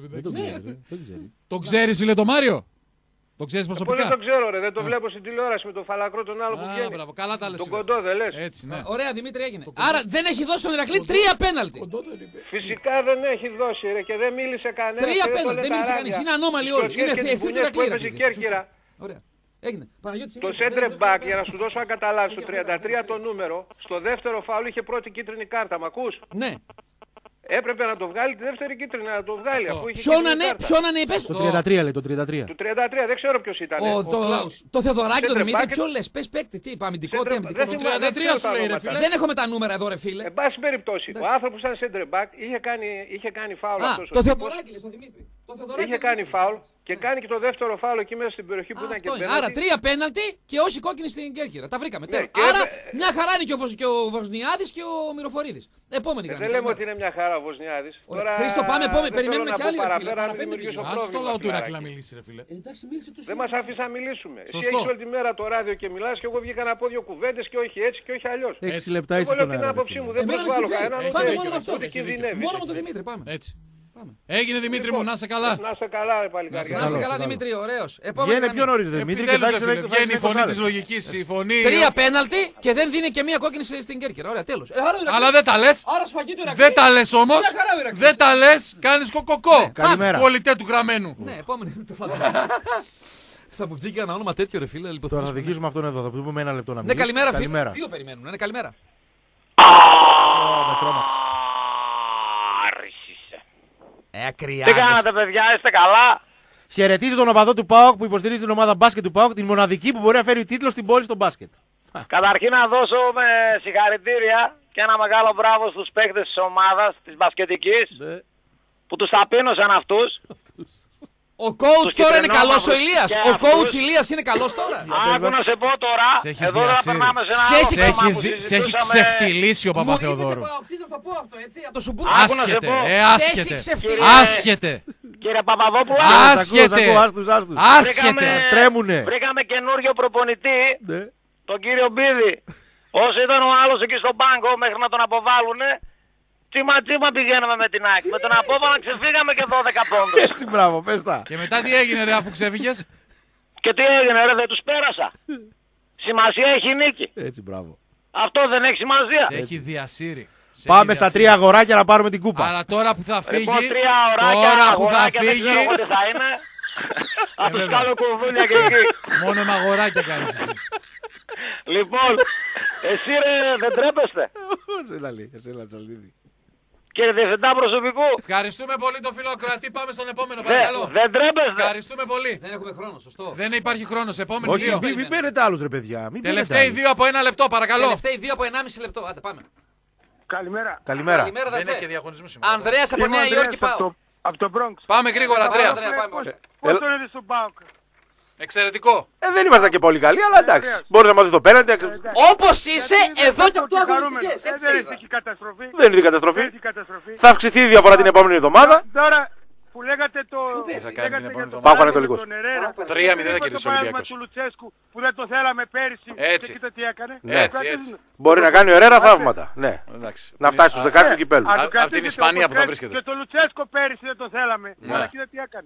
το ξέρεις φίλε το Μάριο. Το ξέρεις προσωπικά? Δεν το ξέρω, ρε. Δεν το βλέπω στην τηλεόραση με τον φαλακρό τον άλλο που βγαίνει. Μπράβο, καλά τα λες. Τον κοντό δεν λες. Έτσι, ναι. Ωραία, Δημήτρη, έγινε. Άρα δεν έχει δώσει στον Ηρακλή τρία πέναλτι. Φυσικά δεν έχει δώσει, ρε, και δεν μίλησε κανένας. Τρία πέναλτι, δεν μίλησε κανείς. Είναι ανώμαλοι όλοι. Είναι ευθύ του Ηρακλή. Ωραία. Έγινε. Το center back, για να σου δώσω αν καταλάβεις, το τριάντα τρία το νούμερο, στο δεύτερο φάουλ είχε πρώτη κίτρινη κάρτα. Μ' ακούς? Ναι. Έπρεπε να το βγάλει τη δεύτερη κίτρινη, να το βγάλει. Αφού είχε ποιον ανε είπες? Το τριάντα τρία λέει, το τριάντα τρία. Το τριάντα τρία, δεν ξέρω ποιος ήταν. Ο, το, το Θεοδωράκη, το Δημήτρη, ποιο λες, πες παίκτη, τι είπα, αμυντικό, τι αμυντικό. Το τριάντα τρία σου λέει ρε φίλε. Δεν έχουμε τα νούμερα εδώ ρε φίλε. Εν πάση περιπτώσει, ο άνθρωπος ήταν center back, είχε κάνει, είχε κάνει φάουλ αυτός. Το Θεοδωράκη λες, το Δημήτρη. Είχε κάνει φάουλ και κάνει και το δεύτερο φάουλ εκεί μέσα στην περιοχή που ήταν και πέναλτι. Άρα τρία πέναλτι και όσοι κόκκινοι στην Κέρκυρα. Τα βρήκαμε. Άρα μια χαρά είναι και ο Βοσνιάδης και ο Μυροφορίδης. Επόμενη γραμμή. Δεν λέμε ότι είναι μια χαρά ο Βοσνιάδης. Χρήστο, πάμε επόμενη. Περιμένουμε κι άλλοι. Ας το λαό του Ηρακλή να μιλήσει, ρε φίλε. Δεν μας αφήσει να μιλήσουμε. Εσύ έχεις όλη τη μέρα το ράδιο και μιλάς και εγώ βγήκα να πω δύο κουβέντες και όχι έτσι και όχι αλλιώς. Έξι λεπτά είσαι στον αέρα. Δεν προσβάλλω κανέναν. Μόνο με τον Δημήτρη, πάμε. Έτσι. Έγινε Δημήτρη μου, να σε καλά. Να σε καλά, ρε παλικάρια. Να σε καλά, Δημήτρη, ωραίος. Βγαίνει πιο νωρίς, Δημήτρη, και θα βγαίνει η φωνή της λογικής. Η φωνή. Τρία πέναλτι και δεν δίνει και μία κόκκινη στην Κέρκυρα. Ωραία, τέλος. Αλλά δεν τα λες. Δεν τα λες όμως. Δεν τα λες. Κάνεις κοκοκό. Καλημέρα. Πολιτέ του γραμμένου. Ναι, επόμενη. Θα μου βγει και ένα όνομα τέτοιο, ρε φίλε. Τώρα θα δικήσουμε αυτόν εδώ. Θα του πούμε ένα λεπτό να μιλήσει. Ναι, καλημέρα, καλημέρα. Δύο περιμένουν. Ναι, καλημέρα. Με τρόμαξε. Ε, τι κάνατε, παιδιά, είστε καλά? Χαιρετίζει τον οπαδό του ΠΑΟΚ που υποστηρίζει την ομάδα μπάσκετ του ΠΑΟΚ, την μοναδική που μπορεί να φέρει τίτλο στην πόλη στο μπάσκετ. Καταρχήν να δώσω με συγχαρητήρια και ένα μεγάλο μπράβο στους παίκτες της ομάδας της μπασκετικής, ναι, που τους ταπείνωσαν αυτούς. Ο coach τώρα είναι καλός ο Ηλίας. Ο coach Ηλίας είναι καλός τώρα. Άκου να σε πω τώρα. Εδώ θα περνάμε σε ένα άλλο θέμα που συζητούσαμε. Σε έχει ξεφτυλίσει ο Παπαθεοδόρου. Άσχετε, ε, άσχετε. Άσχετε. Κύριε Παπαδόπουλο, άσχετε. Άσχετε. Τρέμουνε. Βρήκαμε καινούριο προπονητή, τον κύριο Μπίδη. Όσο ήταν ο άλλος εκεί στον πάγκο μέχρι να τον αποβάλουνε, τσίμα τσίμα πηγαίναμε με την Άκη. Με τον Απόβανα ξεφύγαμε και δώδεκα πόντους. Έτσι, μπράβο, πες τα. Και μετά τι έγινε ρε αφού ξέφυγες? Και τι έγινε ρε, δεν τους πέρασα. Σημασία έχει νίκη. Έτσι, μπράβο. Αυτό δεν έχει σημασία. Σε έχει διασύρει. Σε Πάμε έχει στα διασύρει. τρία αγοράκια να πάρουμε την κούπα. Αλλά τώρα που θα φύγει, λοιπόν, τρία αγοράκια, τώρα που θα αγοράκια, φύγει, δεν ξέρω πότε θα είναι. Θα τους κάνω κουβούνια και εκεί. Μόνο με αγοράκια κάνεις εσύ. Λοιπόν, εσύ ρε δεν τρέπεστε? Εσένα Τσαλδίδη. Κύριε Διευθυντά Προσωπικού. Ευχαριστούμε πολύ τον φίλο Κροατή. Πάμε στον επόμενο, παρακαλώ. Δεν τρέπεστε. Ευχαριστούμε πολύ. Δεν έχουμε χρόνο, σωστό. Δεν υπάρχει χρόνο. Επόμενοι Όχι, δύο. μην, μην παίρνετε άλλους ρε παιδιά. Μην Τελευταίοι δύο από ένα λεπτό, παρακαλώ. Τελευταίοι δύο από ενάμιση λεπτό. Άντε πάμε. Καλημέρα. Καλημέρα. Καλημέρα, δεν είναι και διαγωνισμού σήμερα. Ανδρέας από Νέα Υόρκη πάω. Από το Bronx. Πάμε γρήγορα, Ανδρέα. Πώς το είναι στον ΠΑΟΚ? Εξαιρετικό. Ε, δεν ήμασταν και πολύ καλοί, αλλά εντάξει. Μπορεί να μας δει το πέναντι. Όπως είσαι, εδώ και οκτώ αγωνιστικές. Δεν έχει καταστροφή. Δεν είναι η καταστροφή. Θα αυξηθεί η διαφορά την επόμενη εβδομάδα. Τώρα που λέγατε το. Πάω Πανετολικός. τρία μηδέν κερδίσει ο Ολυμπιακός. Του Λουτσέσκου που δεν το θέλαμε πέρυσι. Έτσι. Και κοίτα τι έκανε. Έτσι, έτσι. Μπορεί να κάνει ο Ερέρα θαύματα. Ναι. Να φτάσει στους δεκαέξι του κυπέλλου. Από την Ισπανία που θα βρίσκεται. Και το Λουτσέσκο πέρυσι δεν το θέλαμε. Αλλά κοίτα τι έκανε.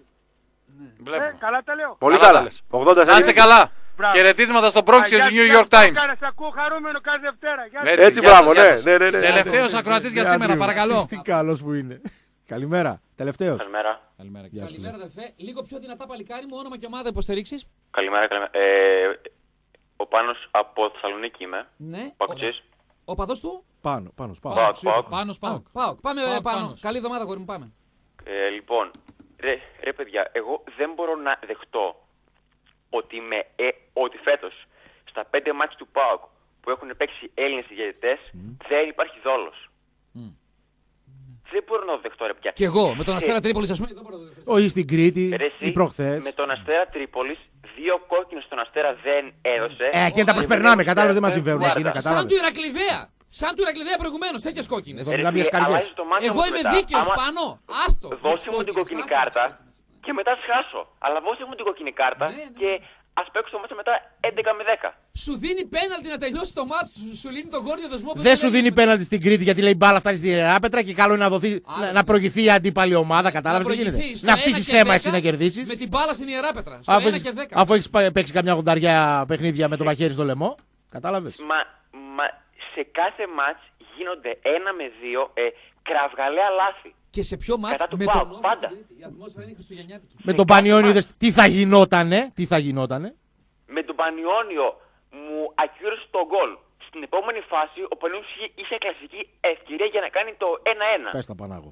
Ε, καλά τα λέω. Πολύ καλά. Να είσαι καλά. Χαιρετίσματα στο Bronx και στο New York Times. Σε ακούω χαρούμενο κάθε Δευτέρα. Έτσι, μπράβο, ναι. Τελευταίος ακροατής για σήμερα, παρακαλώ. Τι καλός που είναι. Καλημέρα. Τελευταίος. Καλημέρα. Καλημέρα, καλημέρα αδερφέ. Λίγο πιο δυνατά παλικάρι μου, όνομα και ομάδα υποστηρίξεις. Καλημέρα, καλημέρα. Ε, ο Πάνος από Θεσσαλονίκη είμαι. Ναι. Παουτζής. Ο παδός του. Πάνω, πάνω, πάνω. Πάνος, Πάοκ. Πάμε πάνω. Καλή εβδομάδα, γόρι μου, πάμε. Ε, λοιπόν, ρε, ρε παιδιά, εγώ δεν μπορώ να δεχτώ ότι, με, ε, ότι φέτος στα πέντε μάτς του ΠΑΟΚ που έχουν παίξει Έλληνες διαιτητές mm. δεν υπάρχει δόλος. Mm. Δεν μπορώ να το δεχτώ ρε πια. Κι εγώ, με τον Αστέρα Τρίπολης ας πούμε, δεν μπορώ να το δεχτώ. Όχι στην Κρήτη, ή προχθές. Με τον Αστέρα Τρίπολης, δύο κόκκινες στον Αστέρα δεν έδωσε. Ε, και τα προσπερνάμε, κατάλαβες, δεν μας συμβαίνουν. Σαν του Ηρακλειδέα. Σαν του Ηρακλειδέα προηγουμένως, τέτοιες κόκκινες. Εγώ είμαι δίκαιος πάνω. Άστο. Δώσε μου την κόκκινη κάρτα και μετά σχάσω. Αλλά δώσε μου την κόκκινη κάρτα και ας παίξω το μάτσο μετά έντεκα με δέκα. Σου δίνει πέναλτι να τελειώσει το μάτς, σου λύνει τον κόρδιο δεσμό. Δεν σου δίνει πέναλτι στην Κρήτη γιατί λέει μπάλα φτάνει στην Ιεράπετρα και καλό είναι να, δοθεί, να, να προηγηθεί η αντίπαλη ομάδα. Κατάλαβες τι γίνεται. Να φτύσεις αίμα εσύ να κερδίσεις. Με την μπάλα στην Ιεράπετρα. Αφού, αφού έχεις παίξει καμιά γονταριά παιχνίδια με το μαχαίρι στο λαιμό. Κατάλαβες. Μα, μα σε κάθε μάτς γίνονται ένα με δύο ε, κραυγαλαία λάθη. Και σε ποιο μάτς με τον Όφη, πάντα. Η ατμόσφαιρα είναι χριστουγεννιάτικη. Με τον Πανιόνιο είδες τι θα γινότανε, τι θα γινότανε. Με τον Πανιόνιο μου ακύρωσε το γκολ. Στην επόμενη φάση ο Πανιόνιος είχε κλασική ευκαιρία για να κάνει το ένα ένα. Πες τα Πανάγο.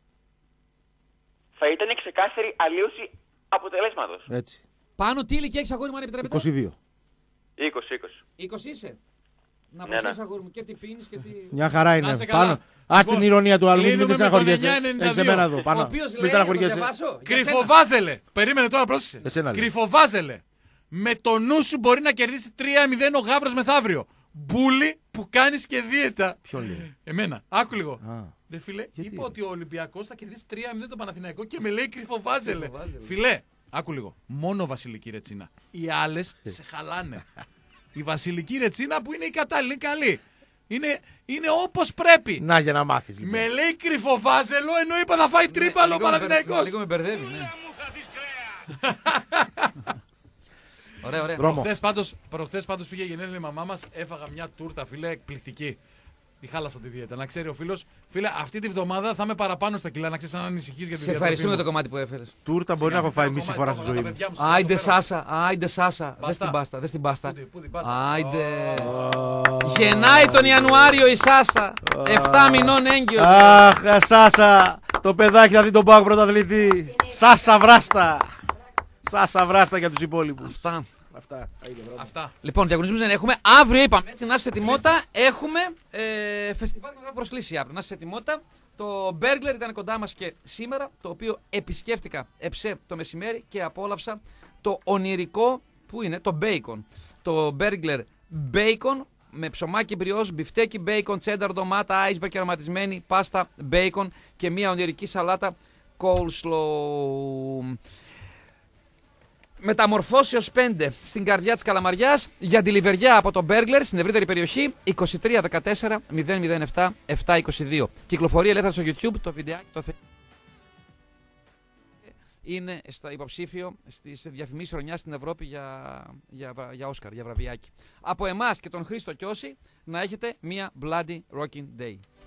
Θα ήταν ξεκάθαρη αλλίωση αποτελέσματος. Έτσι. Πάνω τι ηλικία έχεις αγόρι μου αν επιτρέπετε. είκοσι δύο. είκοσι, είκοσι. είκοσι είσαι. Να ναι, προσθέσεις ναι. αγόρι μου και τι πίνεις και τι... Μια χαρά είναι. Πάνω. Ας την ηρωνία του άλλου, μην στεναχωριέσαι. Έχεις εμένα εδώ, πάνω. Μην στεναχωριέσαι. Κρυφοβάζελε. Περίμενε τώρα, πρόσεξε. Κρυφοβάζελε. Με το νου σου μπορεί να κερδίσει τρία μηδέν ο Γαύρος μεθαύριο. Μπούλι που κάνεις και δίαιτα. Ποιον λέει? Εμένα. Άκου λίγο. Α. Ρε φίλε, είπα ότι ο Ολυμπιακός θα κερδίσει τρία μηδέν τον Παναθηναϊκό και με λέει κρυφοβάζελε. Φιλέ, άκου λίγο. Μόνο Βασιλική Ρετσίνα. Οι άλλες σε χαλάνε. Η Βασιλική Ρετσίνα που είναι η κατάλληλη, καλή. Είναι, είναι όπως πρέπει. Να για να μάθεις. Λοιπόν. Με λέει κρυφοβάζελο ενώ είπα θα φάει τρίπαλο ο Παναθηναϊκός. Λίγο με μπερδεύει, ναι. Ωραία, ωραία. Προχθές πάντως, προχθές πάντως πήγε γενέθλια η μαμά μας, έφαγα μια τούρτα, φίλε, εκπληκτική. Τη χάλασα τη δίαιτα. Να ξέρει ο φίλος, φίλε, αυτή τη βδομάδα θα είμαι παραπάνω στα κιλά, να ξέρεις αν ανησυχείς για τη διατροφή. Σε ευχαριστούμε το κομμάτι που έφερες. Τούρτα μπορεί να έχω φάει μισή φορά στη ζωή μου. Άιντε Σάσα, άιντε Σάσα. Δες την πάστα, δες την πάστα. Άιντε. Γεννάει τον Ιανουάριο η Σάσα. Εφτά μηνών έγκυος. Αχ, Σάσα, το παιδάκι θα δει τον Πάοκ πρωταθλητή. Σάσα βράστα. Σάσα βράστα για τους υπόλοιπους. Αυτά. Αυτά. Αυτά. Λοιπόν, διαγωνισμούς δεν έχουμε. Αύριο είπαμε έτσι να είσαι ετοιμότητα. Έχουμε ε, φεστιβάλ με προσκλήσει αύριο. Να είσαι ετοιμότητα. Το Burglar ήταν κοντά μας και σήμερα, το οποίο επισκέφτηκα εψέ το μεσημέρι και απόλαυσα το ονειρικό, που είναι το bacon. Το Burglar bacon με ψωμάκι μπριός, μπιφτέκι bacon, τσένταρ, ντομάτα, iceberg και αρωματισμένη πάστα bacon και μια ονειρική σαλάτα coleslaw. Μεταμορφώσει ως πέντε στην καρδιά της Καλαμαριάς για τη Λιβεριά από το Burglar στην ευρύτερη περιοχή είκοσι τρία δεκατέσσερα μηδέν μηδέν επτά επτά είκοσι δύο. Κυκλοφορεί ελεύθερα στο YouTube το βιντεάκι. Το θε... Είναι στα υποψήφιο στις διαφημίσεις χρονιάς στην Ευρώπη για, για, για Όσκαρ, για βραβιάκι. Από εμάς και τον Χρήστο Κιώση να έχετε μία Bloody Rocking Day.